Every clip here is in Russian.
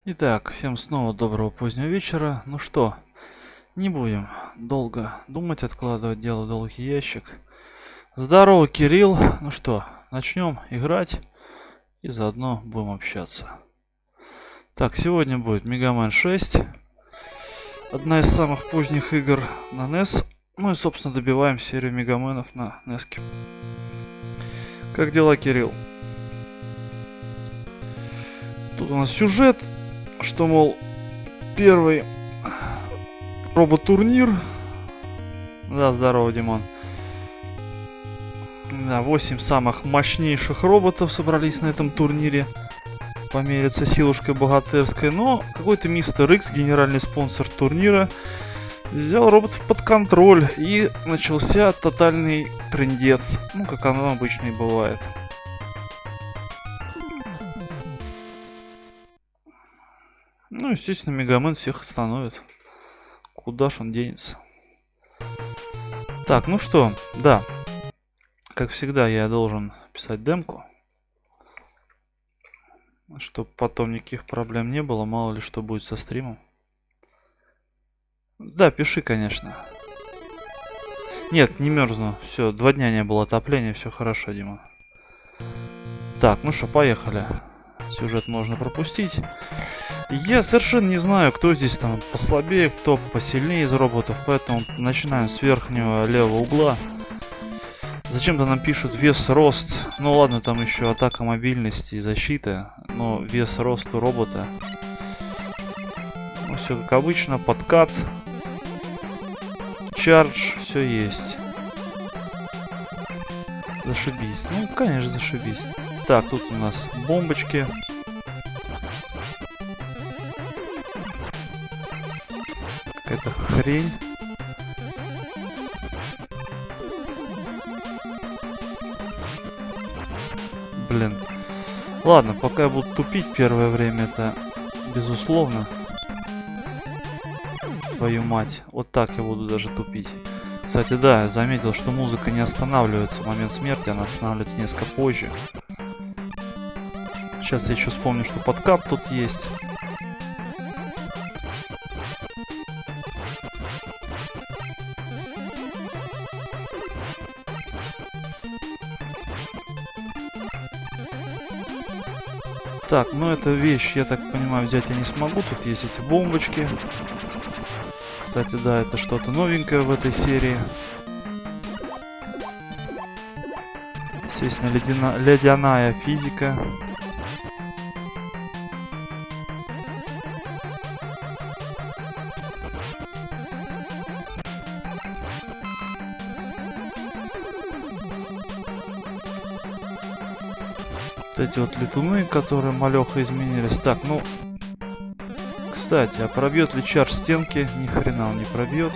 Итак, всем снова доброго позднего вечера. Ну что, не будем долго думать, откладывать дело в долгий ящик. Здорово, Кирилл. Ну что, начнем играть и заодно будем общаться. Так, сегодня будет Mega Man 6. Одна из самых поздних игр на NES. Ну и, собственно, добиваем серию Мегаменов на NES. Как дела, Кирилл? Тут у нас сюжет, что, мол, первый робот-турнир. Да, здорово, Димон. Да, 8 самых мощнейших роботов собрались на этом турнире. Помериться силушкой богатырской. Но какой-то Мистер Икс, генеральный спонсор турнира, взял роботов под контроль. И начался тотальный трындец. Ну, как оно обычно и бывает. Ну, естественно, Мегамен всех остановит. Куда ж он денется? Так, ну что, да. Как всегда, я должен писать демку. Чтобы потом никаких проблем не было. Мало ли что будет со стримом. Да, пиши, конечно. Нет, не мерзну. Все, 2 дня не было отопления. Все хорошо, Дима. Так, ну что, поехали. Сюжет можно пропустить. Я совершенно не знаю, кто здесь там послабее, кто посильнее из роботов, поэтому начинаем с верхнего левого угла. Зачем-то нам пишут вес, рост. Ну ладно, там еще атака, мобильность и защита, но вес, рост у робота. Ну, все как обычно, подкат, чардж, все есть. Зашибись. Ну, конечно, зашибись. Так, тут у нас бомбочки. Какая-то хрень. Блин. Ладно, пока я буду тупить первое время, это безусловно. Твою мать. Вот так я буду даже тупить. Кстати, да, я заметил, что музыка не останавливается в момент смерти, она останавливается несколько позже. Сейчас я еще вспомню, что подкап тут есть. Так, ну эту вещь, я так понимаю, взять я не смогу. Тут есть эти бомбочки. Кстати, да, это что-то новенькое в этой серии. Естественно, ледяная физика. Вот эти вот летуны, которые малеха изменились. Так, ну... Кстати, а пробьет ли чардж стенки? Ни хрена он не пробьет.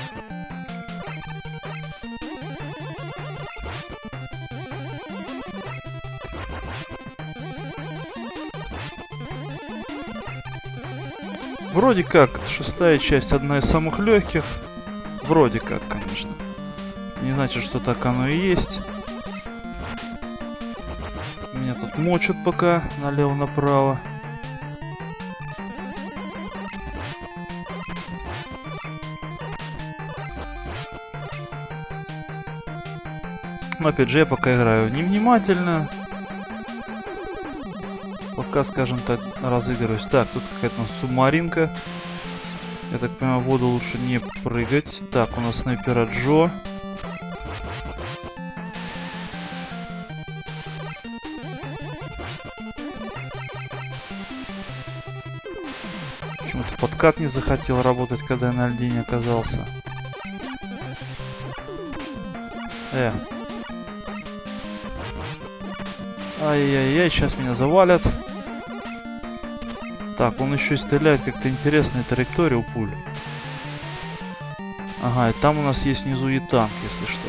Вроде как, 6-я часть одна из самых легких. Вроде как, конечно. Не значит, что так оно и есть. Меня тут мочат пока налево-направо. Но опять же, я пока играю невнимательно. Пока, скажем так, разыгрываюсь. Так, тут какая-то субмаринка. Я так понимаю, в воду лучше не прыгать. Так, у нас снайпера Джо. Почему-то подкат не захотел работать, когда я на льдине оказался. Ай-яй-яй, сейчас меня завалят. Так, он еще и стреляет как-то интересной траекторией у пуль. Ага, и там у нас есть внизу и танк, если что.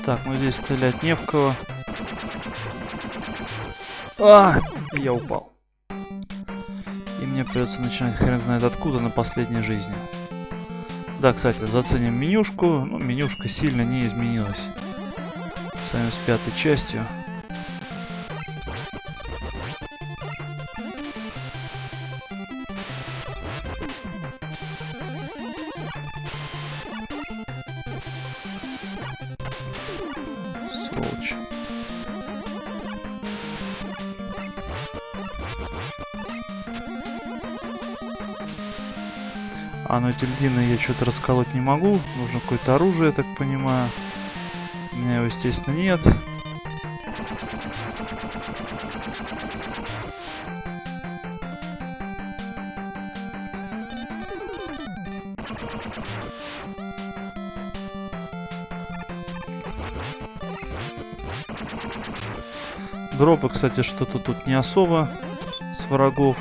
Так, ну здесь стрелять не в кого. А! Я упал. И мне придется начинать хрен знает откуда на последней жизни. Да, кстати, заценим менюшку. Ну, менюшка сильно не изменилась. Сами с 5-й частью. Сволочь. А, ну эти льдины я что-то расколоть не могу. Нужно какое-то оружие, я так понимаю. У меня его, естественно, нет. Дропы, кстати, что-то тут не особо с врагов.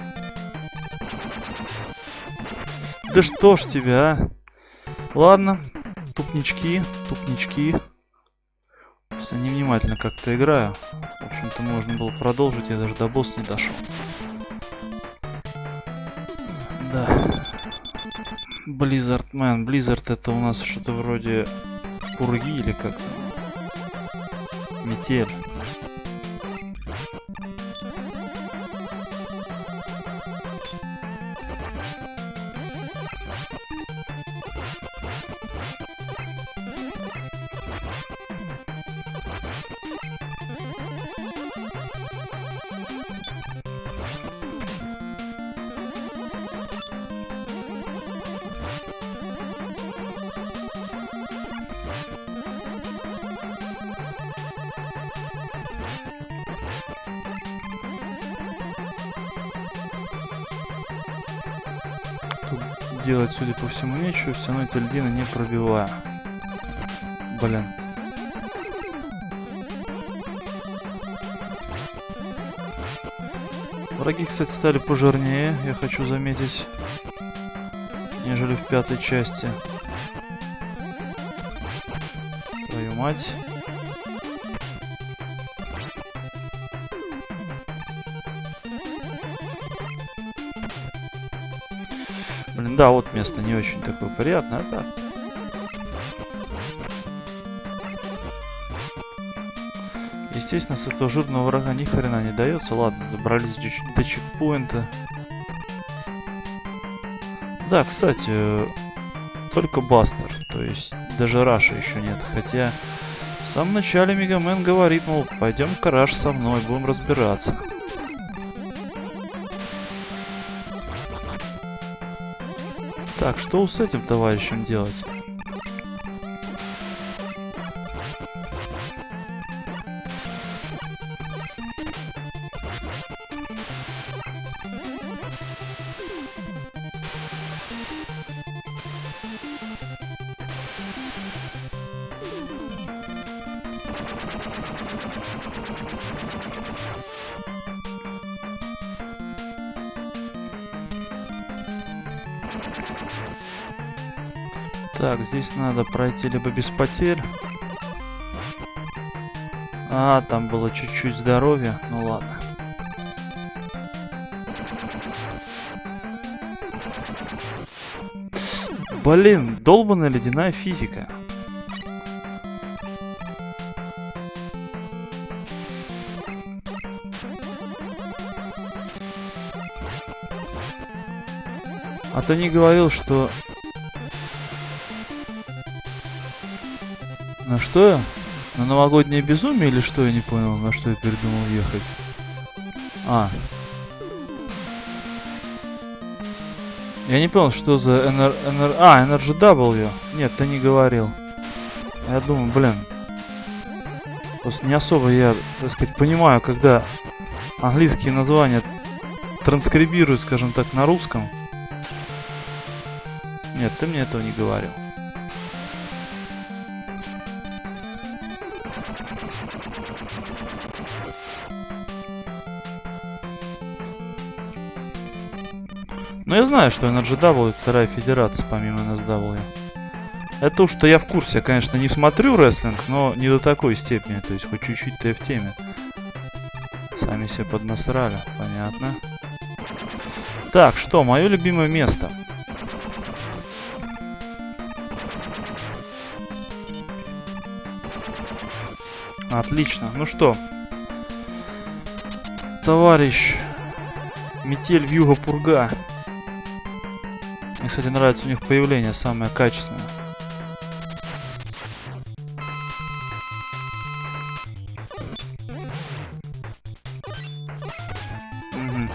Да что ж тебя, а? Ладно, тупнички, тупнички. Все невнимательно как-то играю. В общем-то, можно было продолжить, я даже до босса не дошел. Да. Blizzard, man. Blizzard это у нас что-то вроде пурги или как-то. Метель. Делать, судя по всему, нечего, все равно эти льдины не пробиваю. Блин. Враги, кстати, стали пожирнее, я хочу заметить, нежели в 5-й части. Твою мать. Блин, да, вот место не очень такое приятное, да. Естественно, с этого жирного врага ни хрена не дается. Ладно, добрались до чекпоинта. Да, кстати, только Бастер, то есть даже Раша еще нет. Хотя в самом начале Мегамен говорит, мол, пойдем-ка Раш со мной, будем разбираться. Так, что с этим товарищем делать? Так, здесь надо пройти либо без потерь. А, там было чуть-чуть здоровья. Ну ладно. Блин, долбаная ледяная физика. А ты не говорил, что... На что я? На новогоднее безумие или что? Я не понял, на что я передумал ехать. А. Я не понял, что за NRGW. Нет, ты не говорил. Я думаю, блин. Просто не особо я, так сказать, понимаю, когда английские названия транскрибируют, скажем так, на русском. Нет, ты мне этого не говорил. Но я знаю, что NRGW это вторая федерация, помимо NSW. Это уж что я в курсе. Я, конечно, не смотрю рестлинг, но не до такой степени. То есть хоть чуть-чуть-то и в теме. Сами себе поднасрали. Понятно. Так, что? Мое любимое место. Отлично. Ну что? Товарищ Метель, Вьюга, Пурга. Мне, кстати, нравится у них появление, самое качественное. Угу.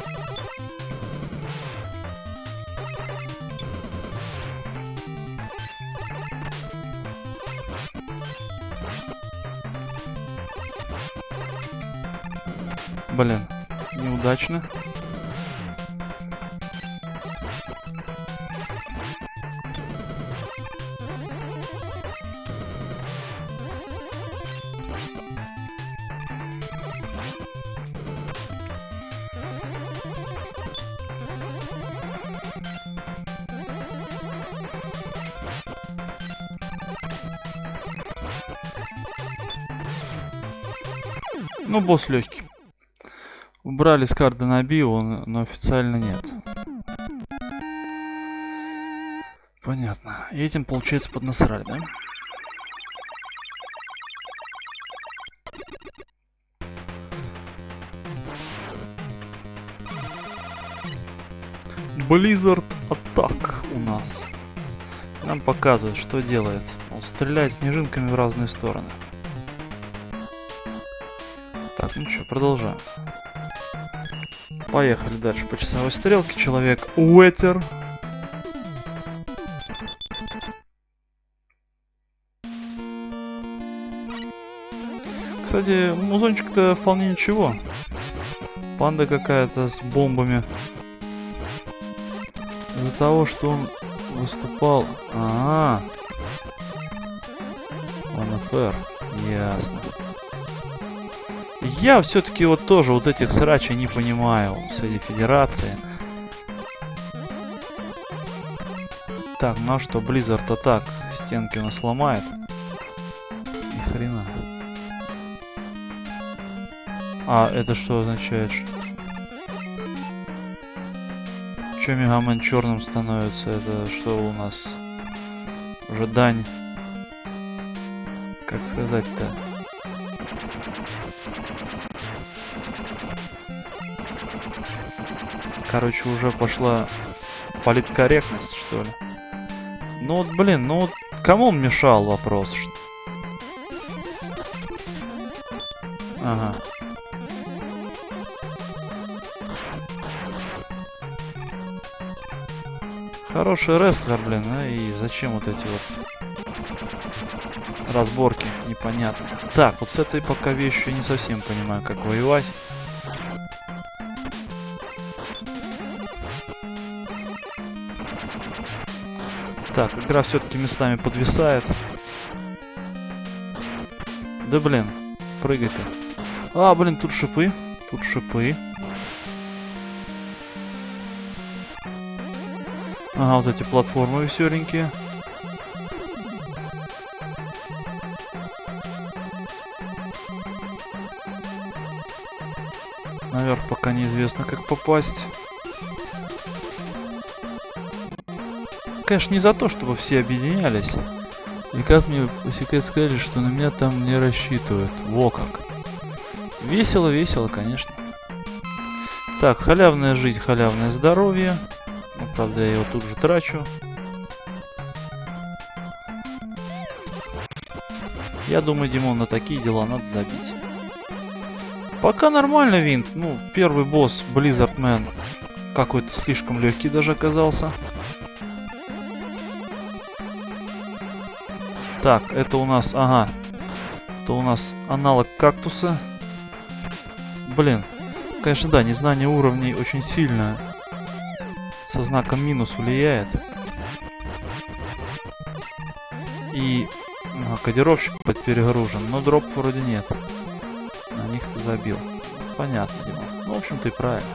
Блин, неудачно. Ну, босс легкий. Убрали с карты на био, но официально нет. Понятно. И этим, получается, поднасрали, да? Blizzard Attack у нас. Нам показывает, что делает. Он стреляет снежинками в разные стороны. Так, ну что, продолжаем. Поехали дальше по часовой стрелке. Человек Уэтер. Кстати, музончик-то вполне ничего. Панда какая-то с бомбами. Из-за того, что он выступал... ОНФР. Ясно. Я все-таки вот тоже вот этих срачей не понимаю среди федерации. Так, ну а что, Blizzard Attack стенки у нас ломает? Ни хрена. А, это что означает? Че Мегамен черным становится? Это что у нас? Уже дань. Как сказать-то? Короче, уже пошла политкорректность, что ли. Ну вот, блин, ну вот кому он мешал, вопрос? Ага. Хороший рестлер, блин, а и зачем вот эти вот разборки, непонятно. Так, вот с этой пока вещью я не совсем понимаю, как воевать. Так, игра все-таки местами подвисает. Да блин, прыгай ты. А, блин, тут шипы. Тут шипы. Ага, вот эти платформы веселенькие. Наверх пока неизвестно, как попасть. Конечно, не за то, чтобы все объединялись. И как мне по секрету сказали, что на меня там не рассчитывают. Во как. Весело, весело, конечно. Так, халявная жизнь, халявное здоровье. Ну, правда, я его тут же трачу. Я думаю, Димон, на такие дела надо забить. Пока нормально, Винт. Ну, первый босс, Blizzardman, какой-то слишком легкий даже оказался. Так, это у нас, ага. Это у нас аналог кактуса. Блин. Конечно, да, незнание уровней очень сильно со знаком минус влияет. И кодировщик подперегружен, но дроп вроде нет. На них ты забил. Понятно, Дима. Ну, в общем-то и правильно.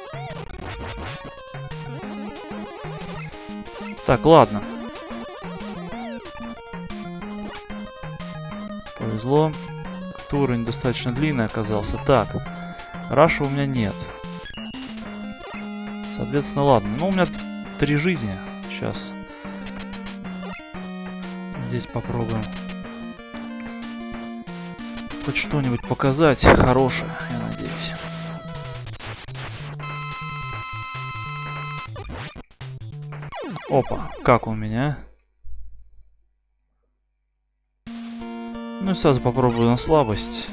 Так, ладно. Повезло. Этот уровень достаточно длинный оказался. Так, раша у меня нет. Соответственно, ладно. Ну, у меня 3 жизни. Сейчас. Здесь попробуем хоть что-нибудь показать хорошее, я надеюсь. Опа, как у меня? Ну и сразу попробую на слабость.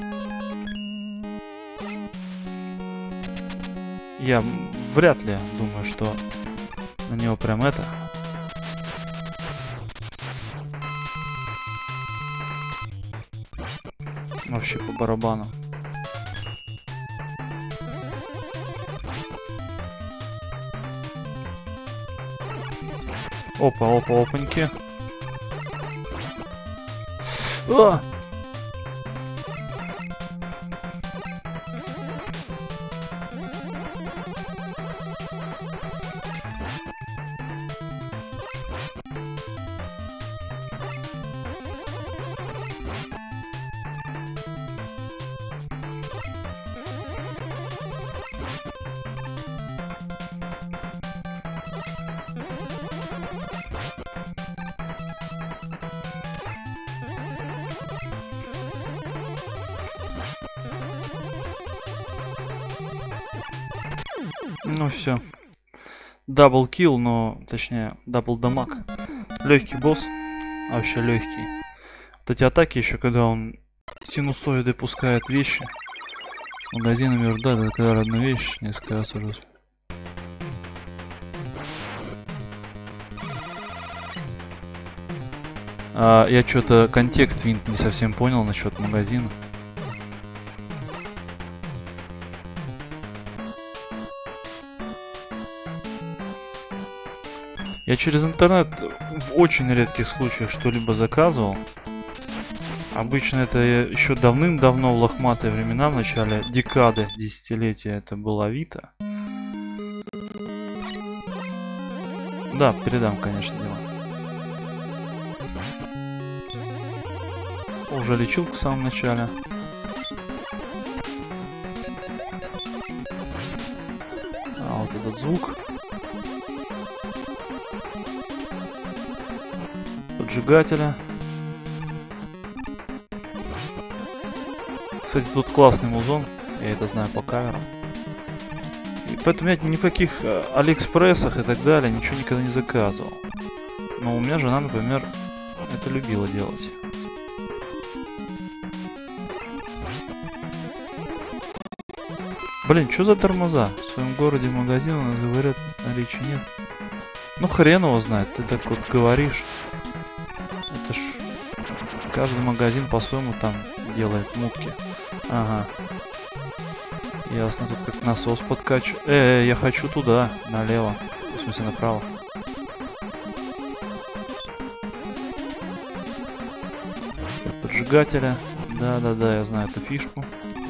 Я вряд ли думаю, что на него прям это. Вообще по барабану. Опа, опа, опаньки. А! Ну все. Дабл килл, но точнее дабл дамаг. Легкий босс. Вообще легкий. Вот эти атаки еще, когда он синусоиды пускает вещи. С магазинами, да, это такая одна вещь, несколько раз уже. Я что-то контекст винт не совсем понял насчет магазина. Я через интернет в очень редких случаях что-либо заказывал. Обычно это еще давным-давно в лохматые времена, в начале декады, десятилетия, это был Авито. Да, передам, конечно, дело. Уже лечилку в самом начале. А вот этот звук. Поджигателя. Кстати, тут классный музон. Я это знаю по каверам. И поэтому я никаких Алиэкспрессах и так далее ничего никогда не заказывал. Но у меня жена, например, это любила делать. Блин, что за тормоза? В своем городе магазин, у нас говорят, наличия нет. Ну хрен его знает, ты так вот говоришь. Это ж каждый магазин по-своему там делает мутки. Ага. Ясно, тут как насос подкачу. Я хочу туда, налево. В смысле, направо. Поджигателя. Да-да-да, я знаю эту фишку.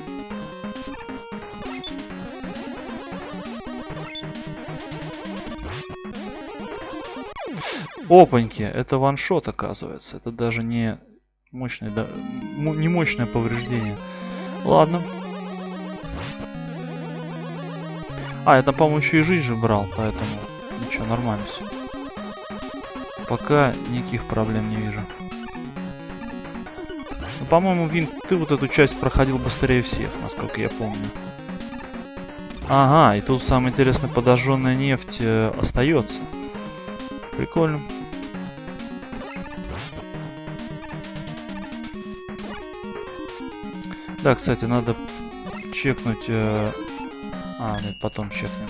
Опаньки, это ваншот, оказывается. Это даже не мощное, да, не мощное повреждение. Ладно. А, это, по-моему, еще и жизнь же брал, поэтому ничего, нормально все. Пока никаких проблем не вижу. Ну, по-моему, Винт, ты вот эту часть проходил быстрее всех, насколько я помню. Ага, и тут самое интересное, подожженная нефть остается. Прикольно. Да, кстати, надо чекнуть... нет, потом чекнем.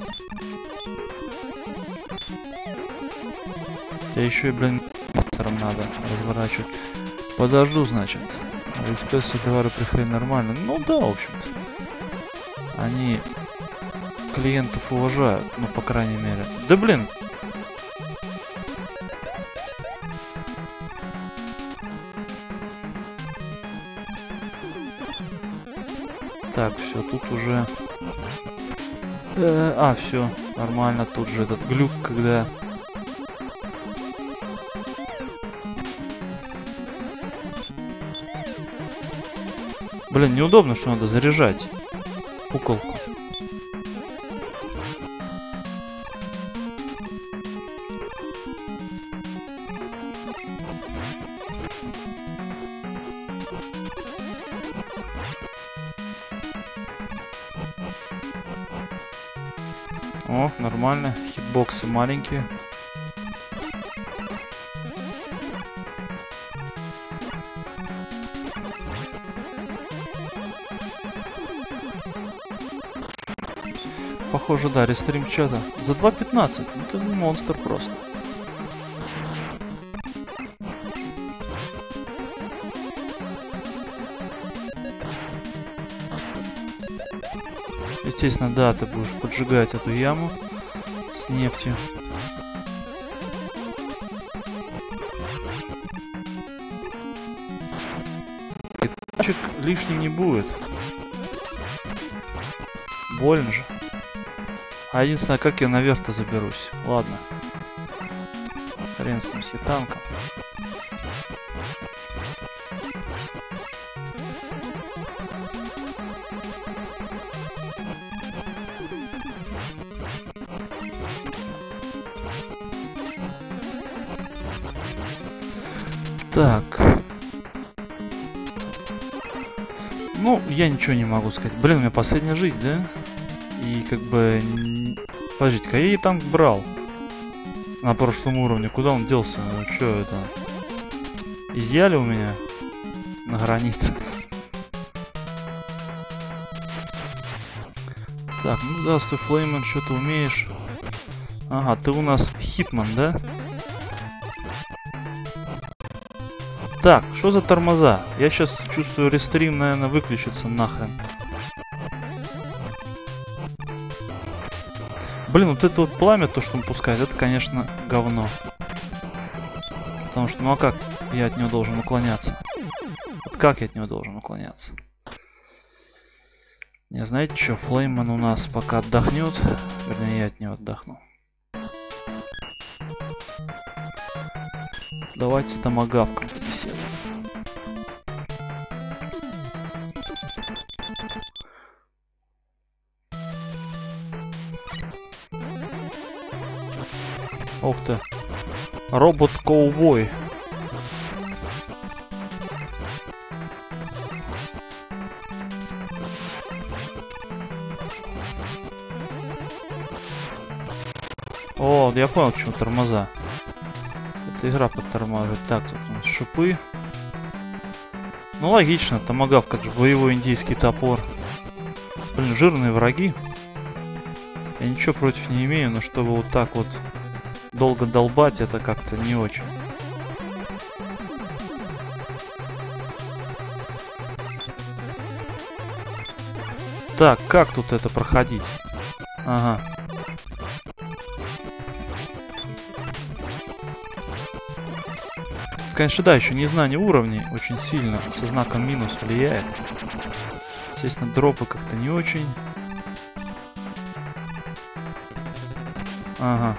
Тебя еще и, блин, мастером надо разворачивать. Подожду, значит. Алиэкспресс все товары приходят нормально. Ну да, в общем-то. Они клиентов уважают, ну, по крайней мере. Да, блин! Так, все, тут уже... все, нормально. Тут же этот глюк, когда... Блин, неудобно, что надо заряжать куколку. О, нормально. Хитбоксы маленькие. Похоже, да, рестрим чата. За 2.15. Это монстр просто. Естественно, да, ты будешь поджигать эту яму с нефтью. И тачек лишний не будет. Больно же. А единственное, как я наверх-то заберусь? Ладно. Хрен с ним, с танком. Так. Ну, я ничего не могу сказать. Блин, у меня последняя жизнь, да? И как бы... Подождите-ка, я и танк брал на прошлом уровне. Куда он делся? Ну, что это? Изъяли у меня на границе. Так, ну да, стой, Флейман, что ты умеешь? Ага, ты у нас Хитман, да? Так, что за тормоза? Я сейчас чувствую, рестрим, наверное, выключится нахрен. Блин, вот это вот пламя, то, что он пускает, это, конечно, говно. Потому что, ну а как я от него должен уклоняться? Вот как я от него должен уклоняться? Не, знаете что, Флейман у нас пока отдохнет. Вернее, я от него отдохну. Давайте с томагавком побеседуем. Ух ты. Робот-коубой. О, я понял, почему тормоза. Эта игра подтормаживает. Так, тут у нас шипы. Ну, логично, томагавк, как же боевой индийский топор. Блин, жирные враги. Я ничего против не имею, но чтобы вот так вот долго долбать, это как-то не очень. Так, как тут это проходить? Ага. Конечно, да, еще незнание уровней очень сильно со знаком минус влияет. Естественно, дропы как-то не очень. Ага.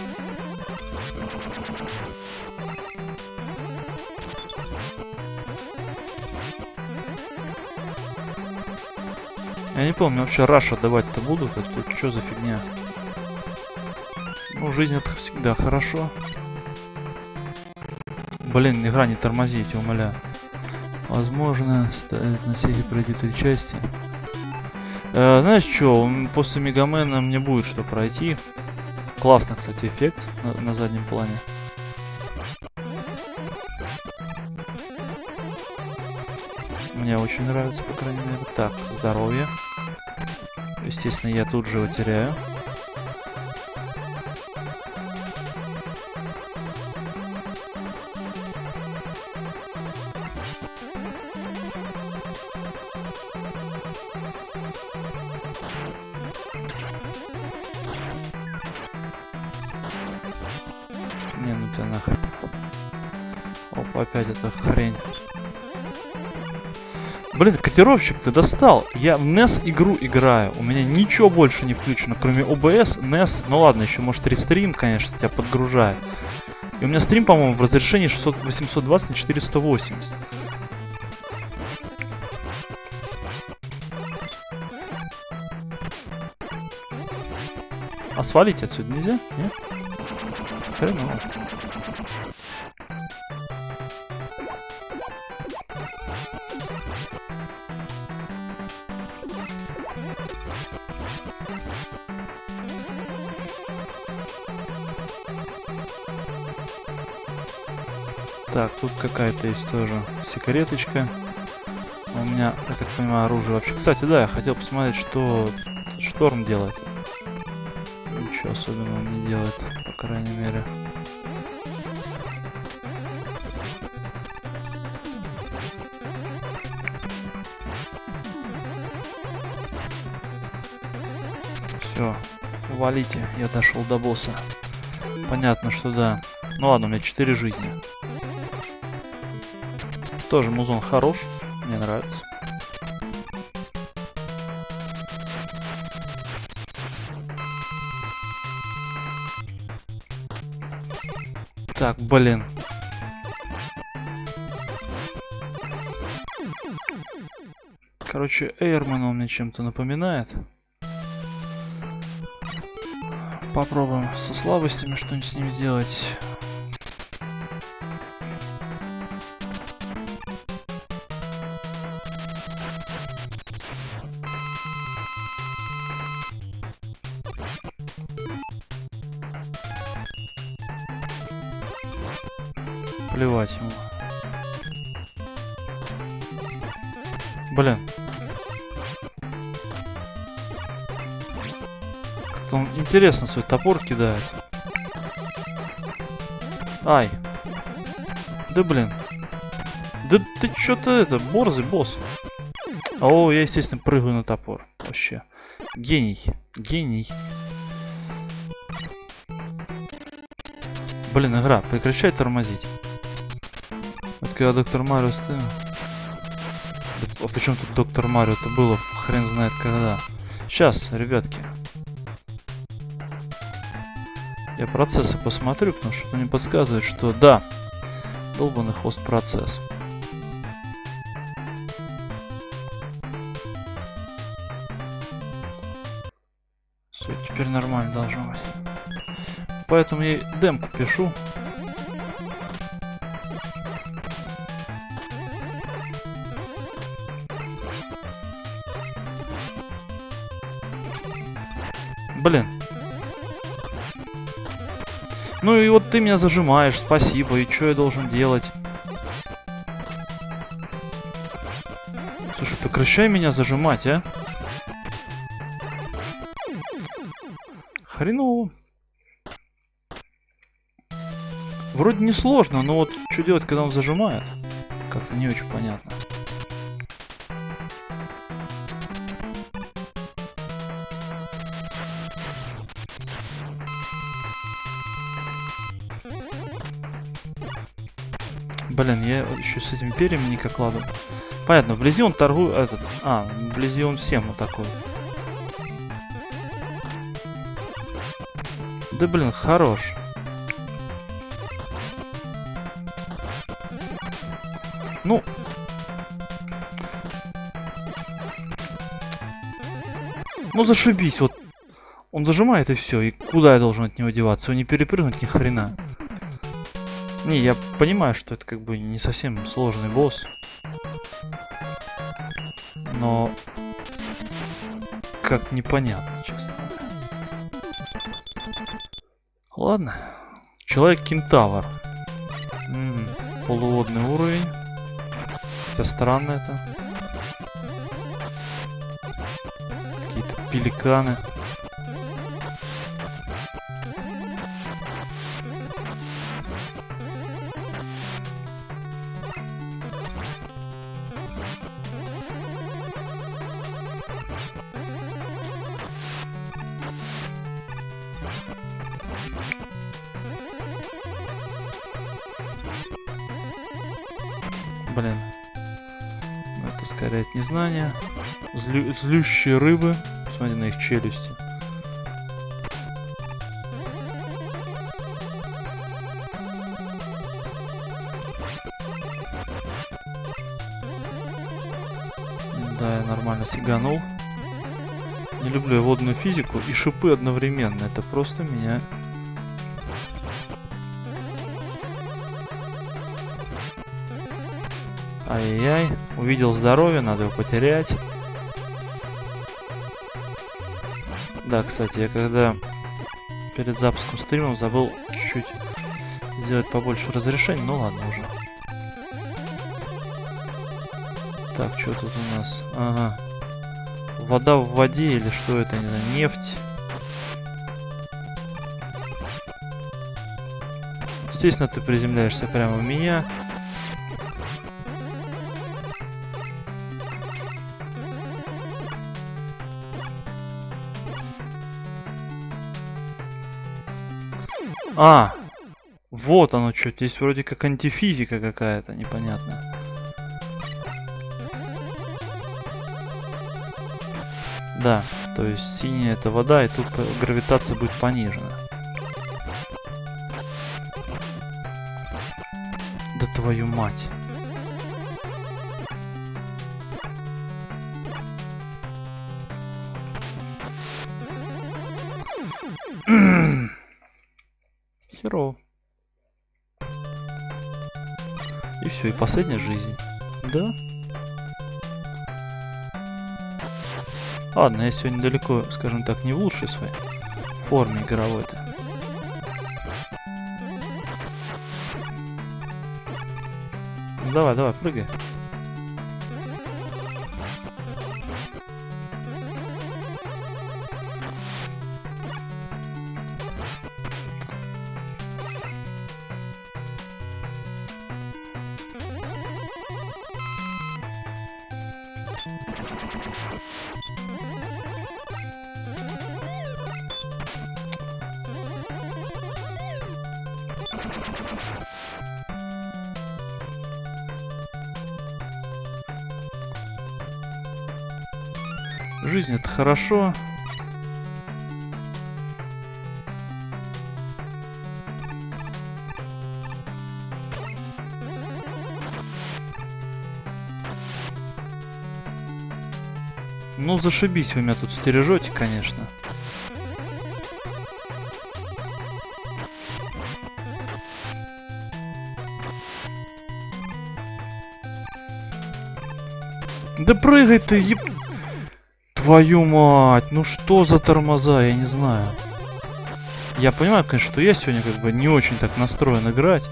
Я не помню, вообще раш отдавать-то будут? Это что за фигня? Ну, жизнь это всегда хорошо. Блин, игра, не тормозите, умоляю. Возможно, на сети пройти 3 части. Знаешь что, после Мегамена мне будет что пройти. Классно, кстати, эффект на заднем плане. Мне очень нравится, по крайней мере. Так, здоровье. Естественно, я тут же его теряю. Не, ну ты нахрен. Опа, опять эта хрень. Блин, котировщик ты достал. Я в NES игру играю. У меня ничего больше не включено, кроме OBS, NES. Ну ладно, еще может рестрим, конечно, тебя подгружает. И у меня стрим, по-моему, в разрешении 820 на 480. А свалить отсюда нельзя? Нет? Хреново. Так, тут какая-то есть тоже секреточка. У меня, я так понимаю, оружие вообще. Кстати, да, я хотел посмотреть, что шторм делает. Ничего особенного он не делает, по крайней мере. Все, валите, я дошел до босса. Понятно, что да. Ну ладно, у меня 4 жизни. Тоже музон хорош, мне нравится. Так, блин. Короче, Эйрман он мне чем-то напоминает. Попробуем со слабостями что-нибудь с ним сделать. Плевать ему. Блин. Как-то он интересно свой топор кидает. Ай. Да блин. Да ты что-то это, борзый босс. О, я, естественно, прыгаю на топор. Вообще. Гений. Гений. Блин, игра, прекращай тормозить. Вот когда доктор Марио стоял. А почему тут доктор Марио? Это было хрен знает когда. Сейчас, ребятки. Я процессы посмотрю, потому что мне подсказывает, что да. Долбанный хост процесс. Все, теперь нормально должно быть. Поэтому я демку пишу. Блин. Ну и вот ты меня зажимаешь, спасибо. И что я должен делать? Слушай, прекращай меня зажимать, а? Хреново. Вроде не сложно, но вот что делать, когда он зажимает? Как-то не очень понятно. Блин, я еще с этими перьями никак ладу. Понятно, вблизи он торгует... Этот, вблизи он всем вот такой. Да блин, хорош. Ну. Ну зашибись, вот. Он зажимает и все. И куда я должен от него деваться? Его не перепрыгнуть ни хрена. Не, я понимаю, что это как бы не совсем сложный босс. Но как непонятно, честно. Ладно. Человек-кентавр. Полуводный уровень. Хотя странно это. Какие-то пеликаны. Блин. Это скорее от незнания. Злющие рыбы. Посмотри на их челюсти. Да, я нормально сиганул. Не люблю я водную физику и шипы одновременно. Это просто меня... Ай-яй-яй. Увидел здоровье, надо его потерять. Да, кстати, я когда перед запуском стримов забыл чуть-чуть сделать побольше разрешений. Ну ладно уже. Так, что тут у нас? Ага. Вода в воде или что это? Не знаю, нефть. Естественно, ты приземляешься прямо в меня. А, вот оно что. Здесь вроде как антифизика какая-то непонятная. Да, то есть синяя это вода, и тут гравитация будет понижена. Да твою мать. Херово. И все, и последняя жизнь. Да? Ладно, я сегодня далеко, скажем так, не в лучшей своей форме игровой-то. Ну давай, давай, прыгай. Жизнь это хорошо. Ну, зашибись вы меня тут стережете, конечно. Да прыгай ты, еб... Твою мать, ну что за тормоза, я не знаю. Я понимаю, конечно, что я сегодня как бы не очень так настроен играть.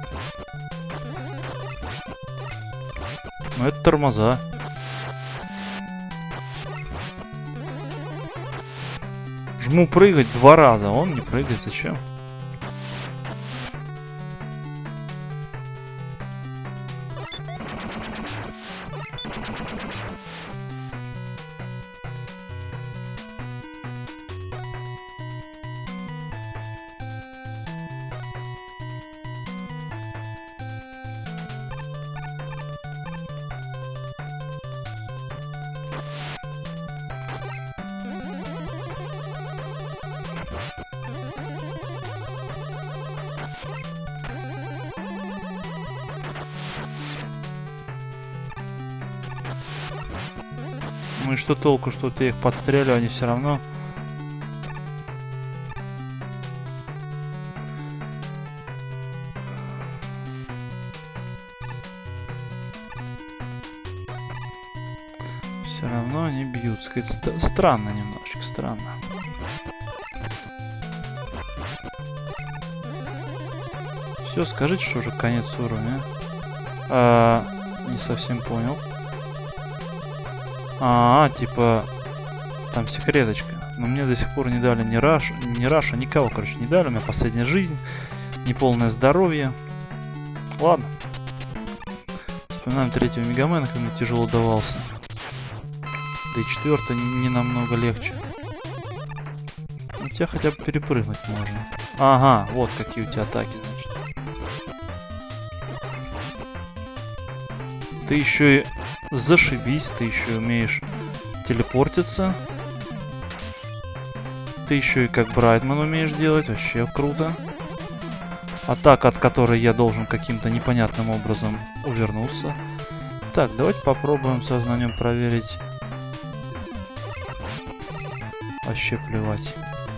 Но это тормоза. Жму прыгать 2 раза, он не прыгает, зачем? Ну и что толку, что ты их подстрелил, они все равно... Все равно они бьются. Странно немножечко, странно. Все, скажите, что уже конец уровня. Не совсем понял. Типа, там секреточка. Но мне до сих пор не дали ни Раша, никого, короче, не дали. У меня последняя жизнь, неполное здоровье. Ладно. Вспоминаем 3-го Мегамена, как ему тяжело давался. Да и 4-й не намного легче. У тебя хотя бы перепрыгнуть можно. Ага, вот какие у тебя атаки, значит. Ты еще и... Зашибись, ты еще умеешь телепортиться. Ты еще и как Брайтман умеешь делать, вообще круто. Атака, от которой я должен каким-то непонятным образом увернуться. Так, давайте попробуем сознанием проверить. Вообще плевать.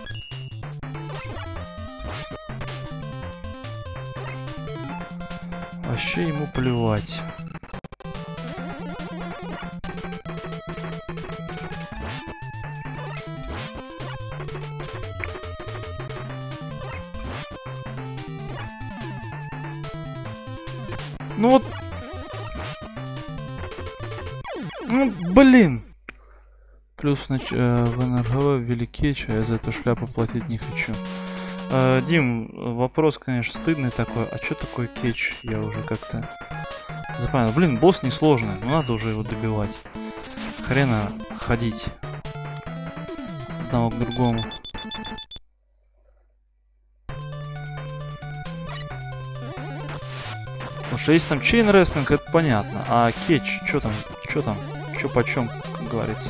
Вообще ему плевать. Ну вот. Ну, блин. Плюс в НРГВ ввели кетч, а я за эту шляпу платить не хочу. Дим, вопрос, конечно, стыдный такой. А что такое кетч? Я уже как-то запомнил. Блин, босс несложный, но надо уже его добивать. Хрена ходить от одного к другому. Потому что если там чейн рестлинг, это понятно. А кетч, что там, что почем, как говорится.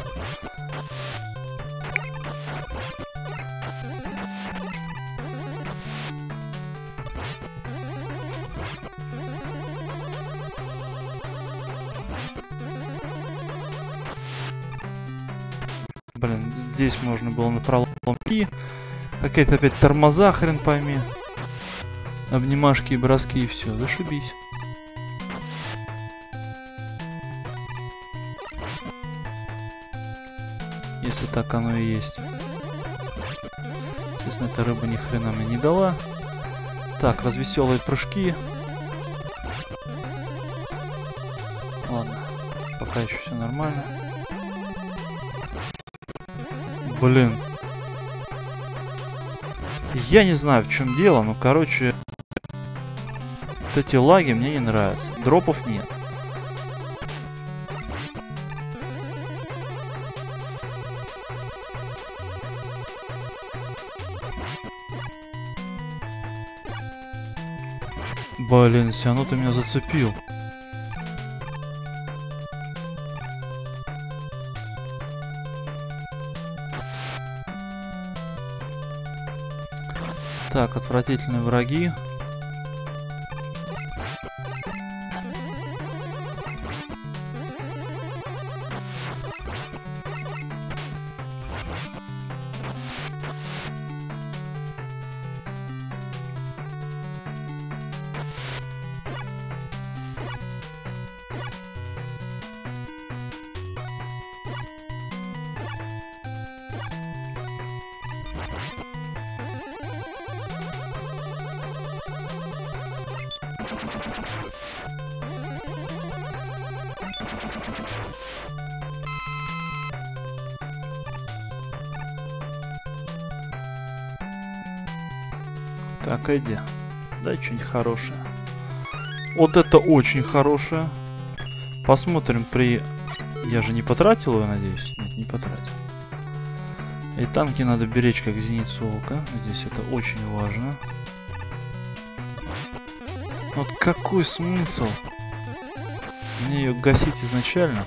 Блин, здесь можно было на пролом и какие-то опять тормоза, хрен пойми. Обнимашки и броски, и все, зашибись. Если так оно и есть. Естественно, эта рыба ни хрена мне не дала. Так, развеселые прыжки. Ладно, пока еще все нормально. Блин. Я не знаю, в чем дело, но, короче, вот эти лаги мне не нравятся. Дропов нет. Блин, все равно ты меня зацепил. Так, отвратительные враги. Так, иди. Дай что-нибудь хорошее. Вот это очень хорошее. Посмотрим при... Я же не потратил его, надеюсь? Нет, не потратил. И танки надо беречь как зеницу ока. Здесь это очень важно. Вот какой смысл мне ее гасить изначально?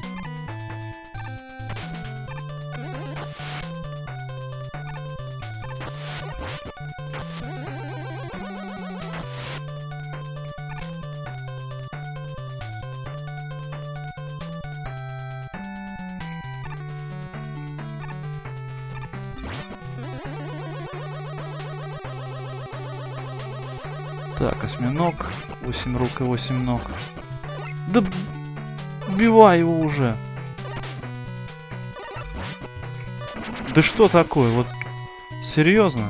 Так, осьминог, 8 рук и 8 ног. Да убивай его уже. Да что такое? Вот серьезно?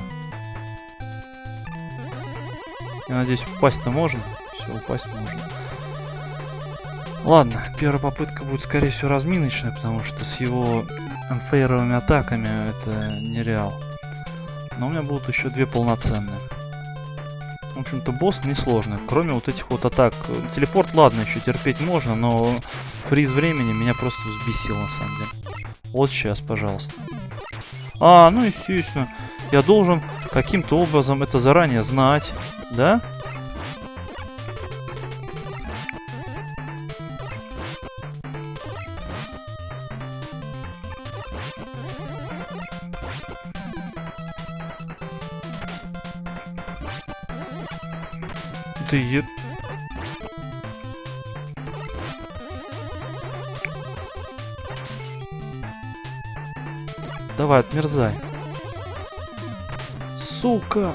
Я надеюсь, упасть-то можно. Все, упасть можно. Ладно, первая попытка будет, скорее всего, разминочная, потому что с его анфейровыми атаками это нереал. Но у меня будут еще две полноценные. В общем-то, босс несложный, кроме вот этих вот атак. Телепорт, ладно, еще терпеть можно, но фриз времени меня просто взбесил, на самом деле. Вот сейчас, пожалуйста. А, ну естественно. Я должен каким-то образом это заранее знать, да? Ты... Давай, отмерзай. Сука!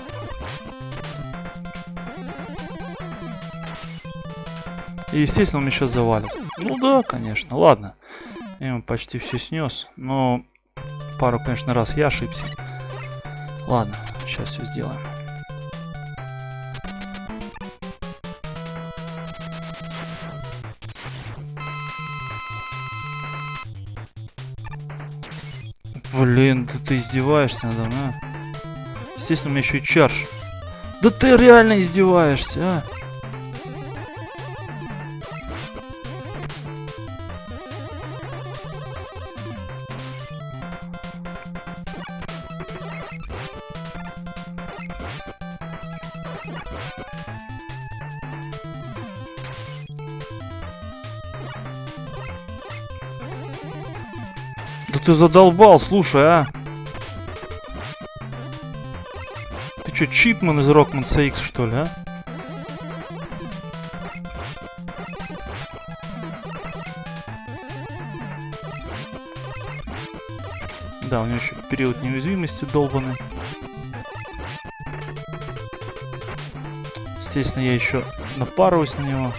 И, естественно, он меня сейчас завалит. Ну да, конечно. Ладно. Я ему почти все снес. Но пару, конечно, раз я ошибся. Ладно, сейчас все сделаем. Блин, да ты издеваешься надо мной. Естественно, у меня еще и чарж. Да ты реально издеваешься, а? Да ты задолбал, слушай, а? Ты чё, читман из Rockman CX, что ли, а? Да, у него еще период неуязвимости долбанный. Естественно, я еще напарываюсь на него.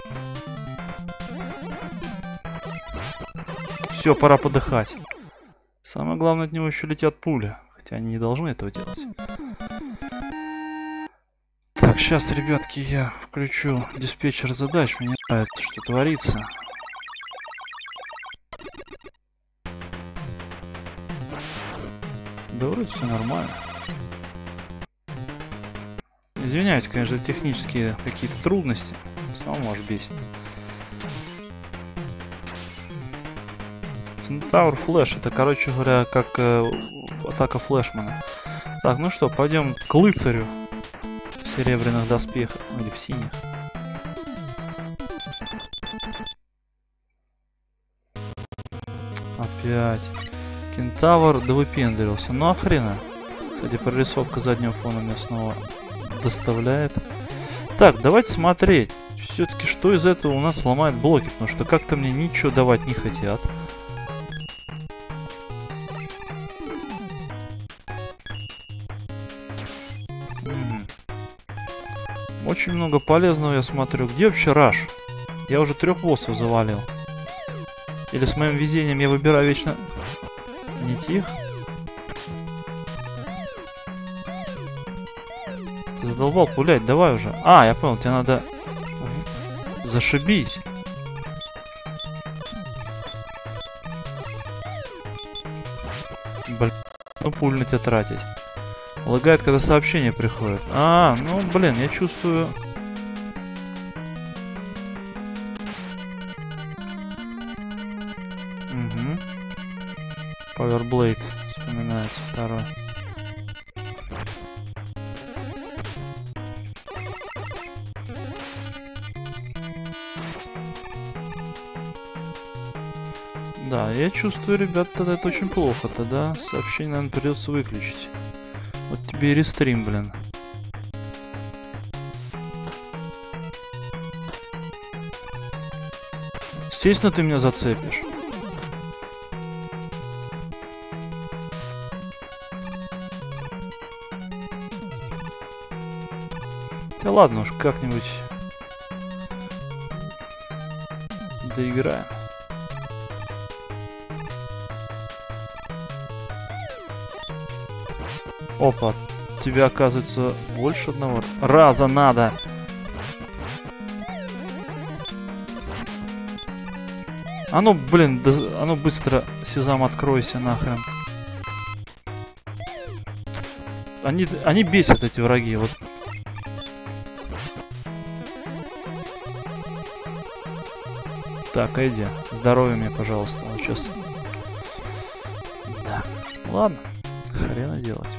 Все, пора подыхать. Самое главное, от него еще летят пули. Хотя они не должны этого делать. Так, сейчас, ребятки, я включу диспетчер задач. Мне нравится, что творится. Да вроде все нормально. Извиняюсь, конечно, за технические какие-то трудности. Самому может бесить. Центавр Флэш. Это, короче говоря, как атака Флэшмана. Так, ну что, пойдем к рыцарю в серебряных доспехах. Или в синих. Опять. Кентавр довыпендрился. Ну охрена. Кстати, прорисовка заднего фона меня снова доставляет. Так, давайте смотреть. Все-таки что из этого у нас сломает блоки? Потому что как-то мне ничего давать не хотят. Очень много полезного я смотрю. Где вообще раш? Я уже 3 боссов завалил. Или с моим везением я выбираю вечно... Не тих? Ты задолбал пулять, давай уже. А, я понял, тебе надо... Зашибись. Блин, ну пуль на тебя тратить. Лагает, когда сообщение приходит. А, ну блин, я чувствую... Угу. Powerblade вспоминается второй. Да, я чувствую, ребят, тогда это очень плохо. Тогда сообщение, наверное, придется выключить. Вот тебе и рестрим, блин. Естественно, ты меня зацепишь. Да ладно уж, как-нибудь доиграем. Опа, тебе оказывается больше одного раза надо. А ну, блин, да, а ну быстро, Сезам, откройся нахрен. Они бесят, эти враги, вот. Так, Эдди, здоровья мне, пожалуйста. Вот сейчас. Да. Ладно, хрена делать.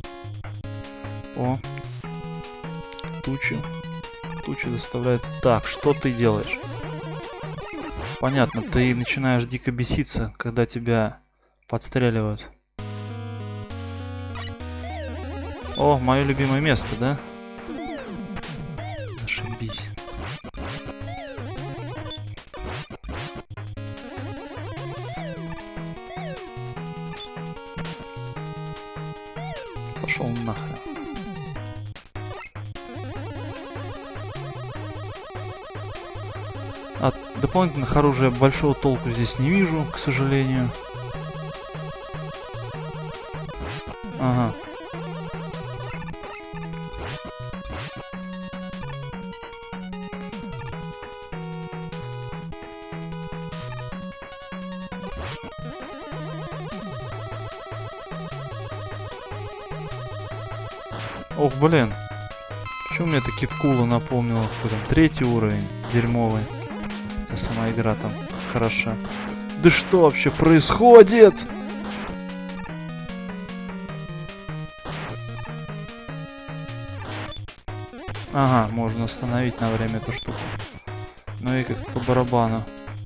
О. Тучи. Тучи доставляют. Так, что ты делаешь? Понятно, ты начинаешь дико беситься, когда тебя подстреливают. О, мое любимое место, да? Ошибись. Пошел нахрен. От дополнительных оружия большого толку здесь не вижу, к сожалению. Ага. Ох, блин. Чё мне это Киткула напомнило? Какой там 3-й уровень дерьмовый. Хотя сама игра там хороша. Да что вообще происходит? Ага, можно остановить на время эту штуку. Ну и как-то по барабану.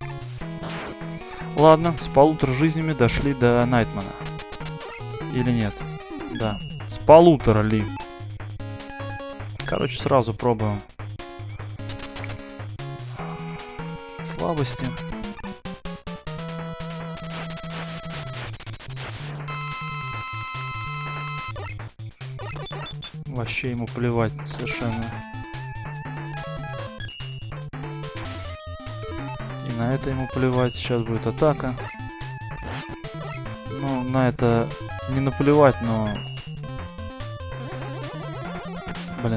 Ладно, с 1,5 жизнями дошли до Найтмана. Или нет? Да. С 1,5 ли. Короче, сразу пробуем. Слабости. Вообще ему плевать совершенно. И на это ему плевать. Сейчас будет атака. Ну, на это не наплевать, но... Блин.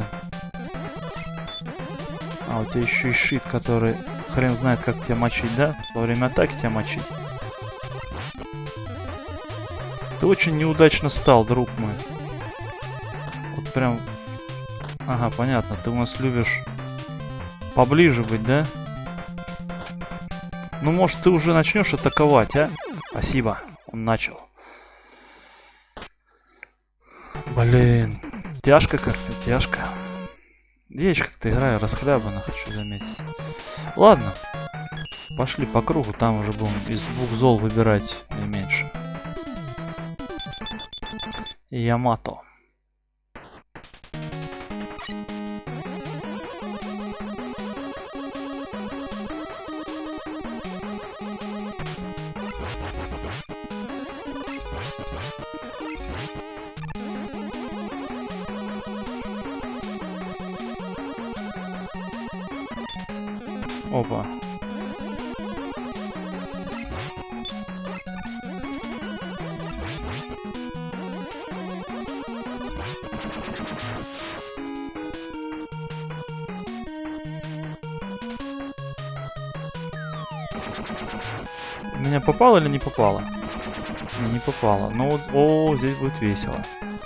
А, у тебя еще и щит, который хрен знает, как тебя мочить, да? Во время атаки тебя мочить. Ты очень неудачно стал, друг мой. Вот прям... Ага, понятно. Ты у нас любишь поближе быть, да? Ну, может, ты уже начнешь атаковать, а? Спасибо. Он начал. Блин. Тяжко как-то, тяжко. Я еще как-то играю расхлябанно, хочу заметить. Ладно. Пошли по кругу, там уже будем из 2 зол выбирать не меньше. Ямато. Опа. Меня попало или не попало? Не попало. Ну вот, о, здесь будет весело.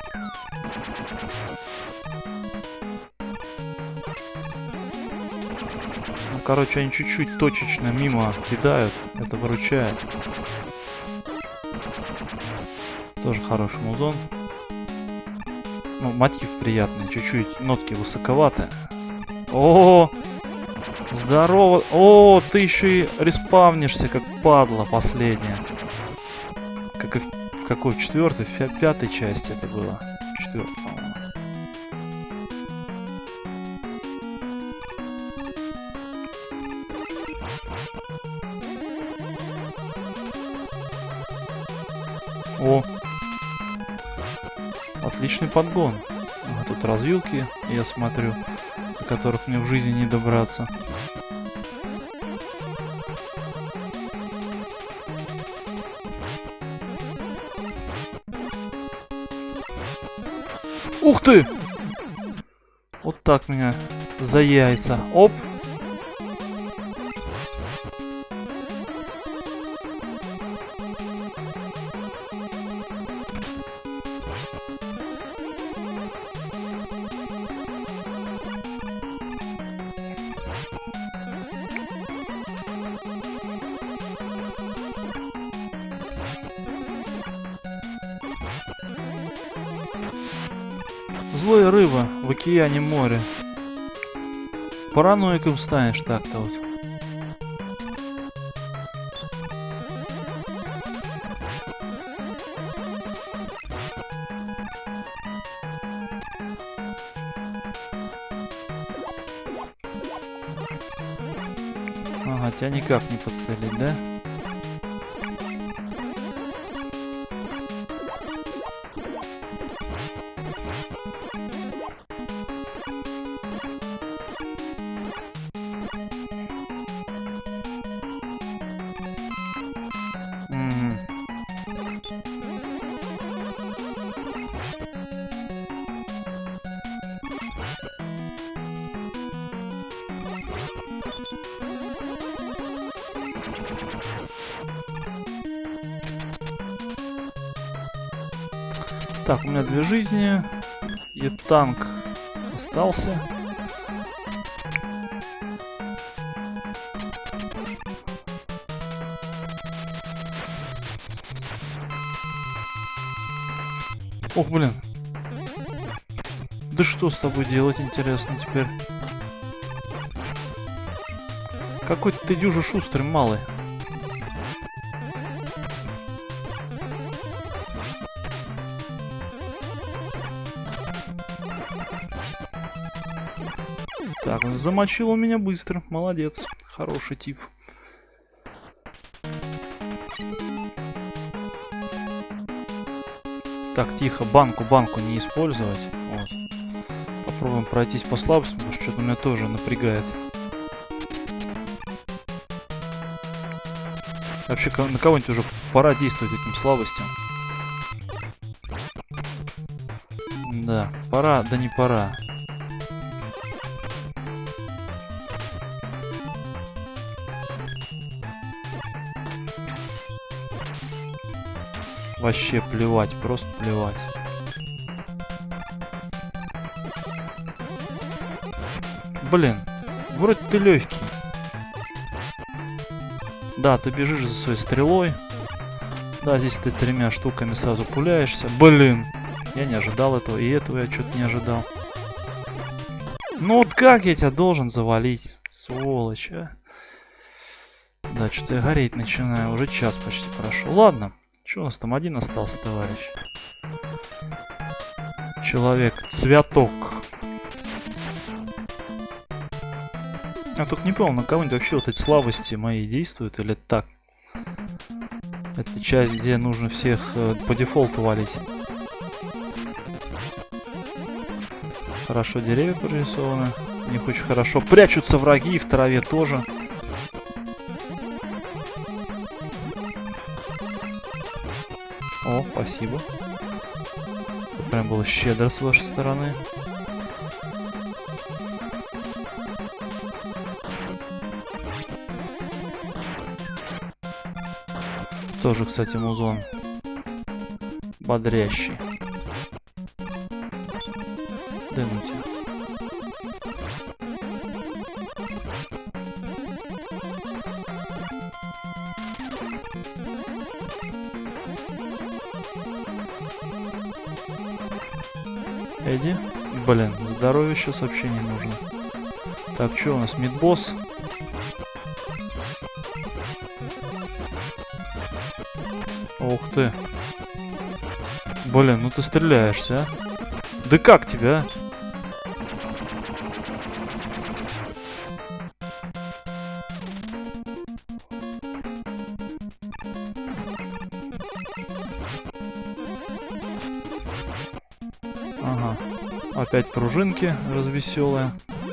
Ну, короче, они чуть-чуть точечно мимо кидают. Это выручает. Тоже хороший музон. Ну, мотив приятный. Чуть-чуть нотки высоковаты. О, здорово. О, ты еще и респавнишься, как падла последняя. Как и в какой? В 4-й, в 5-й части это было. 4-й, по-моему. О! Отличный подгон. А тут развилки, я смотрю, до которых мне в жизни не добраться. Ух ты! Вот так меня за яйца. Оп! Злая рыба в океане море. Параноиком станешь так-то вот. Ага, тебя никак не подстрелить, да? Так, у меня 2 жизни. И танк остался. Ох, блин. Да что с тобой делать, интересно, теперь? Какой ты дюжа шустрый, малый. Так, замочил он меня быстро. Молодец. Хороший тип. Так, тихо. Банку не использовать. Вот. Попробуем пройтись по слабостям, потому что что-то меня тоже напрягает. Вообще, на кого-нибудь уже пора действовать этим слабостям. Да, пора, да не пора. Вообще плевать, просто плевать. Блин, вроде ты легкий. Да, ты бежишь за своей стрелой. Да, здесь ты 3 штуками сразу пуляешься. Блин, я не ожидал этого, и этого я что-то не ожидал. Ну вот как я тебя должен завалить, сволочь, а? Да, что-то я гореть начинаю, уже час почти прошел. Ладно. Что у нас там один остался, товарищ? Человек-цветок. Я тут не понял, на кого-нибудь вообще вот эти слабости мои действуют или так? Это часть, где нужно всех по дефолту валить. Хорошо, деревья прорисованы. У них очень хорошо. Прячутся враги и в траве тоже. О, спасибо. Это прям было щедро с вашей стороны. Тоже, кстати, музон бодрящий. Дынуть. Эдди. Блин, здоровье сейчас вообще не нужно. Так, что у нас? Мидбосс. Ух ты. Блин, ну ты стреляешься, а? Да как тебя, а? Ага. Опять пружинки развеселые.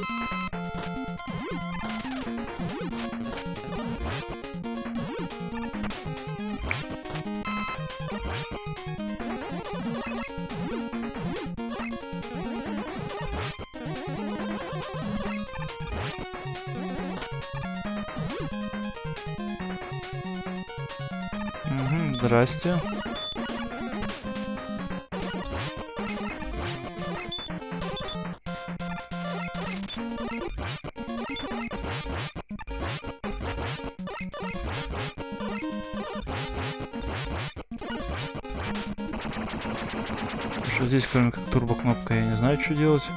Угу, здрасте. Что здесь, кроме как турбокнопка, я не знаю, что делать.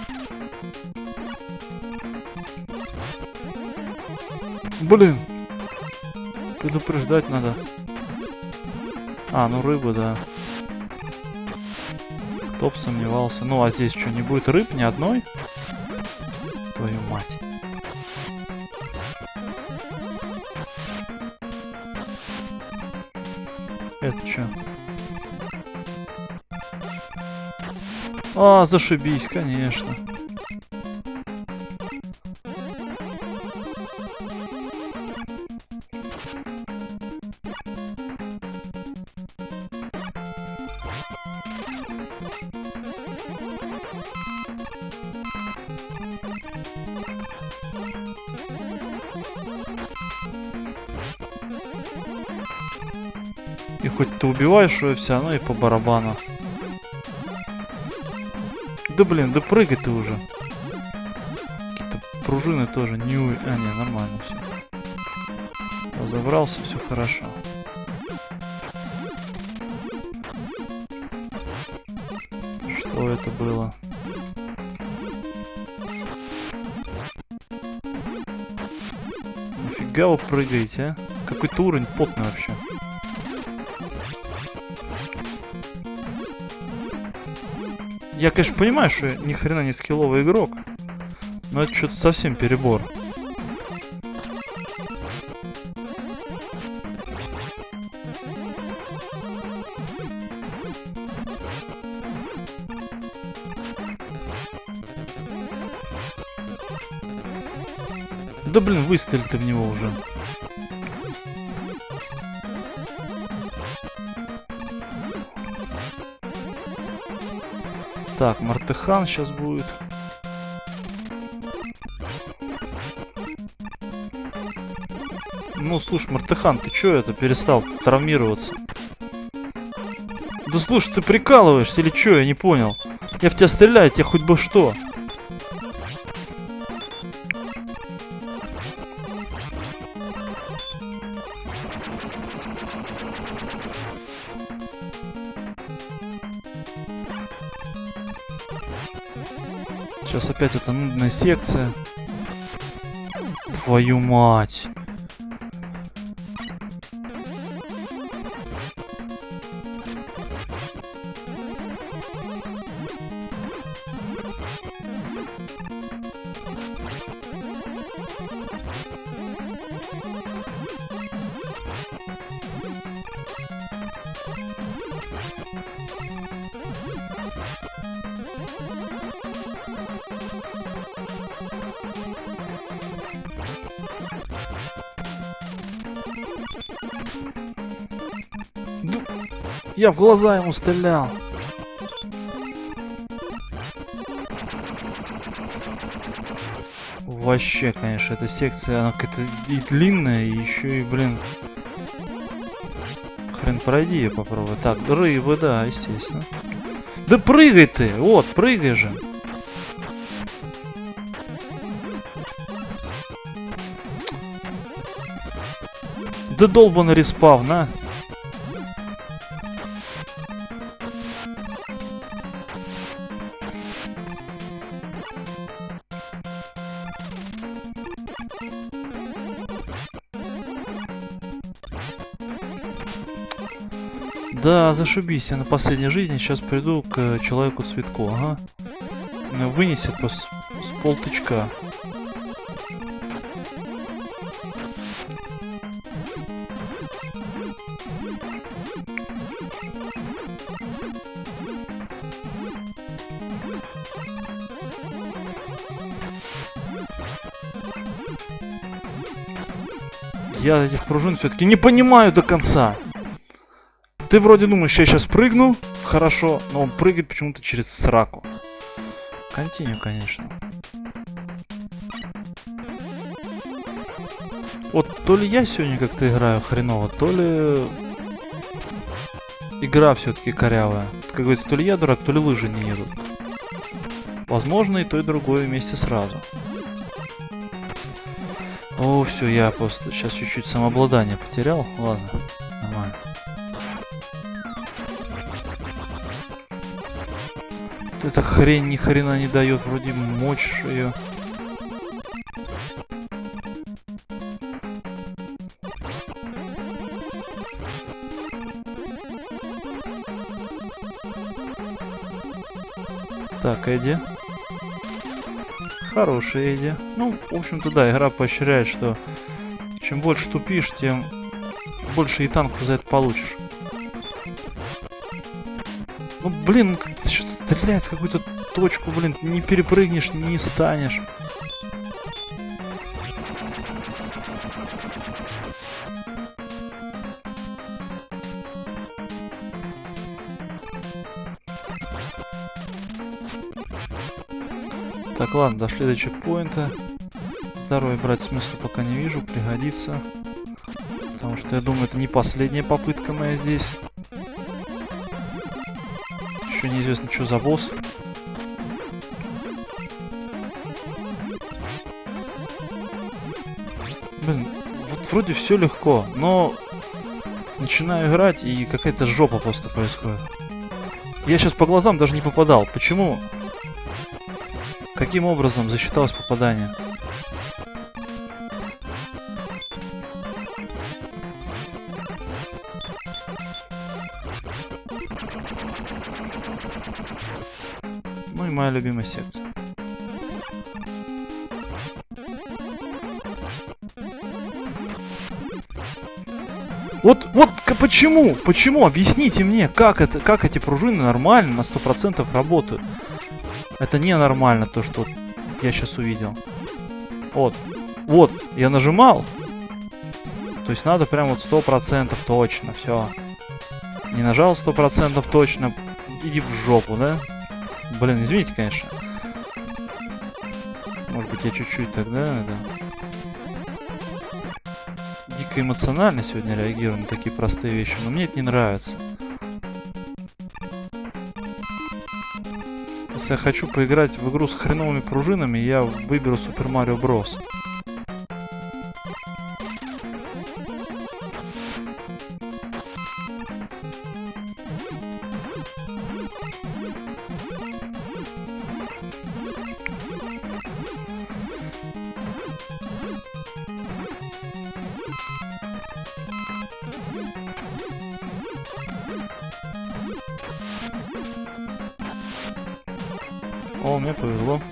Блин! Предупреждать надо. А, ну рыба, да. Кто б сомневался. Ну, а здесь что, не будет рыб ни одной? Твою мать. Это что? А, зашибись, конечно. И хоть ты убиваешь его, все равно и по барабану. Да блин, да прыгай ты уже. Какие-то пружины тоже не... А, не, нормально все. Разобрался, все хорошо. Что это было? Нафига вы прыгаете, а? Какой-то уровень потный вообще. Я, конечно, понимаю, что я ни хрена не скилловый игрок, но это что-то совсем перебор. Да блин, выстрель ты в него уже. Так, Мартыхан сейчас будет. Ну, слушай, Мартыхан, ты чё это перестал травмироваться? Да слушай, ты прикалываешься или чё? Я не понял. Я в тебя стреляю, тебе хоть бы что. Сейчас опять эта нудная секция. Твою мать. Я в глаза ему стрелял. Вообще, конечно, эта секция, она какая-то и длинная, и еще и, блин. Хрен пройди ее попробуй. Так, рыбы, да, естественно. Да прыгай ты! Вот, прыгай же! Да долбаный респавн, а! Да, зашибись, я на последней жизни сейчас приду к Человеку-цветку, ага. Вынесет с полтычка. Я этих пружин все-таки не понимаю до конца. Ты вроде думаешь, я сейчас прыгну, хорошо, но он прыгает почему-то через сраку. Континью, конечно. Вот то ли я сегодня как-то играю хреново, то ли игра все-таки корявая. Как говорится, то ли я дурак, то ли лыжи не едут. Возможно, и то, и другое вместе сразу. О, все, я просто сейчас чуть-чуть самообладание потерял. Ладно, нормально. Эта хрень ни хрена не дает, вроде мочь ее. Так, Эдди. Хорошая Эдди. Ну, в общем-то, да, игра поощряет, что чем больше тупишь, тем больше и танков за это получишь. Ну, блин, что-то стрелять в какую-то точку, блин, не перепрыгнешь, не станешь. Так, ладно, дошли до чекпоинта. второй брать смысла пока не вижу, пригодится. Потому что я думаю, это не последняя попытка моя здесь. Еще неизвестно, что за босс. Блин, вот вроде все легко, но начинаю играть, и какая-то жопа просто происходит. Я сейчас по глазам даже не попадал. Почему? Каким образом засчиталось попадание? Ну и моя любимая секция. Вот почему? Почему? Объясните мне, как эти пружины нормально на 100% работают? Это ненормально, то, что я сейчас увидел. Вот, я нажимал. То есть надо прям вот 100% точно, все. Не нажал 100% точно, иди в жопу, да? Блин, извините, конечно. Может быть, я чуть-чуть тогда, да? Дико эмоционально сегодня реагирую на такие простые вещи, но мне это не нравится. Если я хочу поиграть в игру с хреновыми пружинами, я выберу Super Mario Bros. О, мне повезло.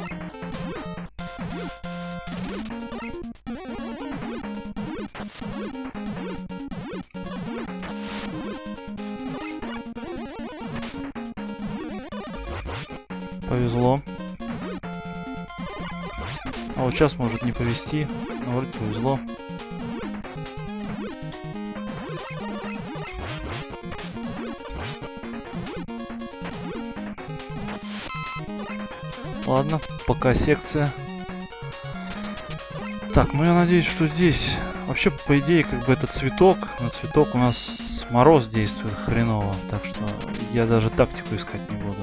Повезло. А вот сейчас может не повезти, но вроде повезло. Ладно, пока секция. Так, ну я надеюсь, что здесь... Вообще, по идее, как бы это цветок. На цветок у нас мороз действует хреново. Так что я даже тактику искать не буду.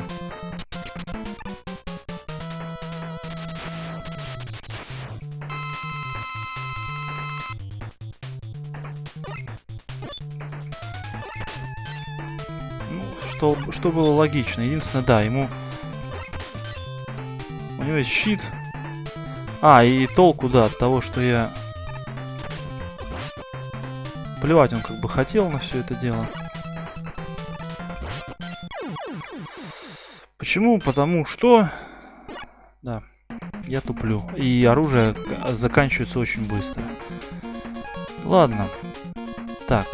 Ну, что было логично. Единственное, да, ему... У него есть щит. А, и толку, да, от того, что я... Плевать он как бы хотел на все это дело. Почему? Потому что... Да, я туплю. И оружие заканчивается очень быстро. Ладно. Так.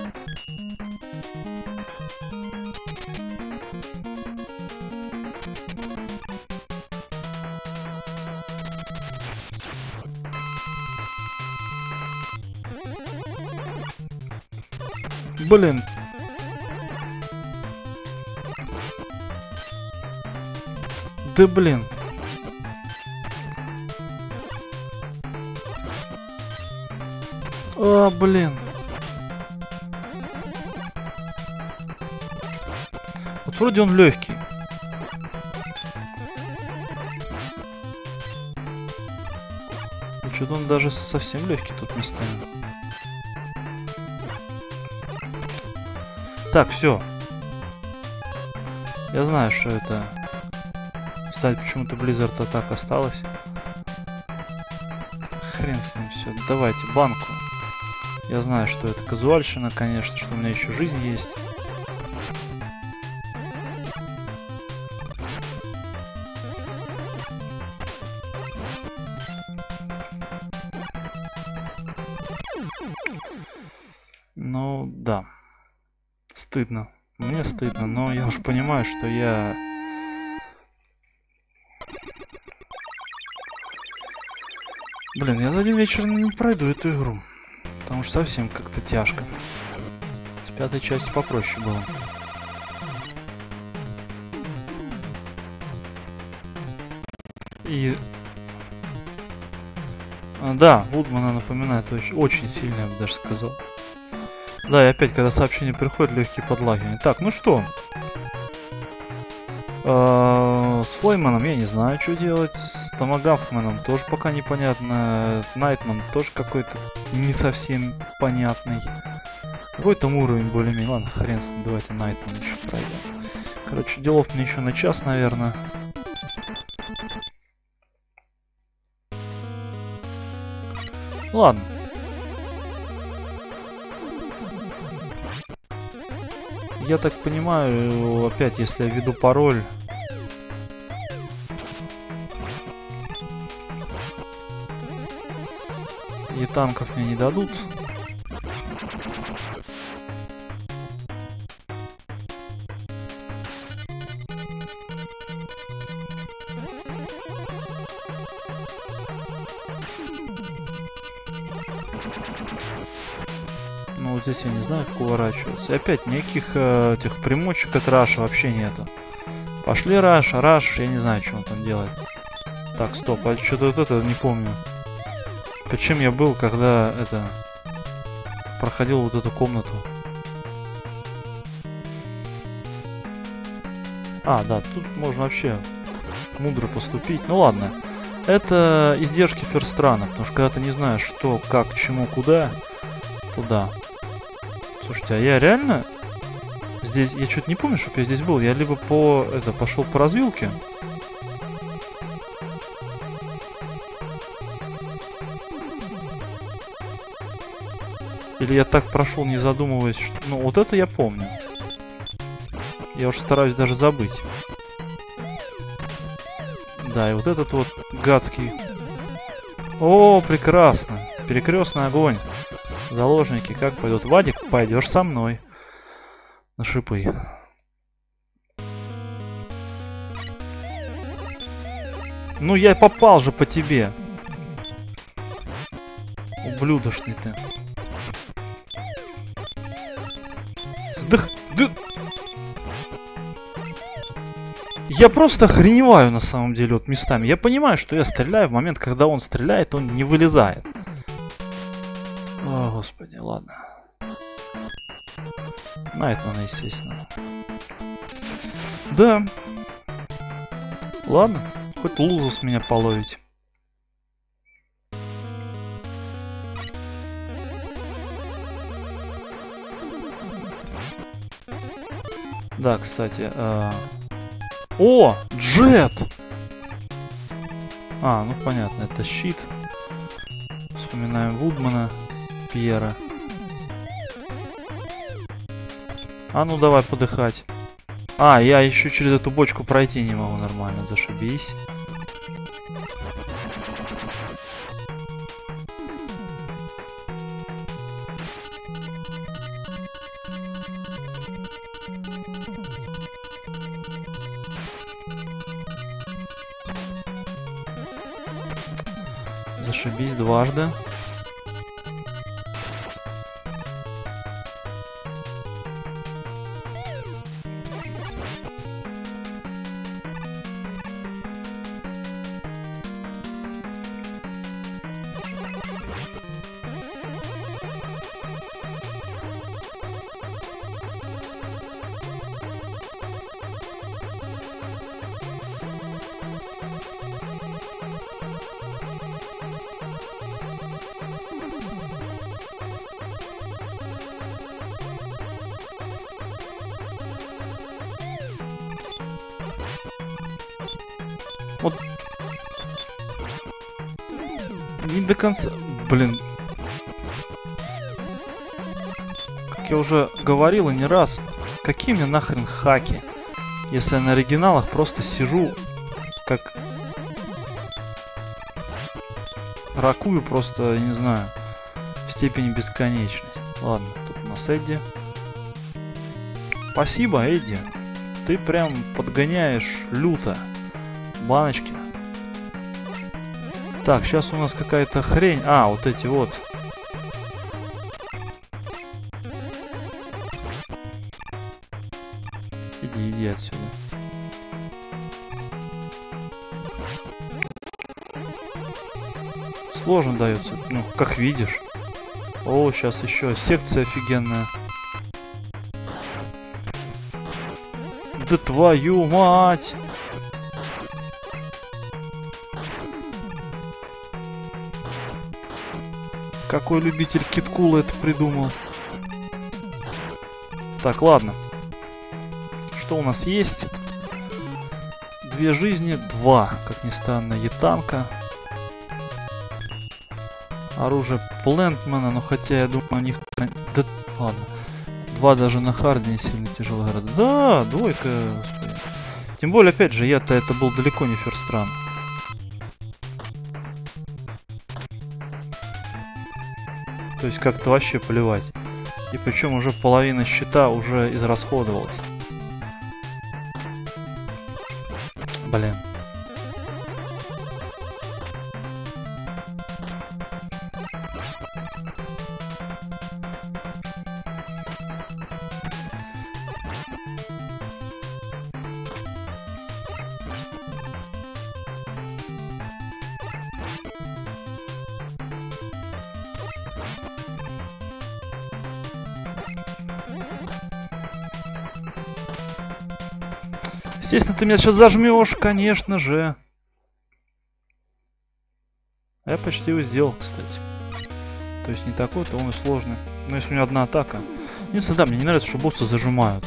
Блин. Да блин. А, блин. Вот вроде он легкий. Что-то он даже совсем легкий тут местами. Так, все. Я знаю, что это... Кстати, почему-то Blizzard Attack осталось. Хрен с ним, все. Давайте банку. Я знаю, что это казуальщина, конечно, что у меня еще жизнь есть. Ну, да. Стыдно. Мне стыдно, но я уж понимаю, что я... Блин, я за один вечер не пройду эту игру. Потому что совсем как-то тяжко. С пятой части попроще было. И... Да, Вудмана напоминает очень сильно, я бы даже сказал. Да, и опять, когда сообщение приходит, легкие подлагивания. Так, ну что? С Флейманом я не знаю, что делать. С Томагавкманом тоже пока непонятно. Найтман тоже какой-то не совсем понятный. Какой там уровень более-менее? Ладно, хрен с ним, давайте Найтман еще пройдем. Короче, делов мне еще на час, наверное. Ладно. Я так понимаю, опять, если я введу пароль... И танков мне не дадут. Ну вот здесь я не знаю, как уворачиваться. И опять никаких этих примочек от Раша вообще нету. Пошли Раш, а Раш, я не знаю, что он там делает. Так, стоп, а что-то вот это не помню. Почему я был, когда это проходил вот эту комнату? А, да, тут можно вообще мудро поступить. Ну ладно. Это издержки ферстрана, потому что когда ты не знаешь, что, как, чему, куда, то да. Слушайте, а я реально здесь, я что-то не помню, чтобы я здесь был. Я либо пошел по развилке. Или я так прошел, не задумываясь, что... Ну, вот это я помню. Я уж стараюсь даже забыть. Да, и вот этот вот гадский... О, прекрасно! Перекрестный огонь. Заложники как пойдут? Вадик, пойдешь со мной. На шипы. Ну, я попал же по тебе. Ублюдочный ты. Сдох... Я просто охреневаю на самом деле вот местами. Я понимаю, что я стреляю в момент, когда он стреляет, он не вылезает. О, господи, ладно. Найтмана, естественно. Да. Ладно, хоть лузу с меня половить. Да, кстати. О, Джет! А, ну понятно, это щит. Вспоминаем Вудмана, Пьера. А ну давай подыхать. А, я еще через эту бочку пройти не могу нормально, зашибись. Зашибись дважды. Вот. Не до конца. Блин. Как я уже говорил и не раз. Какие мне нахрен хаки? Если я на оригиналах просто сижу как... Ракую просто, я не знаю, в степени бесконечности. Ладно, тут у нас Эдди. Спасибо, Эдди. Ты прям подгоняешь люто. Баночки. Так, сейчас у нас какая-то хрень. А, вот эти вот. Иди отсюда. сложно дается. Ну, как видишь. О, сейчас еще секция офигенная. Да твою мать! Какой любитель киткула это придумал? Так, ладно. Что у нас есть? 2 жизни, 2, как ни странно, ятанка. Оружие Плентмана, но хотя я думаю, у них... Да ладно. 2 даже на харде не сильно тяжело гораздо. Да, 2, господи. Тем более, опять же, я-то это был далеко не ферстран. То есть как-то вообще плевать. И причем уже половина щита уже израсходовалась. Блин. Естественно, ты меня сейчас зажмешь, конечно же. Я почти его сделал, кстати. То есть не такой-то, он и сложный. Но если у него одна атака. Единственное, да, мне не нравится, что боссы зажимают.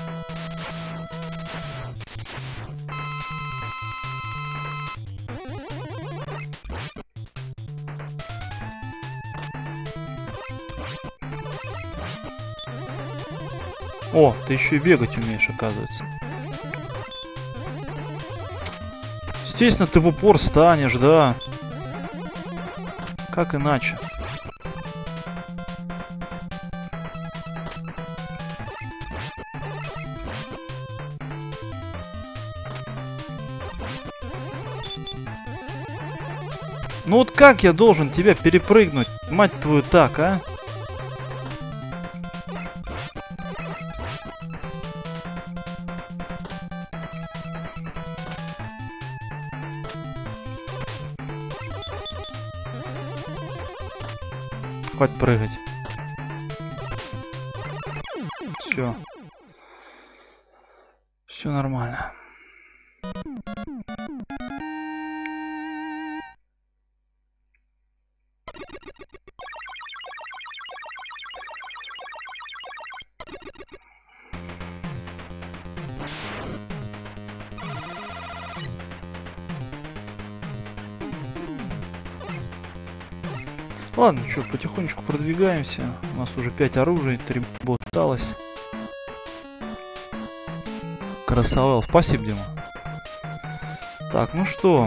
О, ты еще и бегать умеешь, оказывается. Естественно, ты в упор станешь, да. Как иначе? Ну вот как я должен тебя перепрыгнуть, мать твою, так, а? Хватит прыгать. Все. Все нормально. Ладно, что, потихонечку продвигаемся. У нас уже 5 оружий, 3 бота осталось. Красавел. Спасибо, Дима. Так, ну что?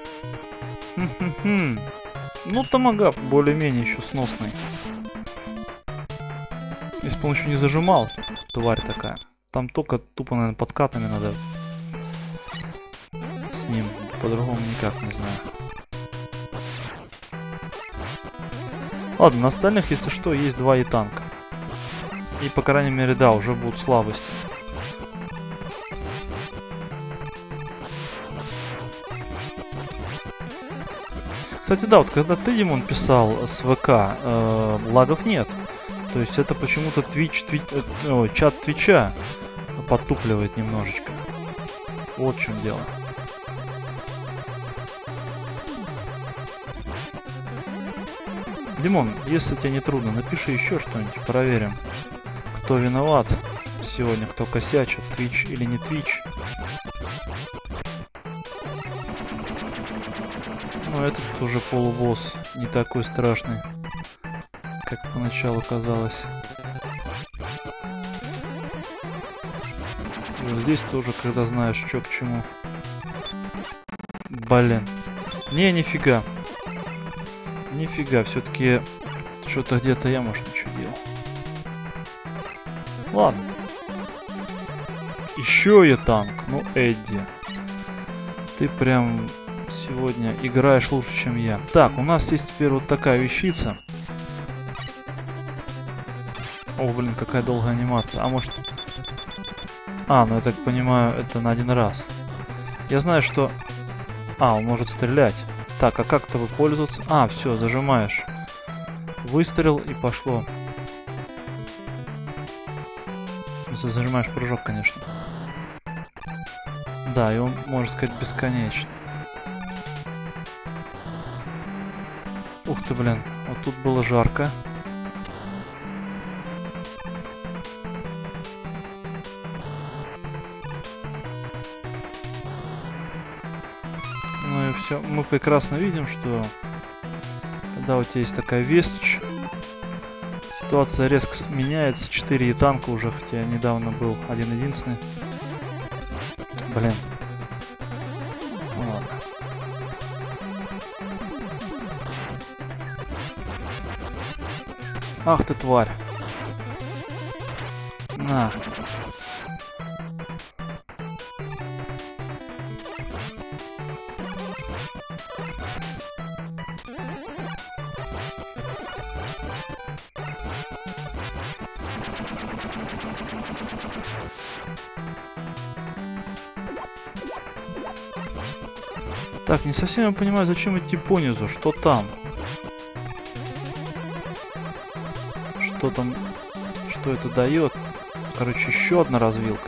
Ну, томагавк более-менее еще сносный. Если бы он еще не зажимал, тварь такая. Там только тупо, наверное, подкатами надо с ним. По-другому никак, не знаю. Ладно, на остальных, если что, есть 2 ятанка. И, по крайней мере, да, уже будут слабости. Кстати, да, вот когда ты, Димон, писал с ВК, лагов нет. То есть это почему-то чат Твича подтупливает немножечко. Вот в чем дело. Димон, если тебе не трудно, напиши еще что-нибудь, проверим, кто виноват сегодня, кто косячит, Twitch или не Twitch. Ну, этот тоже полубосс, не такой страшный, как поначалу казалось. И вот здесь тоже, когда знаешь, что к чему. Блин. Не, нифига. Нифига, все-таки что-то где-то я, может, ничего делал. Ладно. Еще я танк. Ну, Эдди. Ты прям сегодня играешь лучше, чем я. Так, у нас есть теперь вот такая вещица. О, блин, какая долгая анимация. А может... А, ну я так понимаю, это на один раз. Я знаю, что... А, он может стрелять. Так, а как-то вы пользоваться? А, все, зажимаешь. Выстрел и пошло. Если зажимаешь прыжок, конечно. Да, и он, можно сказать, бесконечный. Ух ты, блин. Вот тут было жарко. Ну и все. Мы прекрасно видим, что когда у тебя есть такая вещь, ситуация резко меняется. 4 танка уже, хотя недавно был один-единственный. Блин. Ну ладно. Ах ты тварь. На. Так, не совсем я понимаю, зачем идти понизу. Что там? Что там? Что это дает? Короче, еще одна развилка.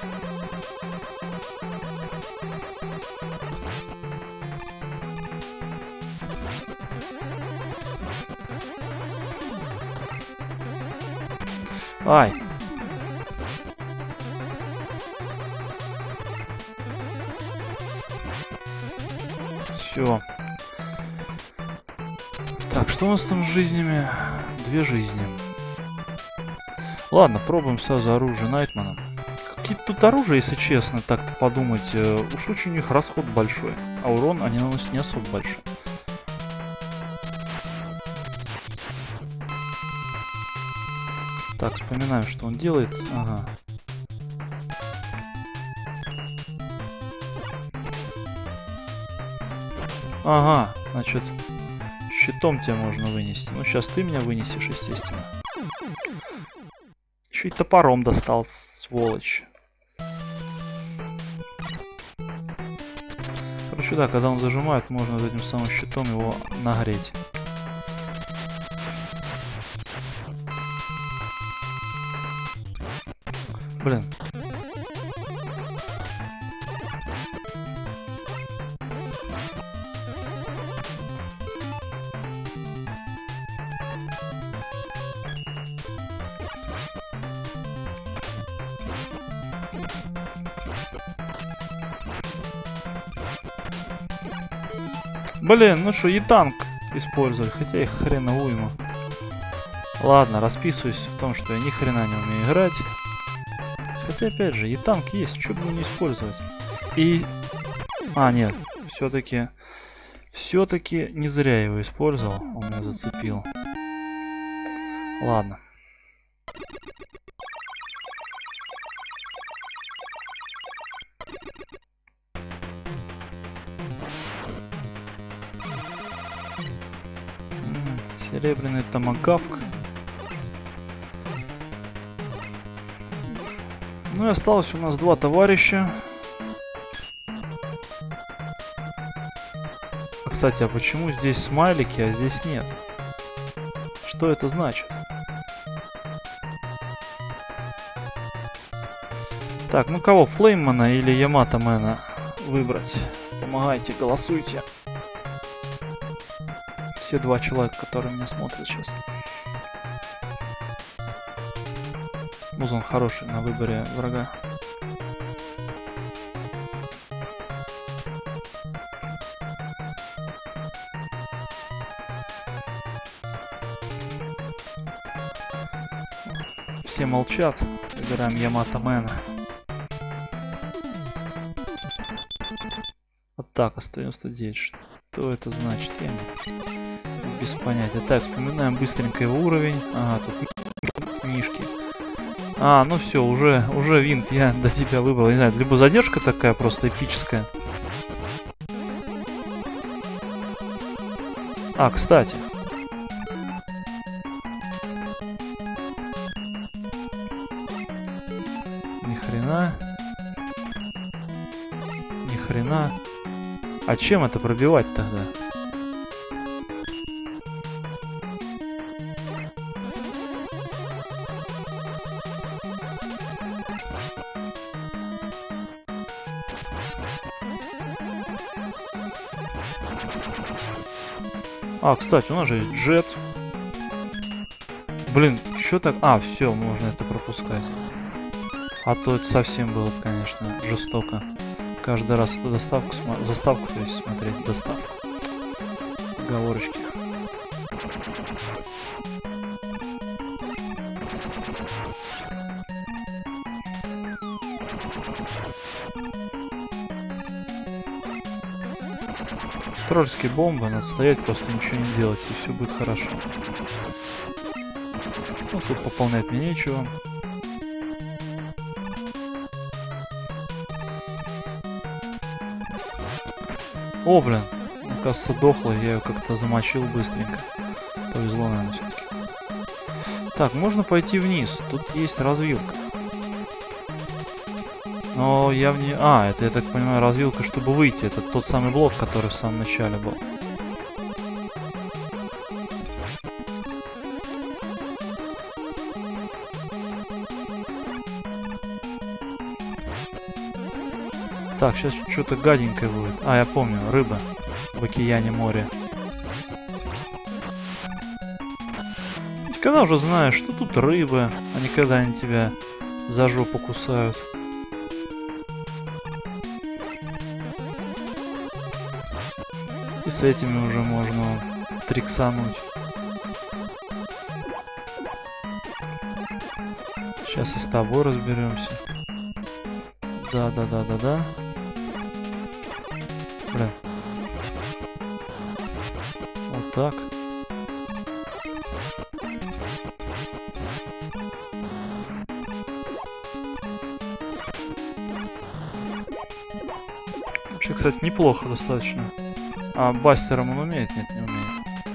Ай! Все. Так, что у нас там с жизнями? 2 жизни. Ладно, пробуем сразу оружие Найтмана. Какие-то тут оружия, если честно, так-то подумать. Уж очень у них расход большой. А урон они наносят не особо большой. Так, вспоминаем, что он делает. Ага. Ага, значит, щитом тебя можно вынести. Ну, сейчас ты меня вынесешь, естественно. Еще и топором достал, сволочь. Короче, да, когда он зажимает, можно этим самым щитом его нагреть. Блин. Блин, ну что, и танк использовать, хотя их хрена уйма. Ладно, расписываюсь в том, что я ни хрена не умею играть. Хотя, опять же, и танк есть, что бы его не использовать. И... А, нет, все-таки не зря я его использовал, он меня зацепил. Ладно. Серебряный томагавк. Ну и осталось у нас 2 товарища. Кстати, а почему здесь смайлики, а здесь нет? Что это значит? Так, ну кого, Флейммана или Яматомена выбрать? Помогайте, голосуйте. Все 2 человека, которые меня смотрят сейчас. Музон хороший на выборе врага. Все молчат. Выбираем Яматомена. Атака 199. Что это значит? Я без понятия. Так, вспоминаем быстренько его уровень. Ага, тут книжки. А, ну все, уже винт я до тебя выбрал. Не знаю, либо задержка такая просто эпическая. А, кстати. Ни хрена. Ни хрена. А чем это пробивать тогда? А, кстати, у нас же есть джет. Блин, что так... А, все, можно это пропускать. А то это совсем было, конечно, жестоко. Каждый раз эту доставку... Заставку, то есть, смотреть. Доставку. Оговорочки. Тролльские бомбы, надо стоять, просто ничего не делать, и все будет хорошо. Ну, тут пополнять мне нечего. О, блин, оказывается, дохла, я ее как-то замочил быстренько. Повезло, наверное, все-таки. Так, можно пойти вниз, тут есть развилка. Но я в ней... А, это, я так понимаю, развилка, чтобы выйти. Это тот самый блок, который в самом начале был. Так, сейчас что-то гаденькое будет. А, я помню, рыба в океане море. Когда уже знаешь, что тут рыбы, а не когда они тебя за жопу кусают. И с этими уже можно триксануть. Сейчас и с тобой разберемся. Да. Блин. Вот так. Вообще, кстати, неплохо достаточно. А бастером он умеет? Нет, не умеет.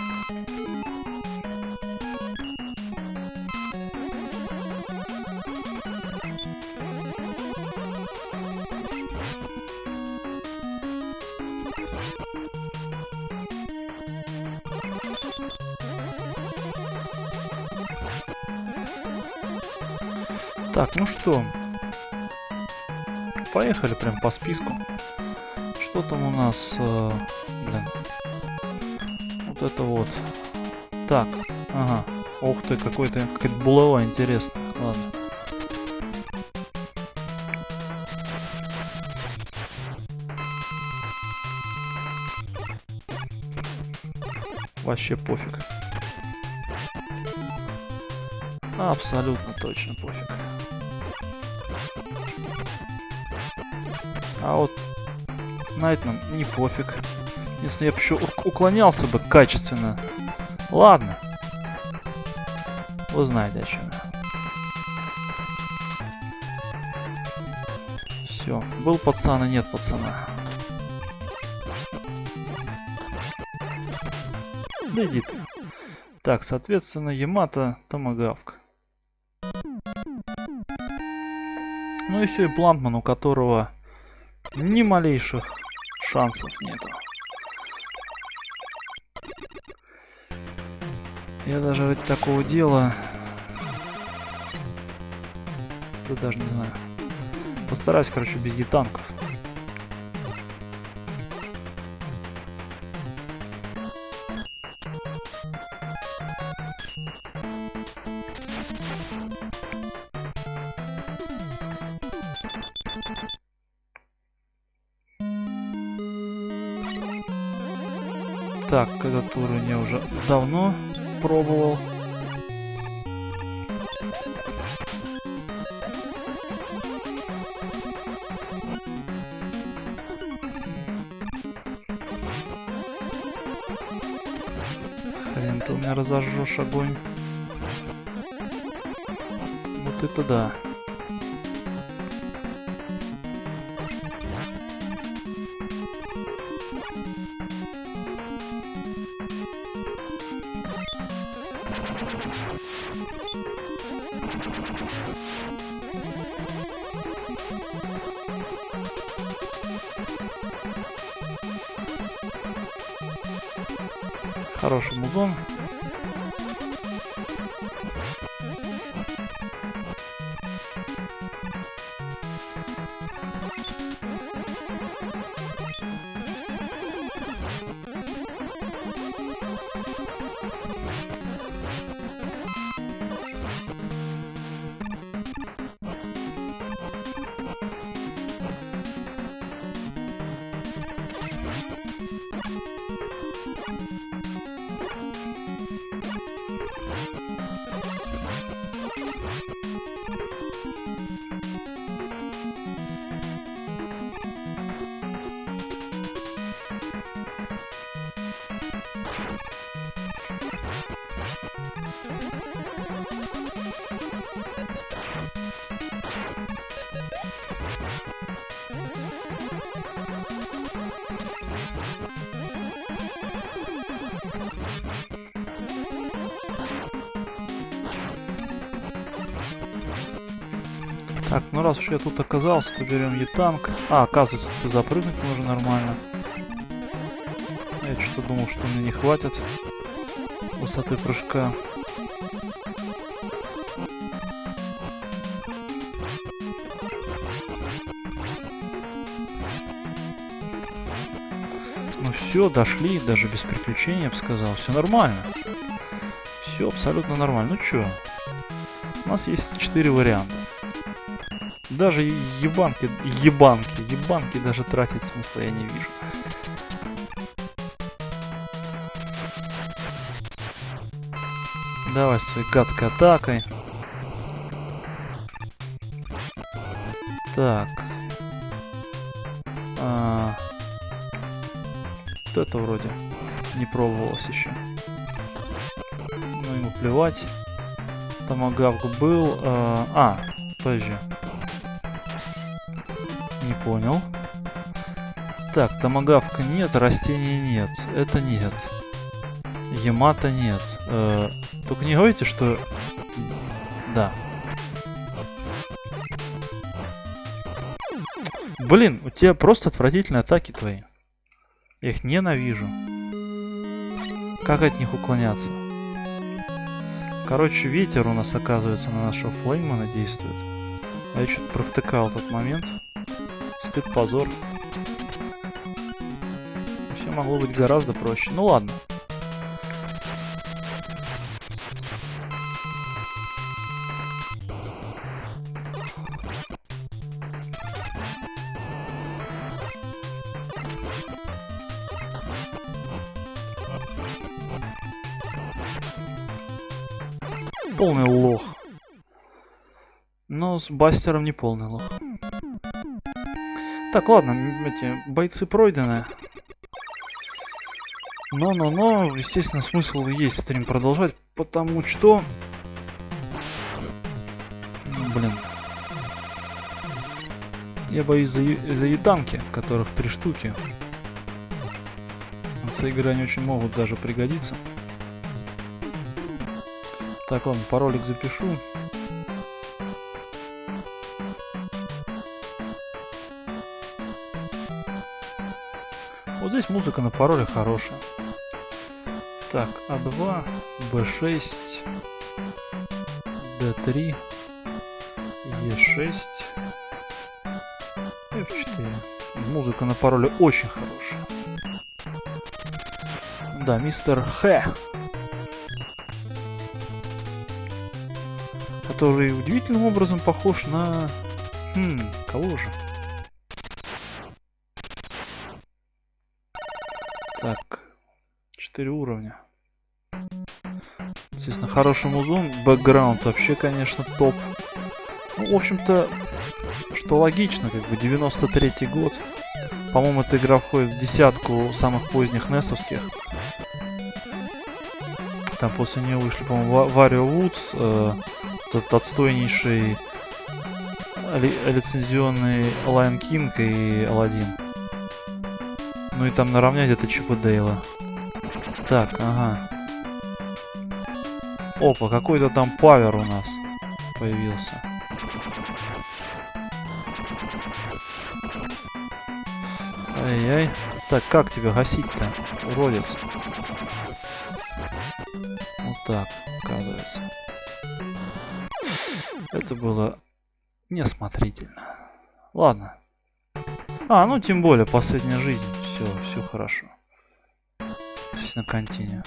Так, ну что? Поехали прям по списку. Что там у нас? Блин. Вот это вот. Так, ага. Ух ты, какая-то булава интересная. Ладно. Вообще пофиг. Абсолютно точно пофиг. А вот Найтман не пофиг. Если я бы еще уклонялся бы качественно. Ладно. Вы знаете о чем. Все. Был пацан и нет пацана. Да иди ты. Так, соответственно, Ямато Томагавк. Ну и все, и Плантман, у которого ни малейших шансов нету. Я даже ради такого дела... Да даже не знаю. Постараюсь, короче, без танков. Так, этот уровень я уже давно пробовал. Хрен ты у меня разожжешь огонь. Вот это да. Хороший музон. Так, ну раз уж я тут оказался, то берем Е-танк. А, оказывается, тут запрыгнуть можно нормально. Я что-то думал, что мне не хватит высоты прыжка. Ну все, дошли, даже без приключений, я бы сказал. Все нормально. Все абсолютно нормально. Ну чё? У нас есть 4 варианта. Даже ебанки даже тратить смысла я не вижу. Давай своей гадской атакой. Так. Вот это вроде не пробовалось еще. Ну ему плевать. Томагавк был. Подожди. Не понял. Так, томагавка нет, растений нет. Это нет. Ямато нет. Только не говорите, что... Да. Блин, у тебя просто отвратительные атаки твои. Я их ненавижу. Как от них уклоняться? Короче, ветер у нас, оказывается, на нашего флеймана действует. А я что-то провтыкал этот момент. Стыд, позор. Все могло быть гораздо проще. Ну ладно. Полный лох. Но с Бастером не полный лох. Так, ладно, эти бойцы пройдены. Но, естественно, смысл есть стрим продолжать, потому что... Блин. Я боюсь за Е-танки, которых 3 штуки. В конце игры они очень могут даже пригодиться. Так, ладно, паролик запишу. Вот здесь музыка на пароле хорошая. Так, А2, Б6, Д3, Е6, F4. Музыка на пароле очень хорошая. Да, мистер Х. Который удивительным образом похож на... кого же? Так, 4 уровня. Естественно, хороший музон. Бэкграунд вообще, конечно, топ. Ну, в общем-то, что логично, как бы 93-й год. По-моему, эта игра входит в десятку самых поздних несовских. Там после нее вышли, по-моему, Варио Вудс, тот отстойнейший лицензионный Lion King и Аладдин. Ну и там наравне где-то Чип и Дейла. Так, ага. Опа, какой-то там павер у нас появился. Ай-яй. Так, как тебя гасить-то, уродец? Вот так, оказывается. Это было несмотрительно. Ладно. Ну тем более, последняя жизнь. Все хорошо. Естественно, континью.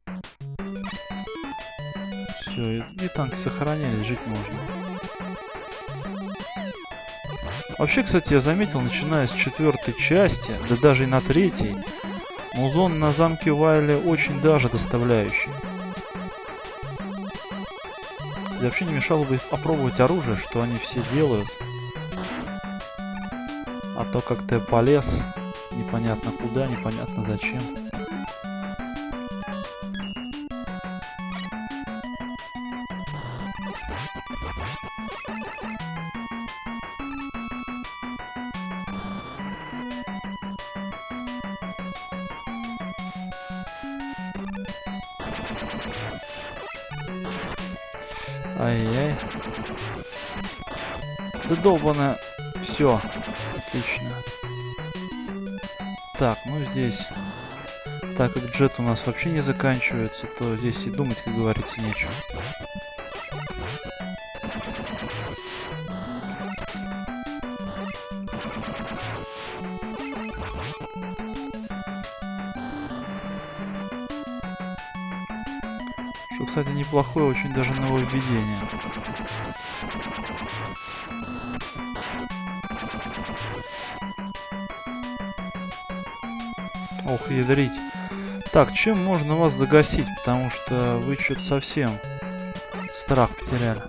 Все, и танки сохранялись, жить можно. Вообще, кстати, я заметил, начиная с 4-й части, да даже и на 3-й, музон на замке Вайле очень даже доставляющий. И вообще не мешало бы опробовать оружие, что они все делают. А то как-то я полез непонятно куда, непонятно зачем. Ай-яй. Да долбаная. Все. Отлично. Так, ну здесь. Так как джет у нас вообще не заканчивается, то здесь и думать, как говорится, нечего. Что, кстати, неплохое очень даже нововведение. Ох, ядрить. Так, чем можно вас загасить? Потому что вы что-то совсем страх потеряли.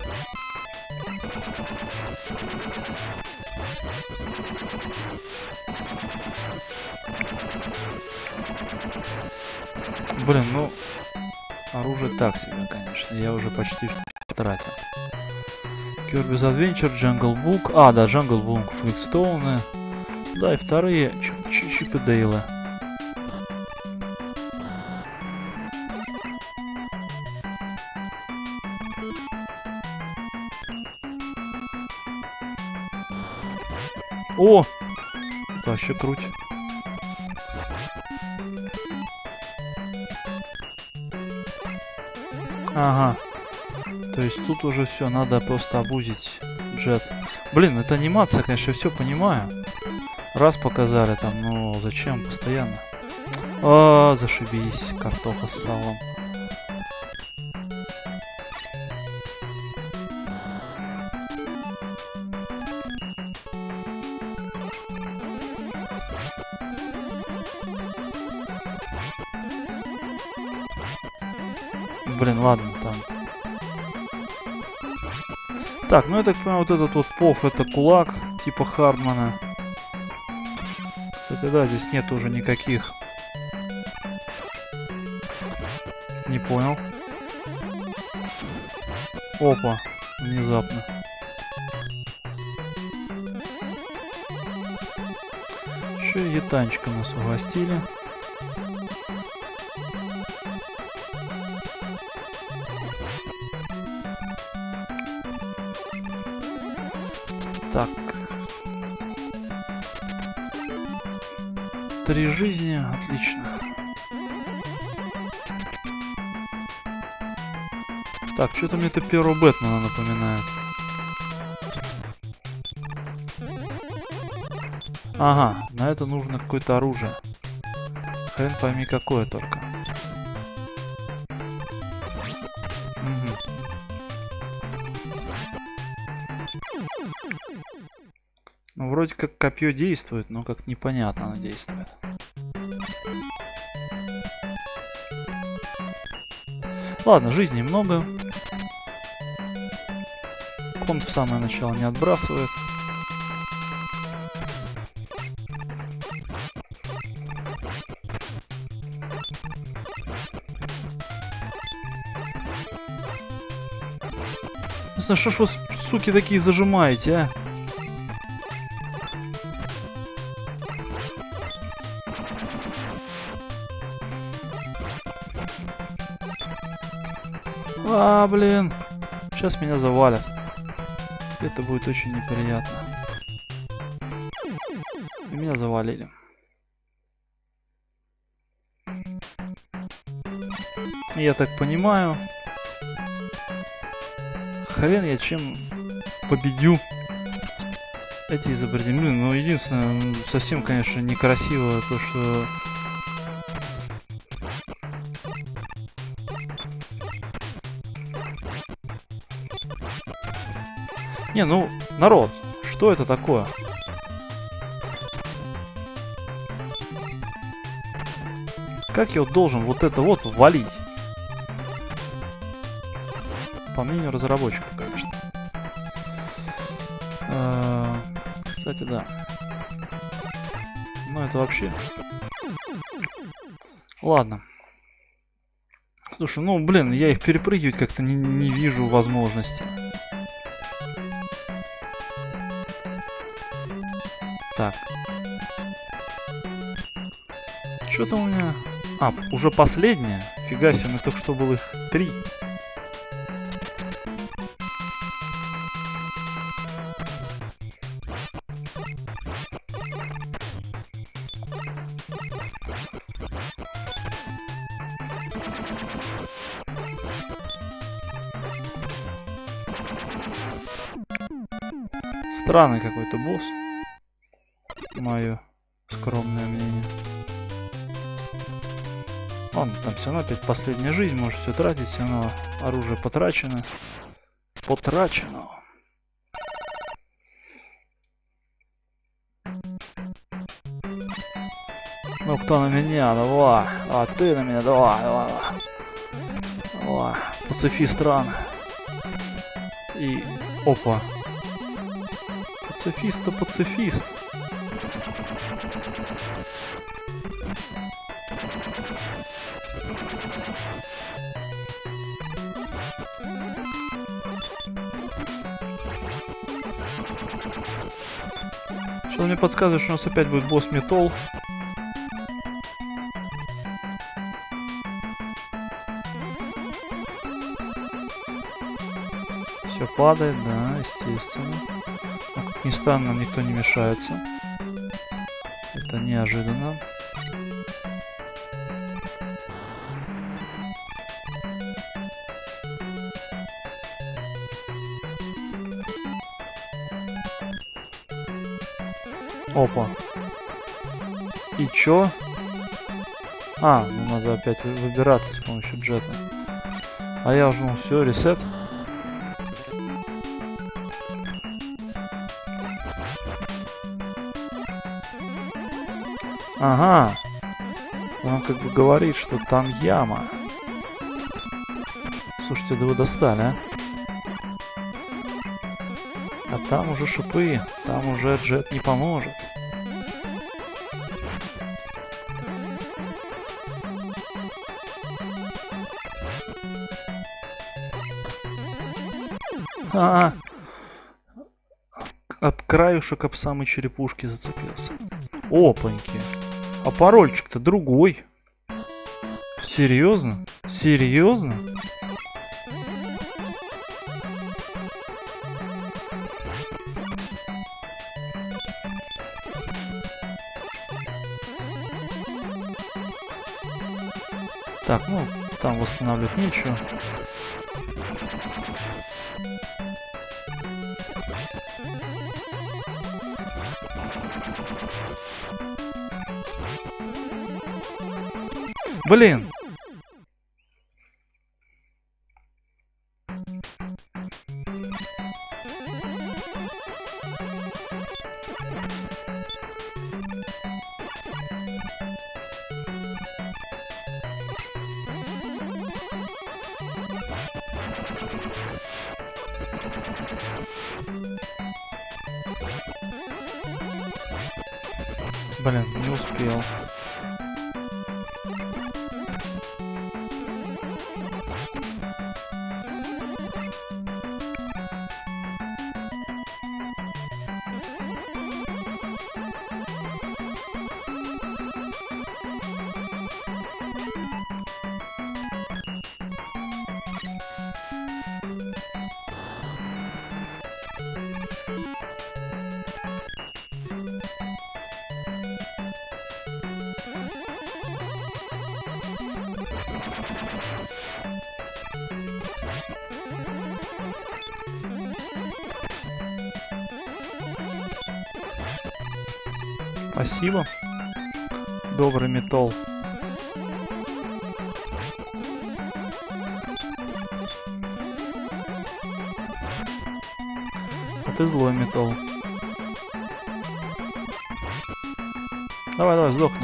Блин, ну... Оружие так себе, конечно. Я уже почти тратил. Kirby's Adventure, Jungle Book. А, да, Jungle Book, Фликстоуны. Да, и вторые Чип и Дейлы. О! Это вообще круть. Ага. То есть тут уже все, надо просто обузить джет. Блин, это анимация, конечно, все понимаю. Раз показали там, но зачем постоянно? А, зашибись, картоха с салом. Блин, ладно, там. Так, ну я так понимаю, вот этот вот пов, это кулак, типа Хардмана. Кстати, да, здесь нет уже никаких. Не понял. Опа, внезапно. Еще и ятанчиком нас угостили. Так. 3 жизни, отлично. Так, что-то мне это первого Бэтмена напоминает. Ага, на это нужно какое-то оружие. Хрен пойми какое только. Ну, вроде как копье действует, но как непонятно оно действует. Ладно, жизни много. Конт в самое начало не отбрасывает. Ну что ж вы, суки, такие зажимаете, а? А, блин. Сейчас меня завалят. Это будет очень неприятно. И меня завалили. Я так понимаю. Хрен я чем победю эти изобретения. Блин, ну единственное, совсем, конечно, некрасиво то, что... Не, ну, народ, что это такое? Как я вот должен вот это вот валить? По мнению разработчиков, конечно. Кстати, да. Ну, это вообще... Ладно. Слушай, ну, блин, я их перепрыгивать как-то не вижу возможности. Так. Что-то у меня... А, уже последняя? Фига себе, у меня только что было их 3. Странный какой-то босс. Мое скромное мнение. Он там все равно опять последняя жизнь, может все тратить, все равно оружие потрачено. Потрачено. Ну кто на меня? Давай. А ты на меня, давай, давай. Давай. Пацифист ран. И... Опа. Пацифист-то пацифист. Что-то мне подсказывает, что у нас опять будет босс Метол. Все падает, да, естественно. Как ни странно, нам никто не мешается. Это неожиданно. Опа. И чё? А, ну надо опять выбираться с помощью джета. А я уже, ну все, ресет. Ага. Он как бы говорит, что там яма. Слушайте, да вы достали, а? А там уже шипы. Там уже джет не поможет. Об краюшек, об самой черепушки зацепился. Опаньки. А парольчик-то другой. Серьезно? Серьезно? Так, ну, там восстанавливать нечего. Блин! Блин, не успел. Спасибо. Добрый металл. А ты злой металл. Давай, давай, сдохни.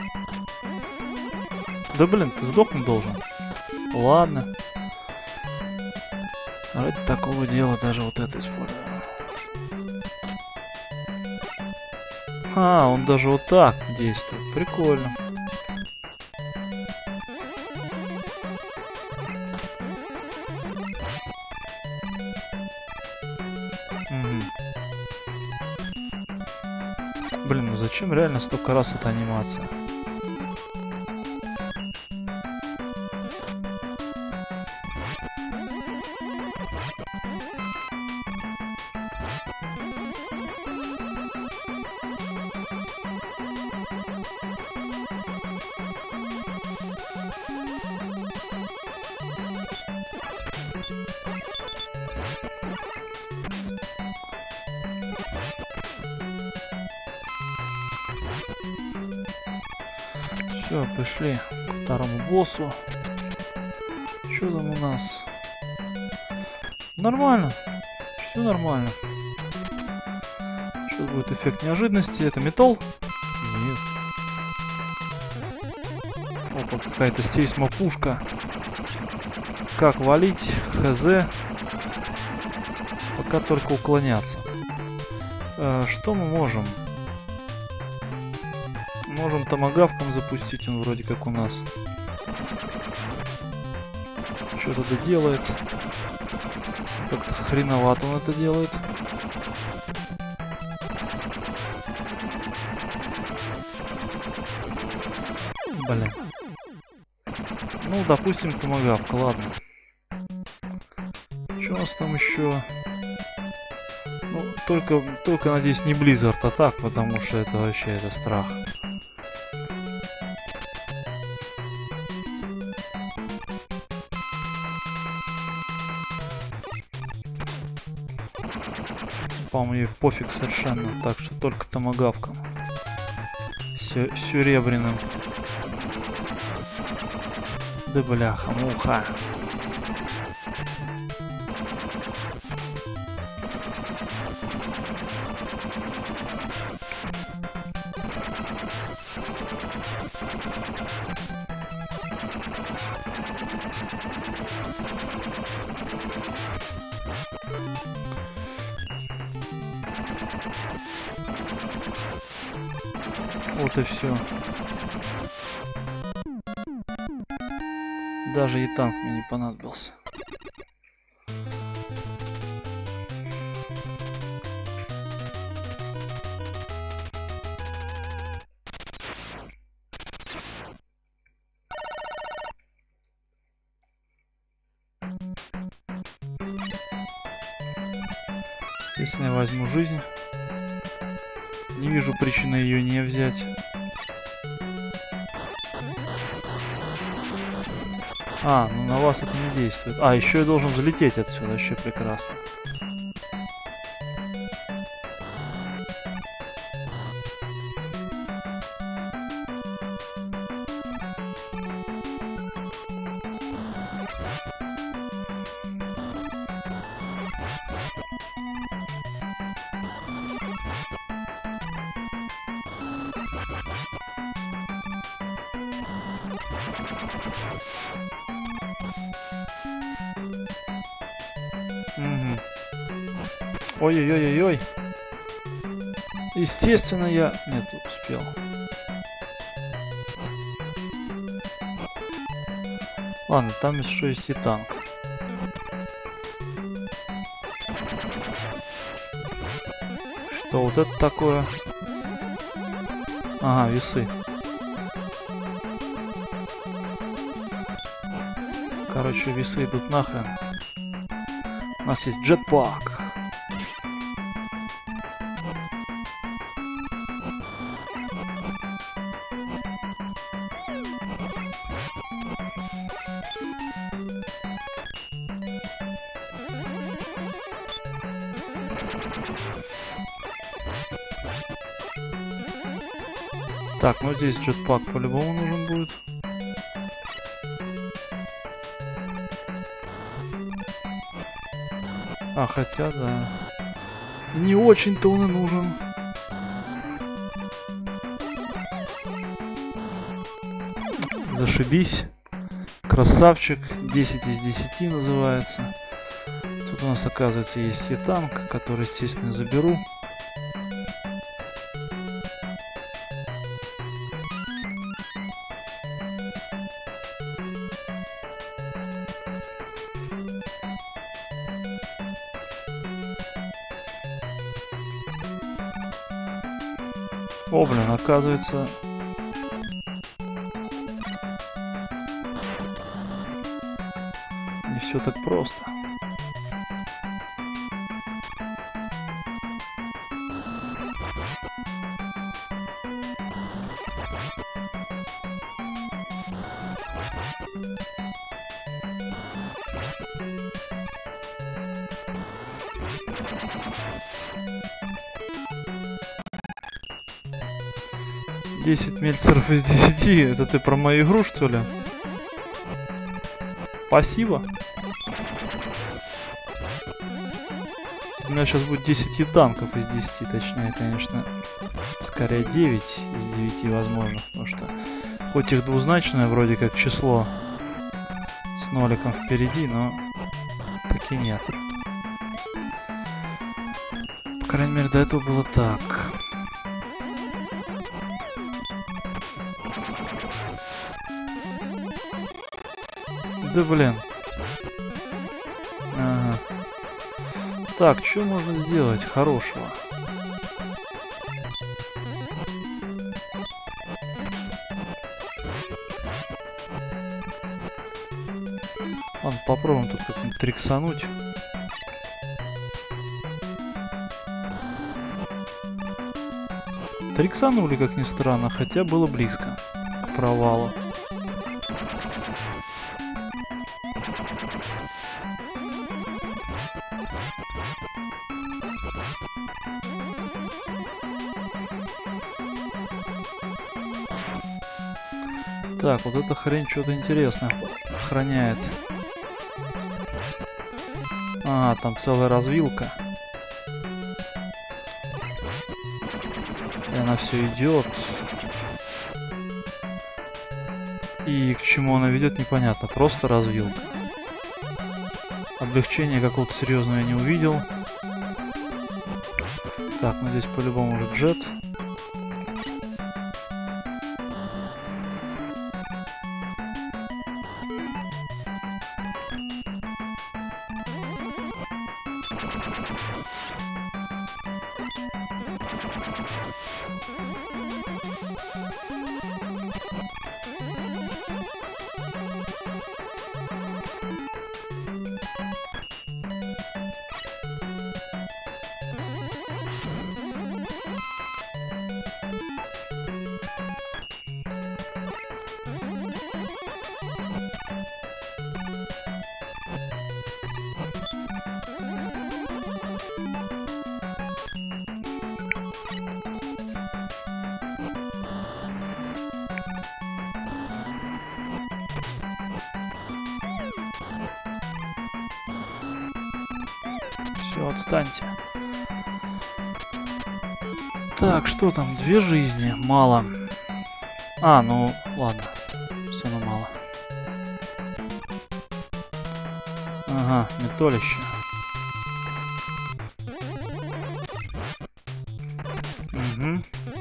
Да блин, ты сдохнуть должен. Ладно. Ради такого дела даже вот это использую. А, он даже вот так действует. Прикольно. Блин, ну зачем реально столько раз эта анимация? Все, пришли к второму боссу. Что там у нас? Нормально. Все нормально. Сейчас будет эффект неожиданности. Это металл? Нет. Опа, какая-то сейсмопушка. Как валить? Хз. Пока только уклоняться. Что мы можем? Можем томагавком запустить, он вроде как у нас. Что-то делает. Как-то хреновато он это делает. Блин. Ну, допустим, томагавка, ладно. Что у нас там еще? Ну, только, надеюсь, не Blizzard, а так, потому что это вообще, это страх. По-моему, ей пофиг совершенно, так что только томагавком. Серебряным. Да бляха, муха. Вот и все. Даже и танк мне не понадобился. Естественно, я возьму жизнь. Не вижу причины ее не взять. А, ну на вас это не действует. А, еще я должен взлететь отсюда, вообще прекрасно. Ой-ой-ой-ой-ой. Естественно, я... Нет, успел. Ладно, там еще есть и танк. Что вот это такое? Ага, весы. Короче, весы идут нахрен. У нас есть джетпак. Так, ну здесь джетпак по-любому нужен будет. А, хотя, да. Не очень-то он и нужен. Зашибись. Красавчик. 10 из 10 называется. Тут у нас, оказывается, есть и танк, который, естественно, заберу. О, блин, оказывается... не все так просто. Десять мельцеров из 10. Это ты про мою игру, что ли? Спасибо. У меня сейчас будет 10 танков из 10, точнее, конечно. Скорее 9 из 9 возможно. Потому что хоть их двузначное вроде как число с ноликом впереди, но таки нет. По крайней мере, до этого было так. Да блин. Ага. Так, что можно сделать хорошего? Ладно, попробуем тут как-нибудь триксануть. Триксанули, как ни странно, хотя было близко к провалу. Так, вот эта хрень что-то интересное охраняет. А, там целая развилка. И она все идет. И к чему она ведет, непонятно. Просто развилка. Облегчения какого-то серьезного я не увидел. Так, ну здесь по-любому уже джет. Все, отстаньте. Так, что там? 2 жизни. Мало. А, ну, ладно. Все равно мало. Ага, метолище. Угу.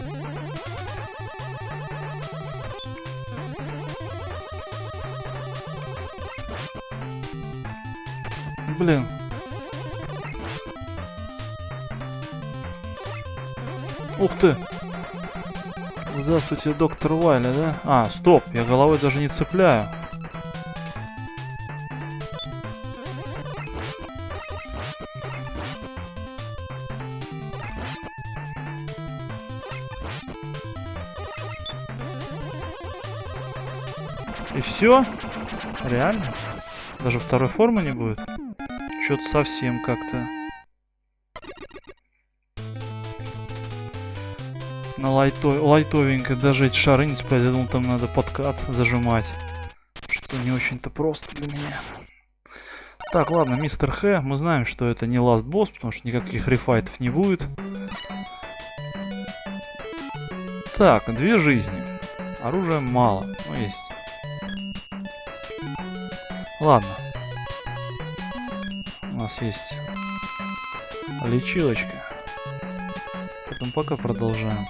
Блин. Ух ты! Здравствуйте, доктор Уайли, да? А, стоп, я головой даже не цепляю. И все? Реально? Даже второй формы не будет? Что-то совсем как-то... На лайтовенько даже эти шары не цеплять. Я думал, там надо подкат зажимать. Что не очень-то просто для меня. Так, ладно, мистер Х. Мы знаем, что это не ласт босс, потому что никаких рефайтов не будет. Так, 2 жизни. Оружия мало, но есть. Ладно. нас есть лечилочка. Потом пока продолжаем.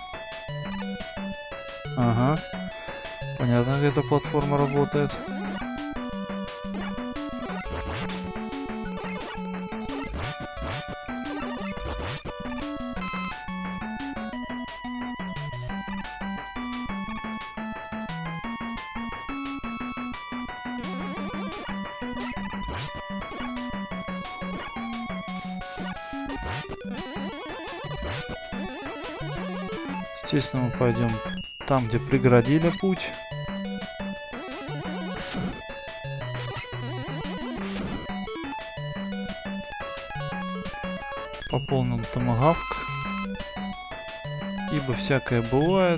Ага. Понятно, как эта платформа работает. Естественно, мы пойдем там, где преградили путь. Пополнил томагавк. Ибо всякое бывает.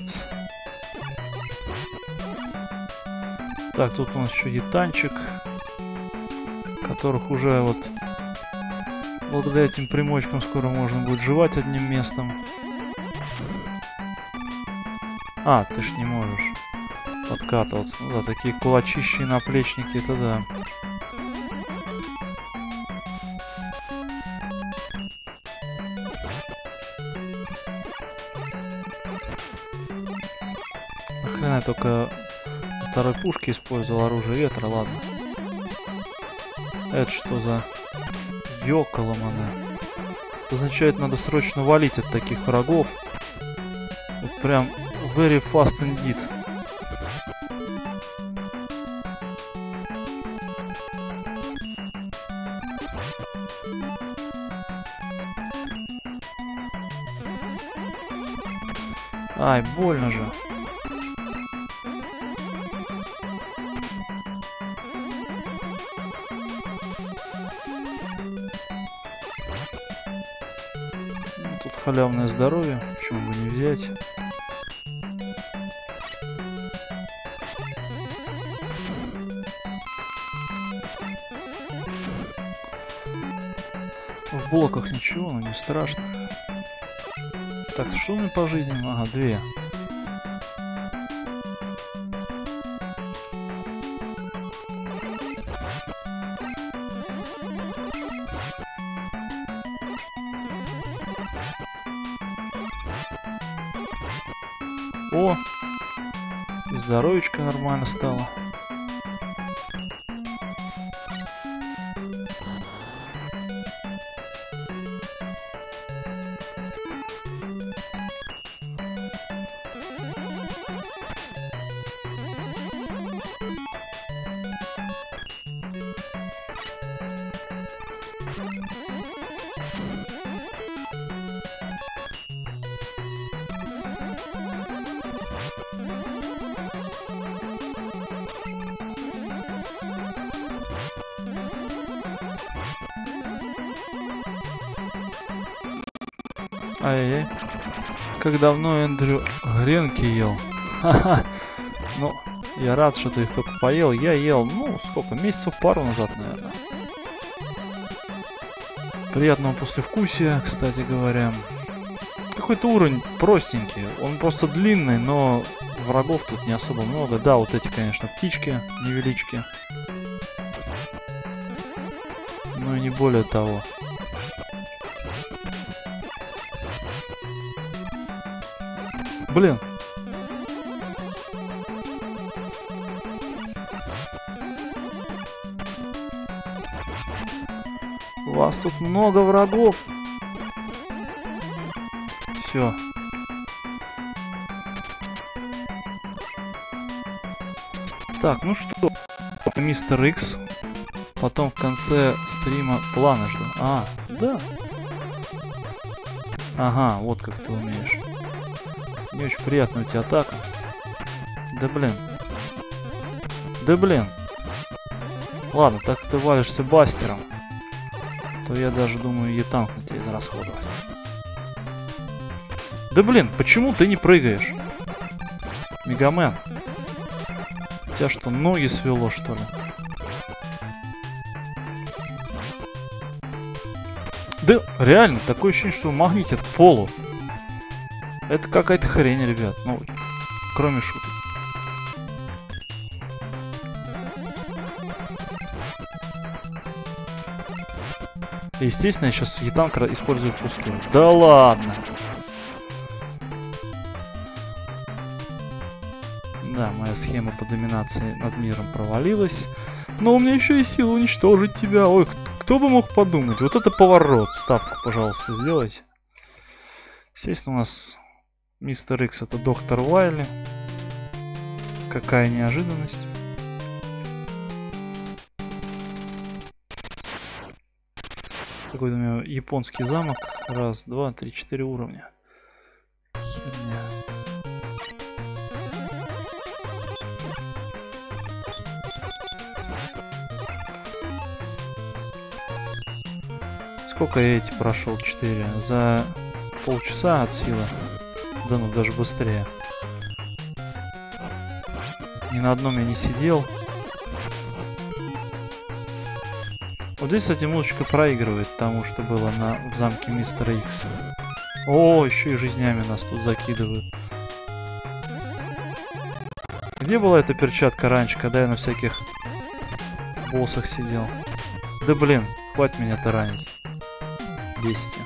Так, тут у нас еще гитанчик, которых уже вот благодаря этим примочкам скоро можно будет жевать одним местом. А, ты ж не можешь подкатываться. Ну да, такие кулачищи и наплечники, это да. Нахрена я только второй пушки использовал оружие ветра, ладно. Это что за ёколомана? Это означает, надо срочно валить от таких врагов. Вот прям very fast indeed. Ай, больно же. Ну, тут халявное здоровье, почему бы не взять. В блоках ничего, но не страшно. Так, что у меня по жизни? Ага, 2. О! И здоровечко нормально стало. Ай-яй-яй. Как давно Эндрю гренки ел. Ха-ха. Ну, я рад, что ты их только поел. Я ел, ну, сколько? Месяцев пару назад, наверное. Приятного послевкусия, кстати говоря. Какой-то уровень простенький. Он просто длинный, но врагов тут не особо много. Да, вот эти, конечно, птички невелички. Но и не более того. Блин. У вас тут много врагов. Все. Так, ну что, мистер Икс. Потом в конце стрима планы жду. А, да. Ага, вот как ты умеешь. Не очень приятная у тебя атака. Да блин. Да блин. Ладно, так ты валишься бастером, то я даже думаю Е-танк на тебя израсходовать. Да блин, почему ты не прыгаешь? Мегамен. У тебя что, ноги свело, что ли? Да, реально, такое ощущение, что магнитит к полу. Это какая-то хрень, ребят. Ну, кроме шуток. Естественно, я сейчас Е-танк использую впустую. Да ладно! Да, моя схема по доминации над миром провалилась. Но у меня еще есть сила уничтожить тебя. Ой, кто бы мог подумать? Вот это поворот. Ставку, пожалуйста, сделайте. Естественно, у нас Мистер Икс — это доктор Уайли. Какая неожиданность. Какой-то у меня японский замок. Раз, два, три, 4 уровня. Херня. Сколько я эти прошел? 4. За полчаса от силы. Да ну, даже быстрее. Ни на одном я не сидел. Вот здесь, кстати, музычка проигрывает тому, что было в замке Мистера Икс. О, еще и жизнями нас тут закидывают. Где была эта перчатка раньше, когда я на всяких боссах сидел? Да блин, хватит меня таранить. Бестия.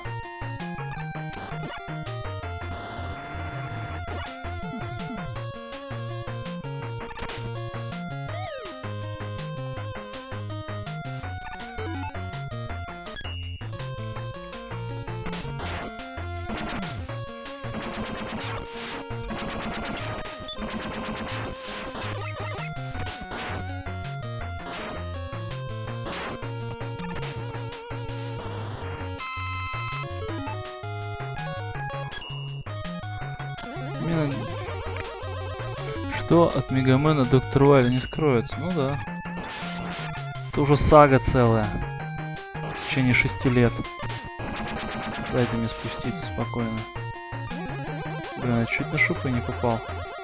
Что от Мегамена Доктор Уайли не скроется? Ну да. Это уже сага целая. В течение 6 лет. Дайте мне спуститься спокойно. Блин, я чуть на шипы не попал.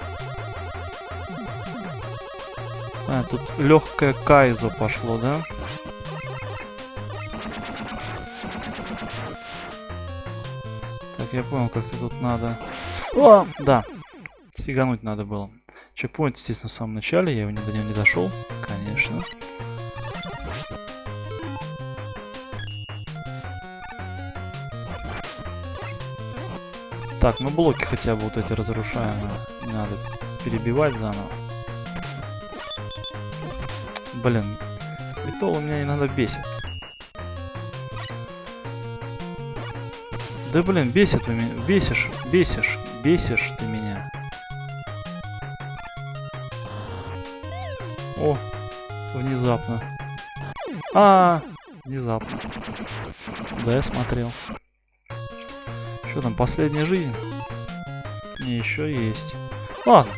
А, тут легкое кайзо пошло, да? Так, я понял, как-то тут надо... О, да. Сигануть надо было. Чекпоинт, естественно, в самом начале. Я до него не дошел. Конечно. Так, ну блоки хотя бы вот эти разрушаемые. Не надо перебивать заново. Блин. Витол меня иногда бесит. Да блин, бесит вы меня. Бесишь ты меня. О, внезапно. Внезапно. Да, я смотрел. Что там, последняя жизнь? Не, еще есть. Ладно.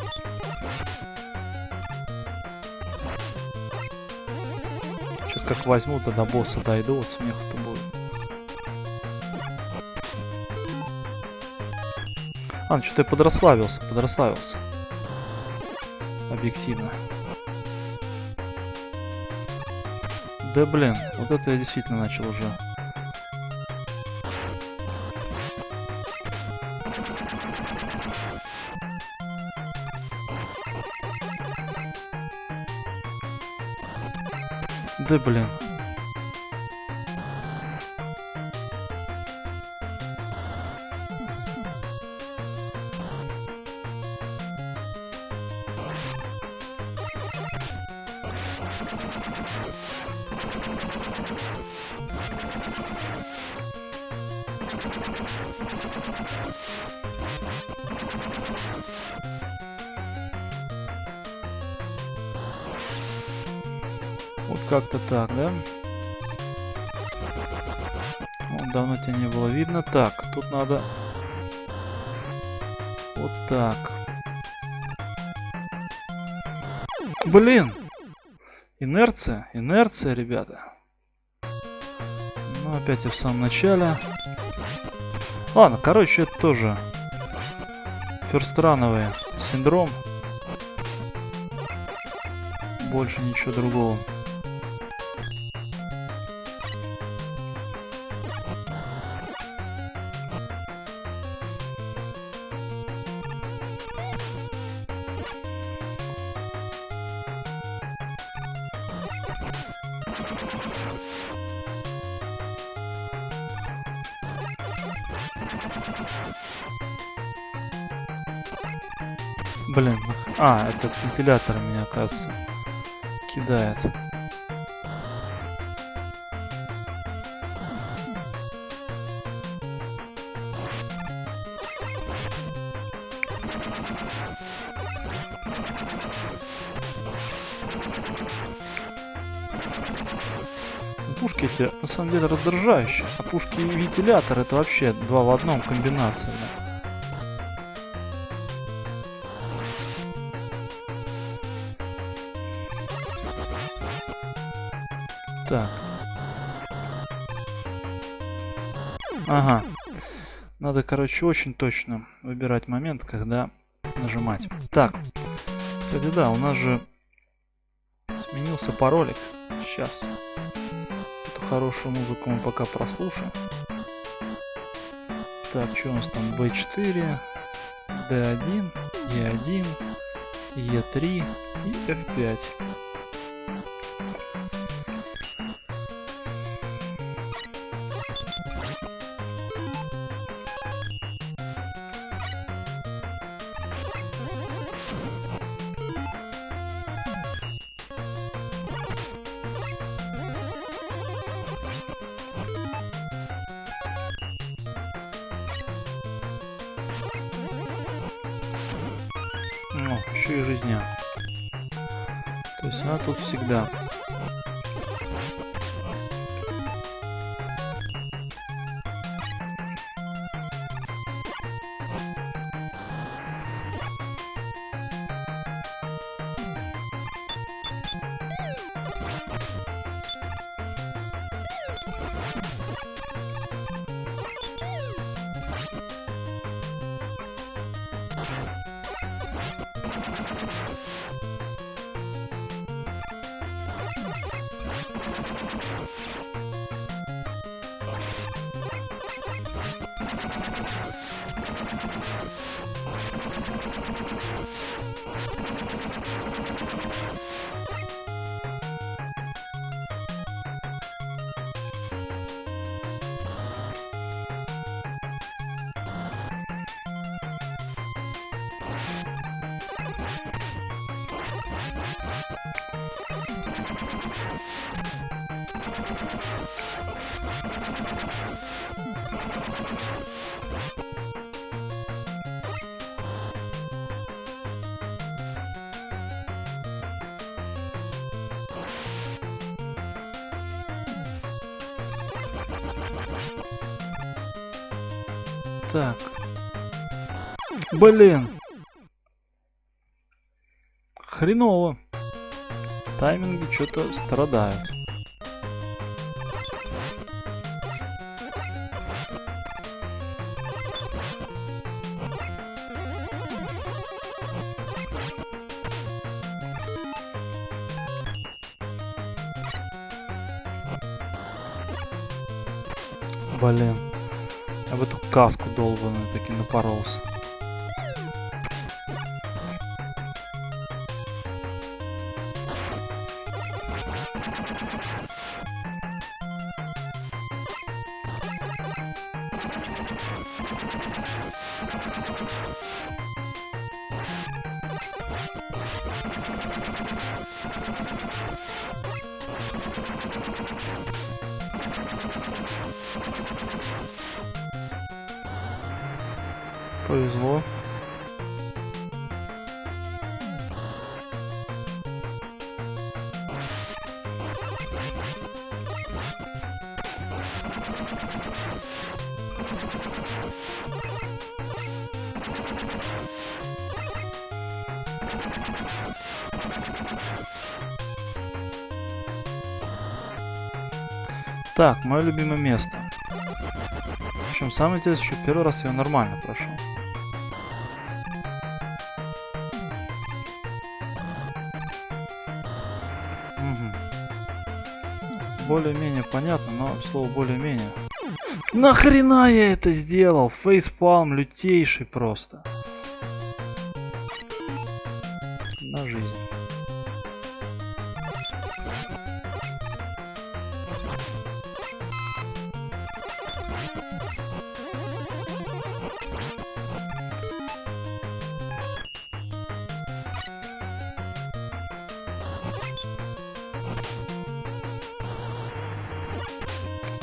Сейчас как возьму, тогда босса дойду, вот смех-то будет. Ну что-то я подрославился. Объективно. Да блин, вот это я действительно начал уже. Да блин. Вот как-то так, да? Вот, давно тебя не было видно. Так, тут надо... Вот так. Блин! Инерция, ребята. Ну, опять я в самом начале. Ладно, короче, это тоже ферстрановый синдром. Больше ничего другого. Блин, этот вентилятор меня, кажется, кидает. Пушки эти на самом деле раздражающие, а пушки и вентилятор это вообще 2 в одном комбинация. Так. Ага. Надо, короче, очень точно выбирать момент, когда нажимать. Так. Кстати, да, у нас же сменился паролик. Сейчас. Эту хорошую музыку мы пока прослушаем. Так, что у нас там? B4, D1, E1, E3 и F5. Еще и жизня. То есть она тут всегда. Так. Блин. Хреново. Тайминги что-то страдают. Блин. Я в эту каску долбаную таки напоролся. Повезло. Так, мое любимое место. Причем самое интересное, что первый раз я нормально прошел. Более-менее понятно, но слово более-менее. Нахрена я это сделал? Фейспалм лютейший просто. На жизнь.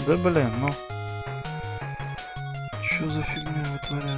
Да блин, ну. Чё за фигню я вытворяю?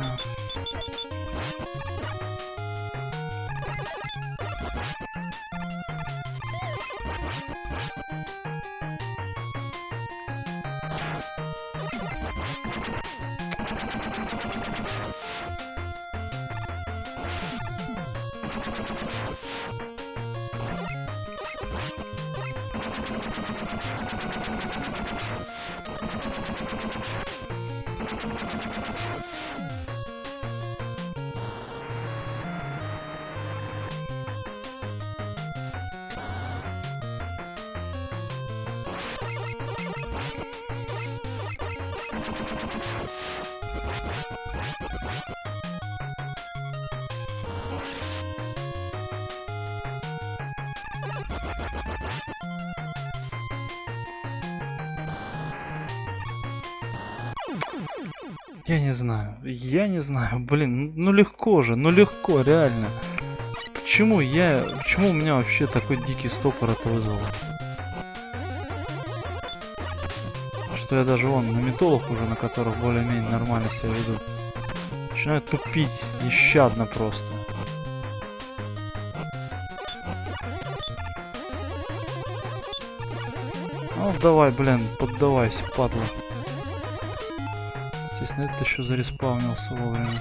Я не знаю, блин, ну легко же, ну легко, реально. Почему у меня вообще такой дикий стопор это вызвало? Что я даже вон на метолах уже, на которых более-менее нормально себя веду, начинаю тупить нещадно просто. Ну давай, блин, поддавайся, падла. Естественно, это еще зареспавнился вовремя.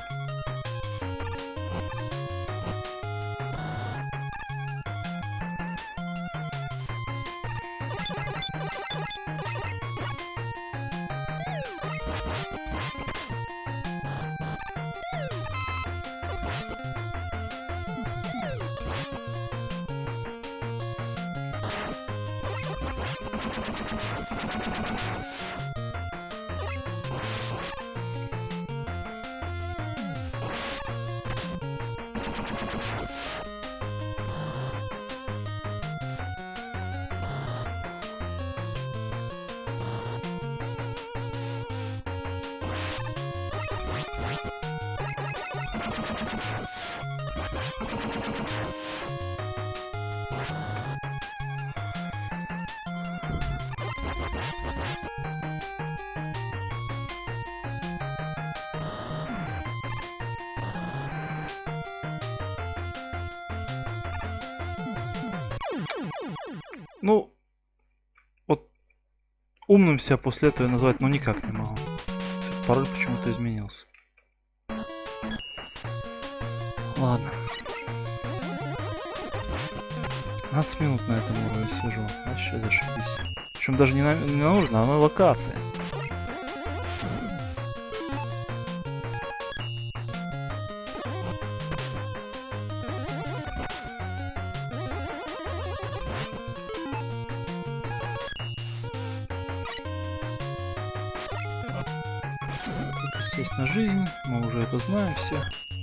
Ну, вот умным себя после этого я назвать, ну, никак не могу. Пароль почему-то изменился. Ладно. 15 минут на этом уровне сижу. Вообще зашибись. Причем даже не нужно, а на локации. Естественно, жизнь. Мы уже это знаем все.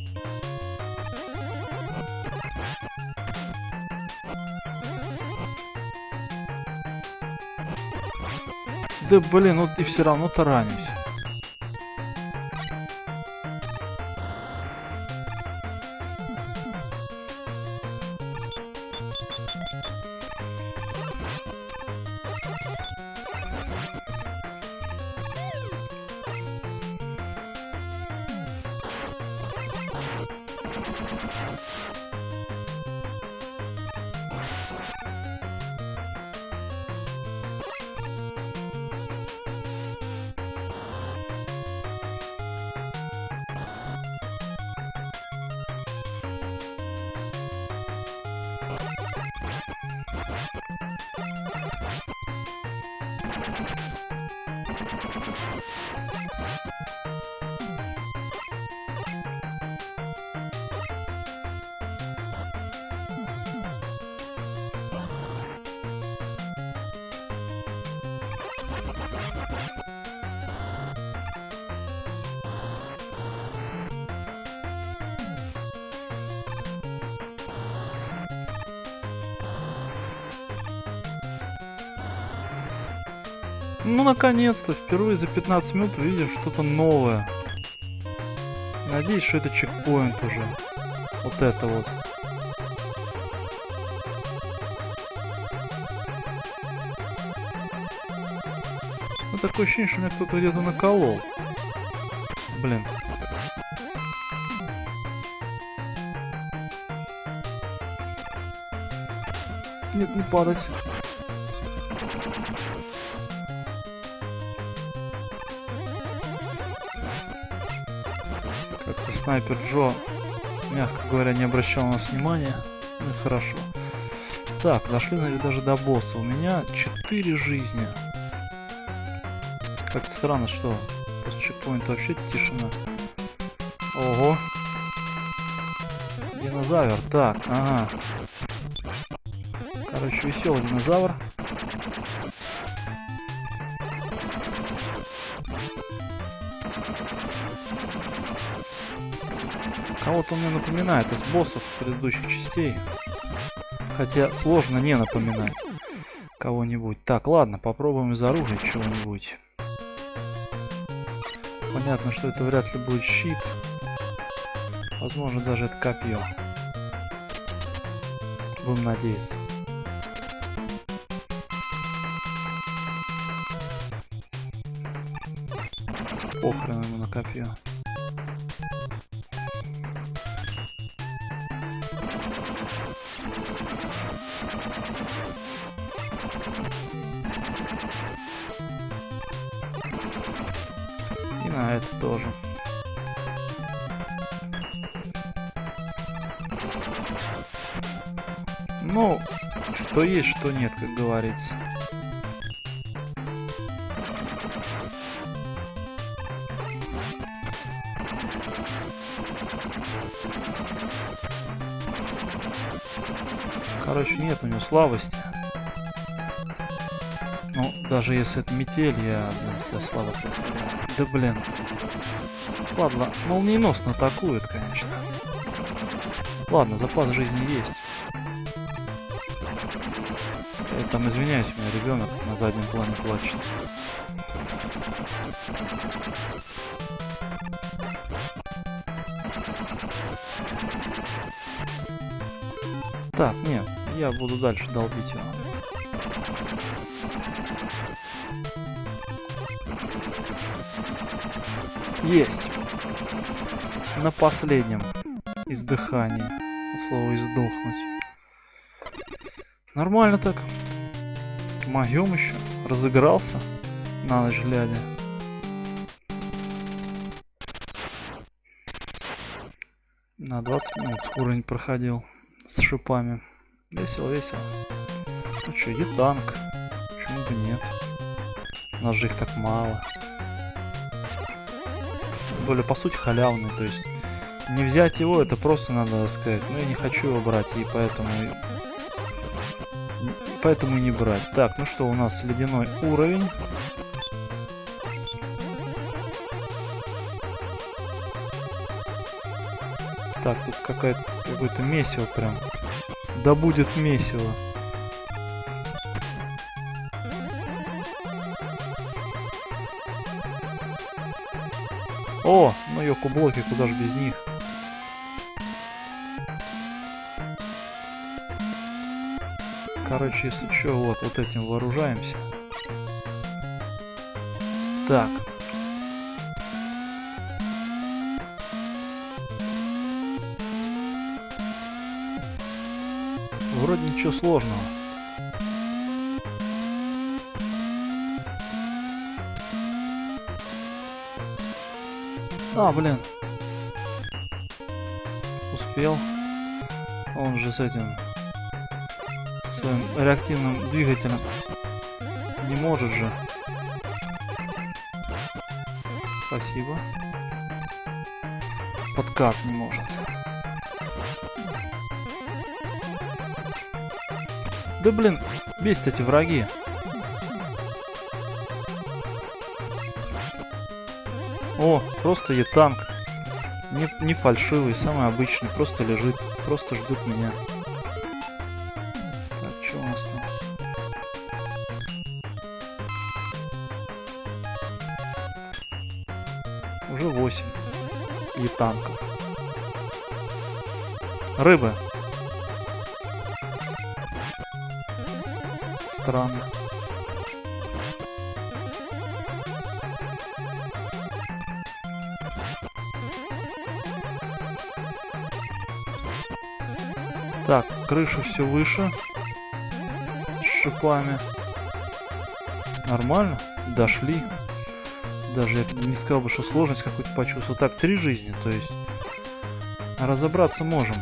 Да блин, вот и все равно таранюсь. Ну, наконец-то, впервые за 15 минут видишь что-то новое. Надеюсь, что это чекпоинт уже. Вот это вот. Вот такое ощущение, что меня кто-то где-то наколол. Блин. Нет, не падать. Как-то снайпер Джо, мягко говоря, не обращал на нас внимания. Ну и хорошо. Так, дошли, наверное, даже до босса. У меня 4 жизни. Как-то странно, что после чекпоинта вообще тишина. Ого. Динозавр. Так, ага. Короче, веселый динозавр. Кого-то он мне напоминает из боссов предыдущих частей. Хотя сложно не напоминать кого-нибудь. Так, ладно, попробуем из оружия чего-нибудь. Понятно, что это вряд ли будет щит. Возможно, даже это копье. Будем надеяться. Похрен ему на копье. И на это тоже. Ну, что есть, что нет, как говорится. Короче, нет у него слабости. Ну, даже если это метель, я, блин, себя слабо представляю. Да, блин. Ладно, молниеносно атакует, конечно. Ладно, запас жизни есть. Я там извиняюсь, у меня ребенок на заднем плане плачет. Так, нет, я буду дальше долбить его. Есть. На последнем издыхании. Слово издохнуть. Нормально так. Моем еще. Разыгрался. На ночь глядя. На 20 минут уровень проходил. С шипами. Весело, весело. Ну что, Е-танк. Почему бы нет? У нас же их так мало. Тем более, по сути, халявный. То есть, не взять его, это просто надо сказать. Ну, я не хочу его брать, и поэтому и не брать. Так, ну что, у нас ледяной уровень. Так, тут какое-то месиво прям. Да будет месиво. О, ну ёку-блоки, куда же без них. Короче, если что, вот этим вооружаемся. Так. Вроде ничего сложного. А, блин. Успел. Он же с этим... своим реактивным двигателем не может же. Спасибо. Подкат не может. Да блин, бесит эти враги. О, просто Е-танк. Не фальшивый, самый обычный. Просто лежит, просто ждет меня. Так, что у нас там? Уже 8 Е-танков. Рыбы. Странно. Так, крыша все выше. С шипами. Нормально. Дошли. Даже я не сказал бы, что сложность какую-то почувствовал. Так, 3 жизни, то есть разобраться можем.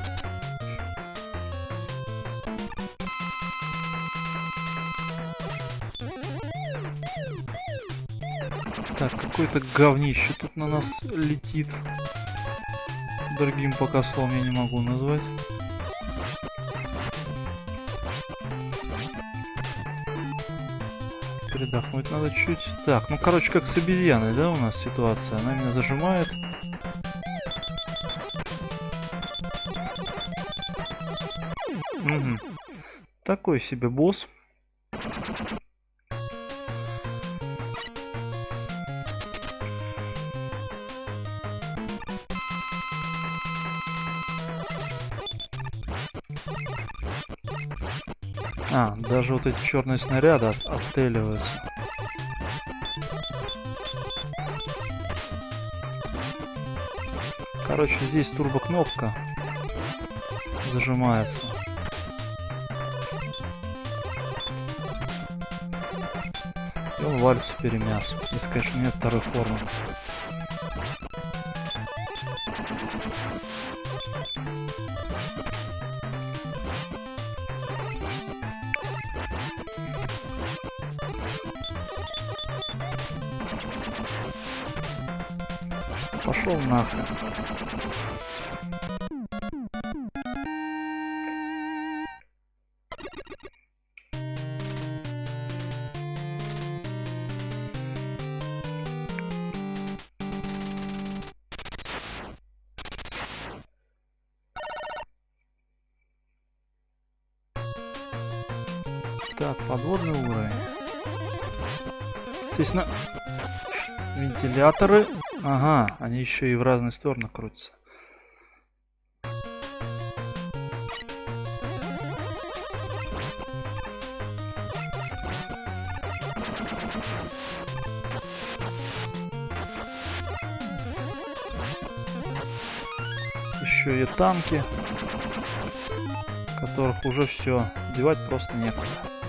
Так, какое-то говнище тут на нас летит. Другим пока словом я не могу назвать. Передохнуть надо чуть. Так, ну короче, как с обезьяной, да, у нас ситуация. Она меня зажимает. Угу. Такой себе босс. А, даже вот эти черные снаряды отстреливаются. Короче, здесь турбокнопка зажимается. И он валится в перемяс. Если, конечно, нет второй формы. Пошел нахрен. Так, подводный уровень. Естественно, вентиляторы. Ага, они еще и в разные стороны крутятся. Еще и танки, которых уже все, девать просто некуда.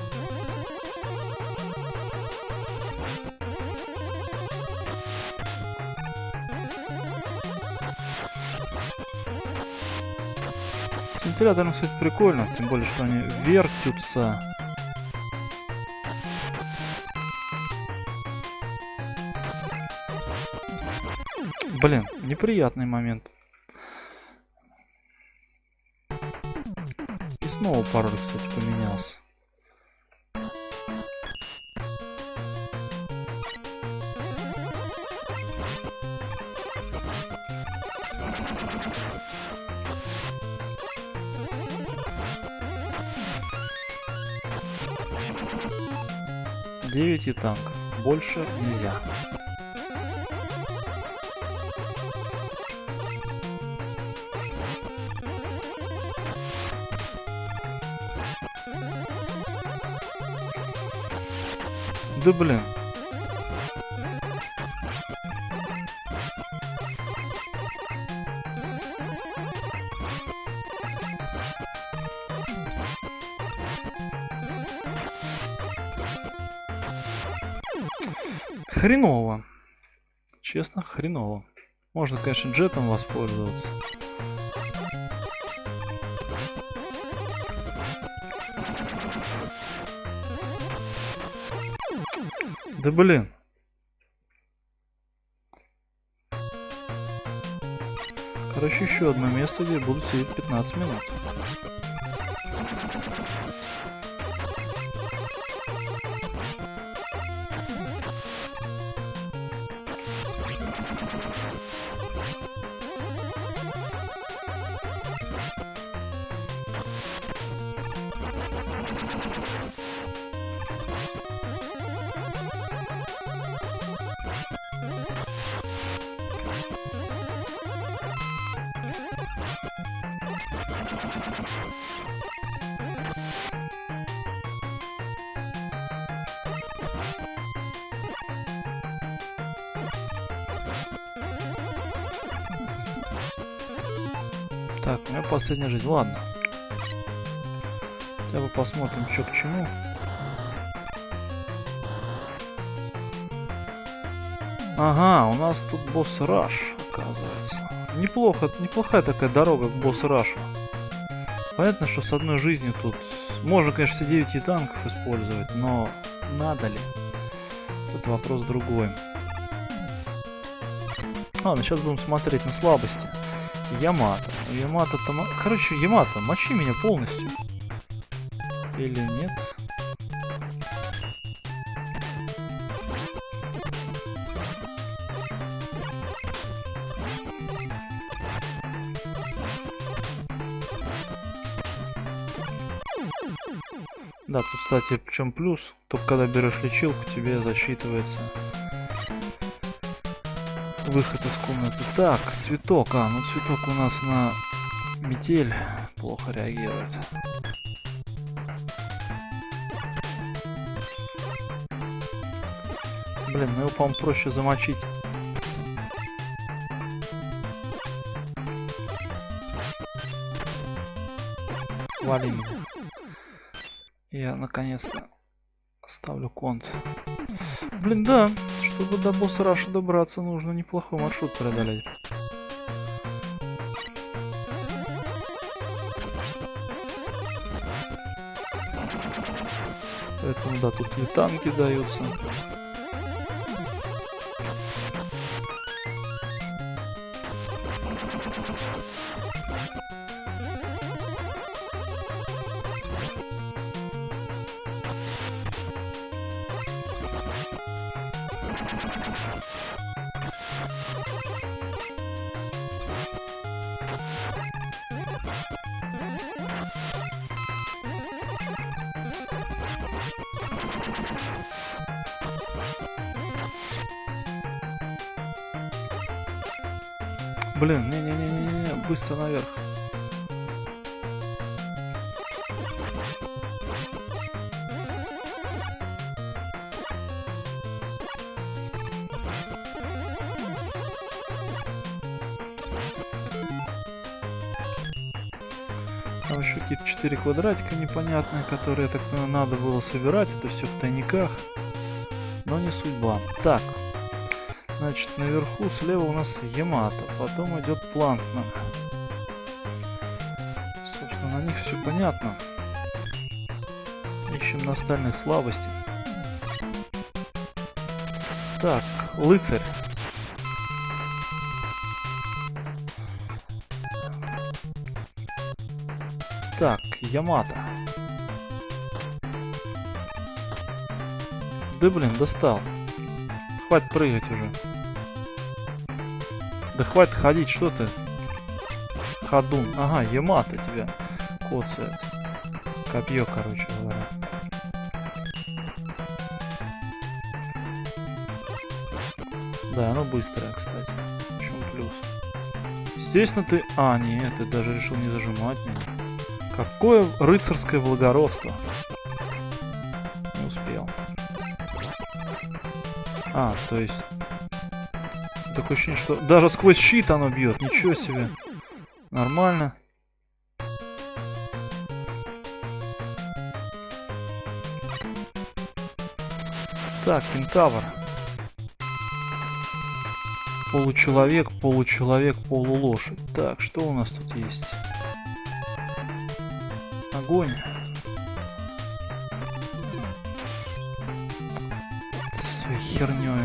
С вентилятором, кстати, прикольно, тем более, что они вертятся. Блин, неприятный момент. И снова пароль, кстати, поменялся. Девять и танков. Больше нельзя. Да блин. Хреново. Честно, хреново. Можно, конечно, джетом воспользоваться. Да блин. Короче, еще одно место, где буду сидеть 15 минут. Так, у меня последняя жизнь, ладно. Хотя бы посмотрим, что к чему. Ага, у нас тут босс Раш, оказывается. Неплохая такая дорога к босс Рашу. Понятно, что с одной жизнью тут можно, конечно, все 9 танков использовать, но надо ли? Тут вопрос другой. Ладно, сейчас будем смотреть на слабости. Ямато. Ямато-то... Короче, Ямато, мочи меня полностью. Или нет? Да, тут, кстати, в чем плюс, только когда берешь лечилку, тебе засчитывается выход из комнаты. Так, цветок. Ну цветок у нас на метель плохо реагирует. Блин, ну его, по-моему, проще замочить. Вали меня. Я наконец-то ставлю конт. Блин, да, чтобы до босса Раша добраться, нужно неплохой маршрут преодолеть. Поэтому, да, тут и танки даются. Блин, не-не-не-не, быстро наверх. Там еще какие-то 4 квадратика непонятные, которые, я так понимаю, надо было собирать. Это все в тайниках. Но не судьба. Так. Значит, наверху слева у нас Ямато, потом идет Планкман. Собственно, на них все понятно. Ищем на остальных слабости. Так, Рыцарь. Так, Ямато. Да блин, достал. Хватит прыгать уже. Да хватит ходить, что ты? Ходун. Ага, Ямато тебя коцает. Копье, короче говоря. Да, оно быстрое, кстати. В чем плюс? Естественно, ты... А, нет, ты даже решил не зажимать меня. Какое рыцарское благородство. Не успел. А, то есть... Такое ощущение, что даже сквозь щит оно бьет. Ничего себе. Нормально. Так, кентавр. Получеловек, получеловек, полулошадь. Так, что у нас тут есть? Огонь. Своей хернёю.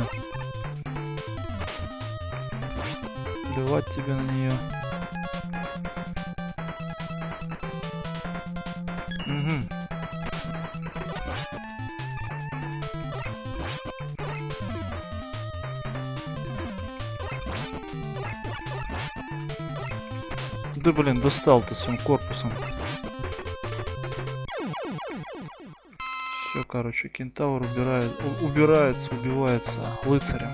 Плевать тебе на нее. Угу. Да блин, достал ты своим корпусом. Все, короче, кентавр убирается, убивается рыцарем.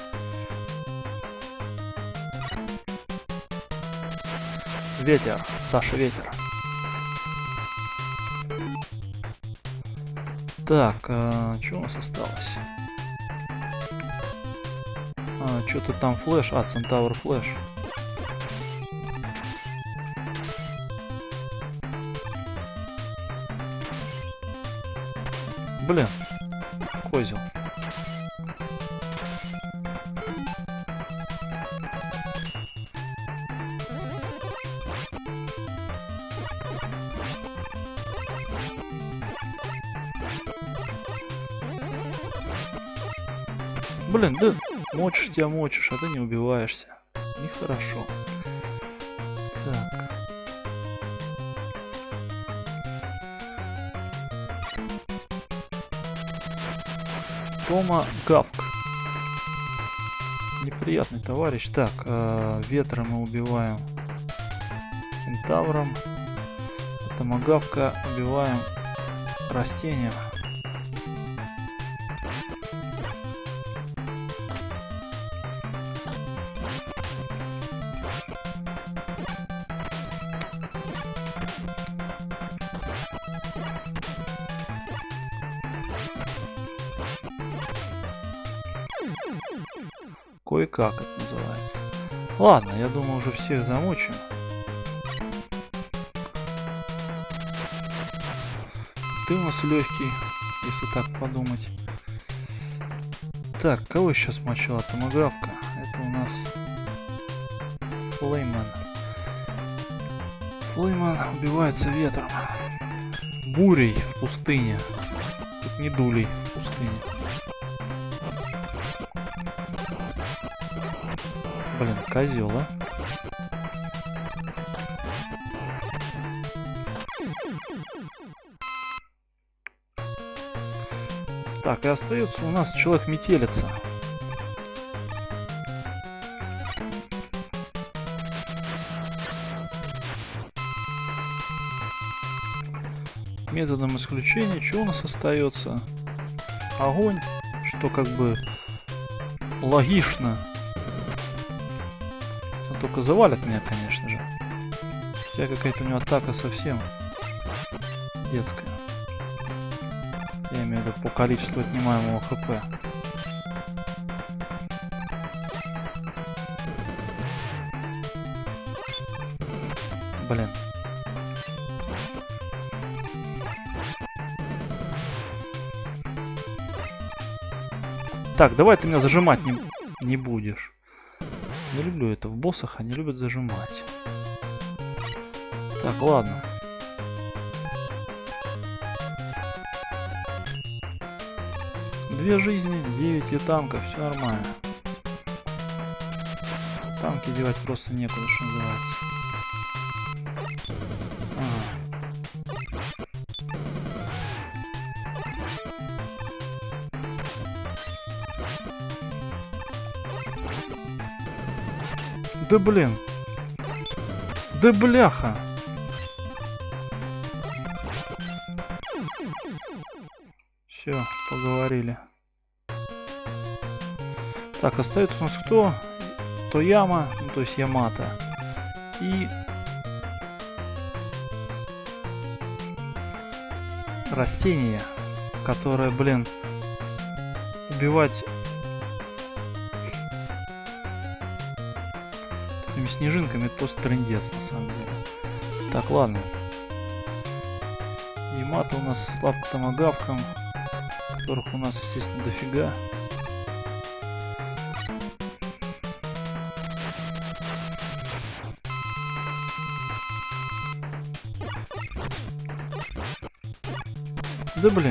Ветер, Саша, ветер. Так, что у нас осталось? Что-то там флэш. Центавр флэш. Блин. Козел. Блин, да мочишь тебя мочишь, а ты не убиваешься. Нехорошо. Так. Томагавк. Неприятный товарищ. Так, ветра мы убиваем кентавром. Томагавка убиваем растением. Кое-как это называется. Ладно, я думаю, уже всех замучим. Ты у нас легкий, если так подумать. Так, кого сейчас мочила томагавка? Это у нас Флейман. Флейман убивается ветром. Бурей в пустыне. Тут не дулей в пустыне. Блин, козел, а? Так, и остается у нас человек-метелица. Методом исключения, что у нас остается? Огонь, что как бы логично. Но только завалит меня, конечно же. Хотя какая-то у него атака совсем детская. Я имею в виду по количеству отнимаемого хп. Блин. Так, давай ты меня зажимать не будешь. Не люблю это. В боссах они любят зажимать. Так, ладно. Две жизни, 9 и танков, все нормально. Танки девать просто некуда, что называется. Да блин. Да бляха. Все, поговорили. Так, остается у нас кто? Тояма, ну, то есть Ямато. И растение, которое, блин, убивать этими снежинками, это просто трындец на самом деле. Так, ладно. Ямато у нас слаб к томагавкам, которых у нас, естественно, дофига. Да блин.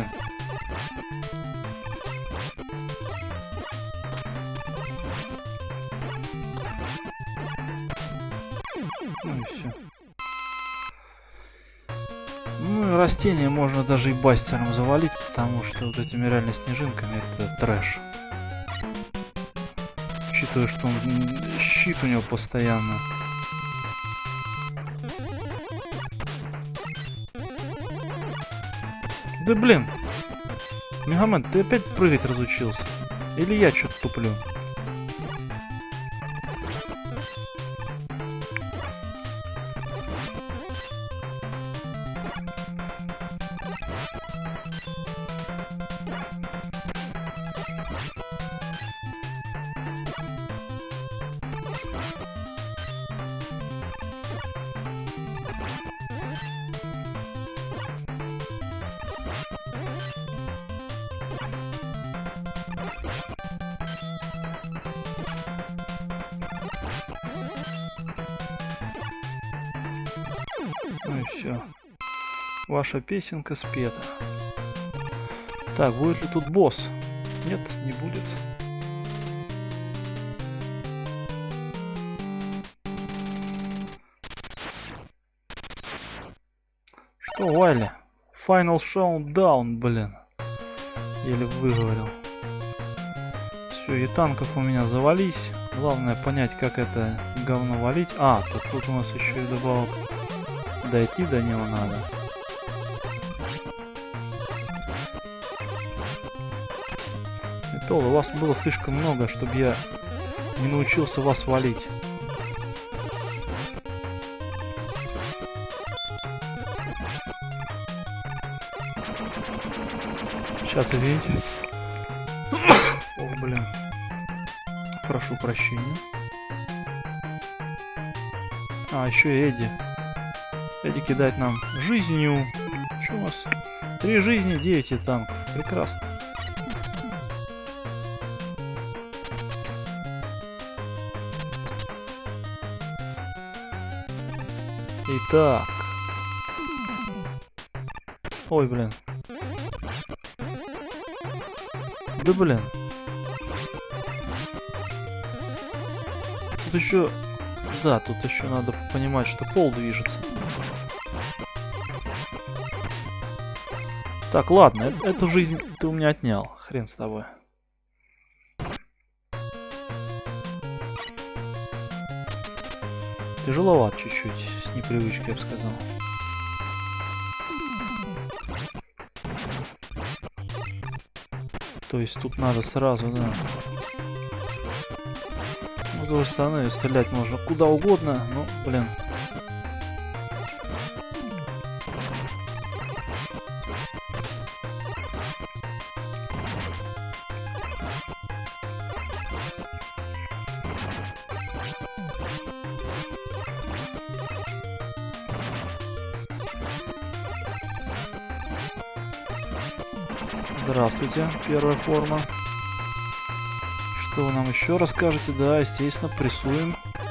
Ну и все. Ну и растения можно даже и бастером завалить, потому что вот этими реально снежинками это трэш. Учитывая, что он, щит у него постоянно. Да блин. Мегамен, ты опять прыгать разучился? Или я что-то туплю? все. Ваша песенка спета. Так, будет ли тут босс? Нет, не будет. Что, Вайли? Final Showdown, блин. Еле выговорил. Все, и танков у меня завались. Главное понять, как это говно валить. А, тут у нас еще и добавок дойти до него надо. И то у вас было слишком много, чтобы я не научился вас валить. Сейчас, извините. Ох, блин. Прошу прощения. А, еще и Эдди. Эдди кидает нам жизнью. Что у нас? 3 жизни, 9 танков. Прекрасно. Итак. Ой, блин. Да блин. Тут еще... Да, тут еще надо понимать, что пол движется. Так, ладно, эту жизнь ты у меня отнял. Хрен с тобой. Тяжеловат чуть-чуть, с непривычкой, я бы сказал. То есть тут надо сразу, да. Ну, с другой стороны, стрелять можно куда угодно, но, блин. Здравствуйте, первая форма. Что вы нам еще расскажете? Да, естественно, прессуем.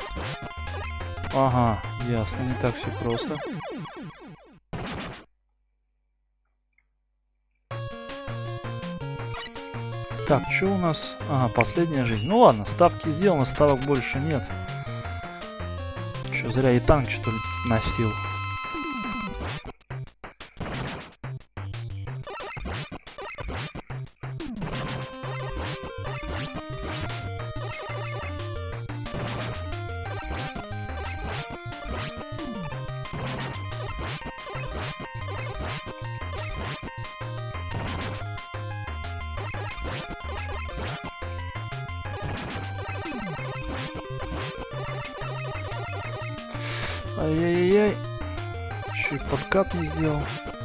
Ага, ясно, не так все просто. Так, что у нас? Ага, последняя жизнь. Ну ладно, ставки сделаны, ставок больше нет. Что, зря и танк, что ли, носил? Ай-яй-яй. Чуть подкат не сделал.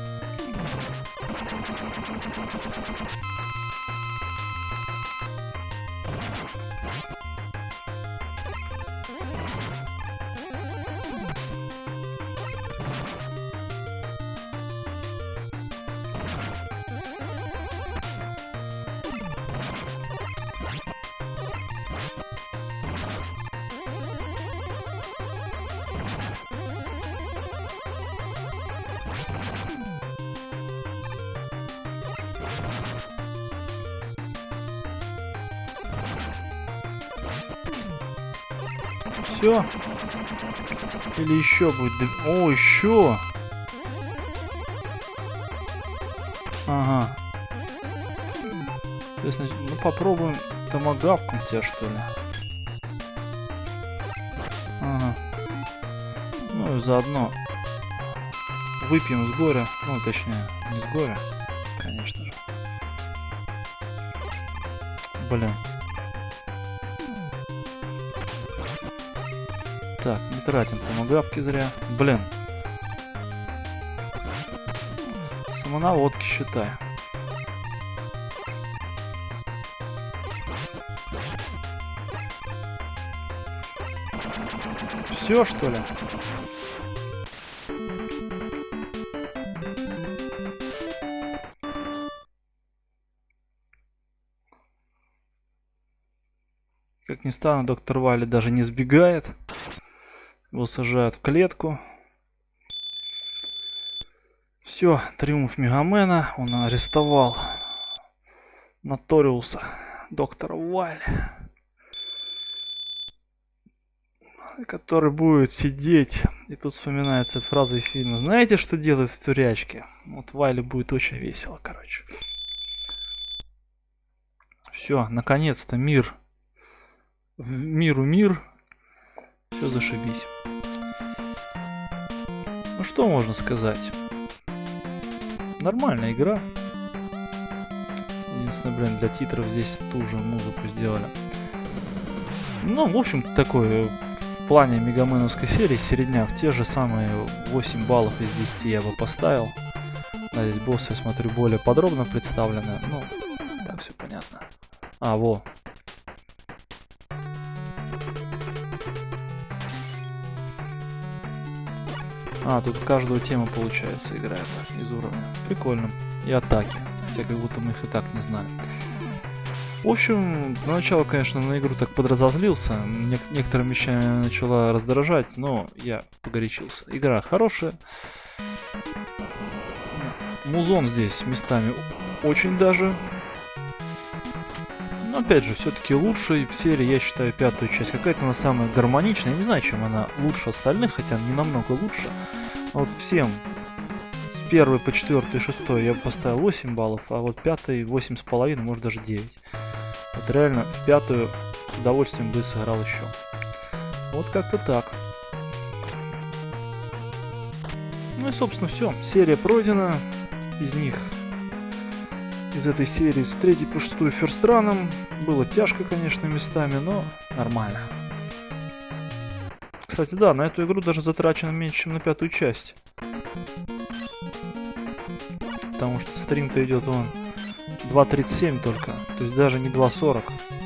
Все? Или еще будет? О, еще! Ага. То есть, ну попробуем томагавком тебя, что ли. Ага. Ну и заодно выпьем с горя. Ну, точнее, не с горя, конечно же. Блин. Так, не тратим томагавки зря. Блин. Самонаводки, считай. Все, что ли? Как ни странно, доктор Вайли даже не сбегает. Его сажают в клетку. Все, триумф Мегамена. Он арестовал Наториуса, доктора Вайль, который будет сидеть. И тут вспоминается эта фраза из фильма. Знаете, что делают в тюрячке? Вот Вайле будет очень весело, короче. Все, наконец-то мир. Миру мир. Все зашибись. Ну что можно сказать? Нормальная игра. Единственное, блин, для титров здесь ту же музыку сделали. Ну, в общем-то, такой в плане мегаменовской серии середняк. Те же самые 8 баллов из 10 я бы поставил. Да, здесь боссы, я смотрю, более подробно представлены. Ну, так все понятно. А, во. А, тут каждую тему, получается, играет из уровня. Прикольно. И атаки. Хотя как будто мы их и так не знали. В общем, поначалу, конечно, на игру так подразозлился. Некоторыми вещами начала раздражать, но я погорячился. Игра хорошая. Музон здесь местами очень даже. Но опять же, все-таки лучшей в серии, я считаю, 5-ю часть. Какая-то она самая гармоничная. Я не знаю, чем она лучше остальных, хотя не намного лучше. Вот всем с 1 по 4 и 6 я бы поставил 8 баллов, а вот 5 8,5, может даже 9. Вот реально в 5-ю с удовольствием бы сыграл еще. Вот как-то так. Ну и собственно все. Серия пройдена. Из этой серии с 3 по 6 ферстраном. Было тяжко, конечно, местами, но нормально. Кстати, да, на эту игру даже затрачено меньше, чем на 5-ю часть. Потому что стрим-то идет вон 2.37 только. То есть даже не 2.40.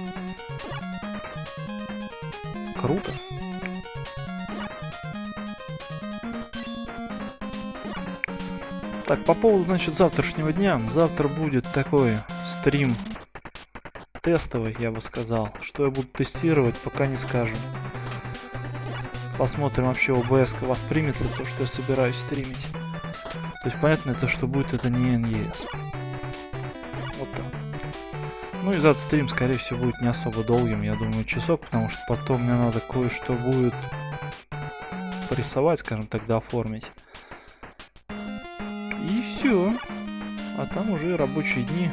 Круто. Так, по поводу, значит, завтрашнего дня. Завтра будет такой стрим тестовый, я бы сказал. Что я буду тестировать, пока не скажу. Посмотрим вообще, OBS воспримет ли то, что я собираюсь стримить. То есть понятно, это что будет, это не NES. Вот так. Ну и этот стрим, скорее всего, будет не особо долгим. Я думаю, часок, потому что потом мне надо кое-что будет порисовать, скажем так, дооформить. И все. А там уже и рабочие дни.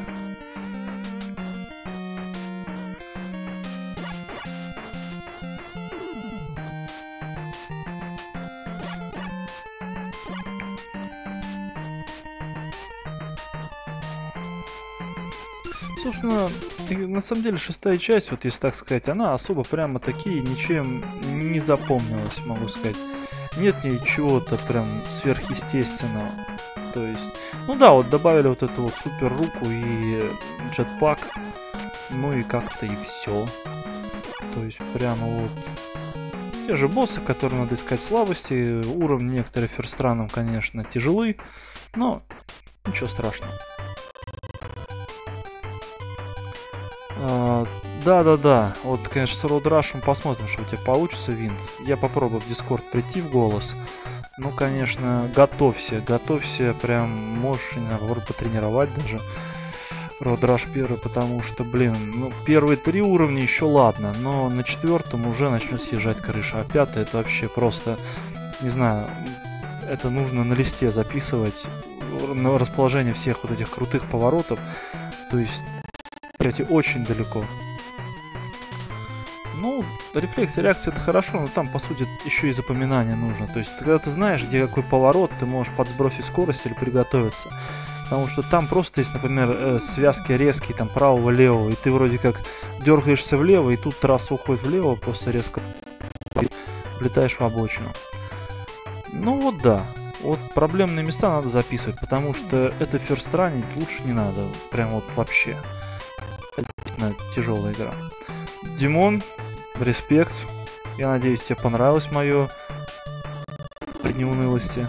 Собственно, на самом деле 6-я часть, вот если так сказать, она особо прямо такие ничем не запомнилась, могу сказать. Нет в ней чего-то прям сверхъестественного. То есть, ну да, вот добавили вот эту вот супер руку и джетпак. Ну и как-то и все. То есть прямо вот те же боссы, которые надо искать слабости. Уровни некоторые ферстраном, конечно, тяжелы, но ничего страшного. Да. Вот, конечно, с Road Rush посмотрим, что у тебя получится, Винт. Я попробую в Discord прийти в голос. Ну, конечно, готовься, прям можешь потренировать даже Road Rush 1, потому что, блин, ну, первые 3 уровня еще ладно, но на 4-м уже начнет съезжать крыша, а 5-й это вообще просто, не знаю, это нужно на листе записывать, на расположение всех вот этих крутых поворотов, то есть, эти очень далеко. Ну, рефлекс и реакция это хорошо, но там, по сути, еще и запоминание нужно. То есть, когда ты знаешь, где какой поворот, ты можешь подсбросить скорость или приготовиться. Потому что там просто есть, например, связки резкие, там, правого-левого, и ты вроде как дергаешься влево, и тут трасса уходит влево, просто резко влетаешь в обочину. Ну вот да, вот проблемные места надо записывать, потому что это ферстранить лучше не надо, прям вот вообще. Это тяжелая игра. Димон, респект. Я надеюсь, тебе понравилось мое неунылости.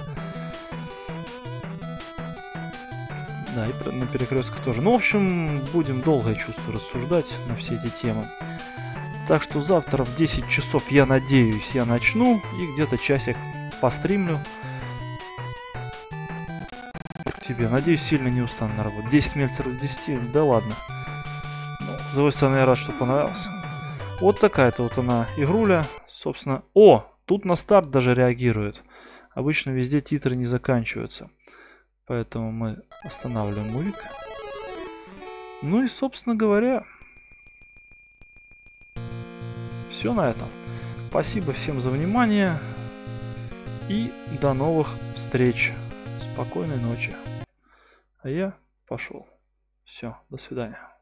Да, и на перекрестках тоже. Ну, в общем, будем долго, я чувствую, рассуждать на все эти темы. Так что завтра в 10 часов, я надеюсь, я начну. И где-то часик постримлю. тебе. Надеюсь, сильно не устану на работу. 10 мельцеров 10, да ладно. Ну, с другой стороны, я рад, что понравился. Вот такая-то вот она игруля. Собственно, о, тут на старт даже реагирует. Обычно везде титры не заканчиваются. Поэтому мы останавливаем мувик. Ну и, собственно говоря, все на этом. Спасибо всем за внимание. И до новых встреч. Спокойной ночи. А я пошел. Все, до свидания.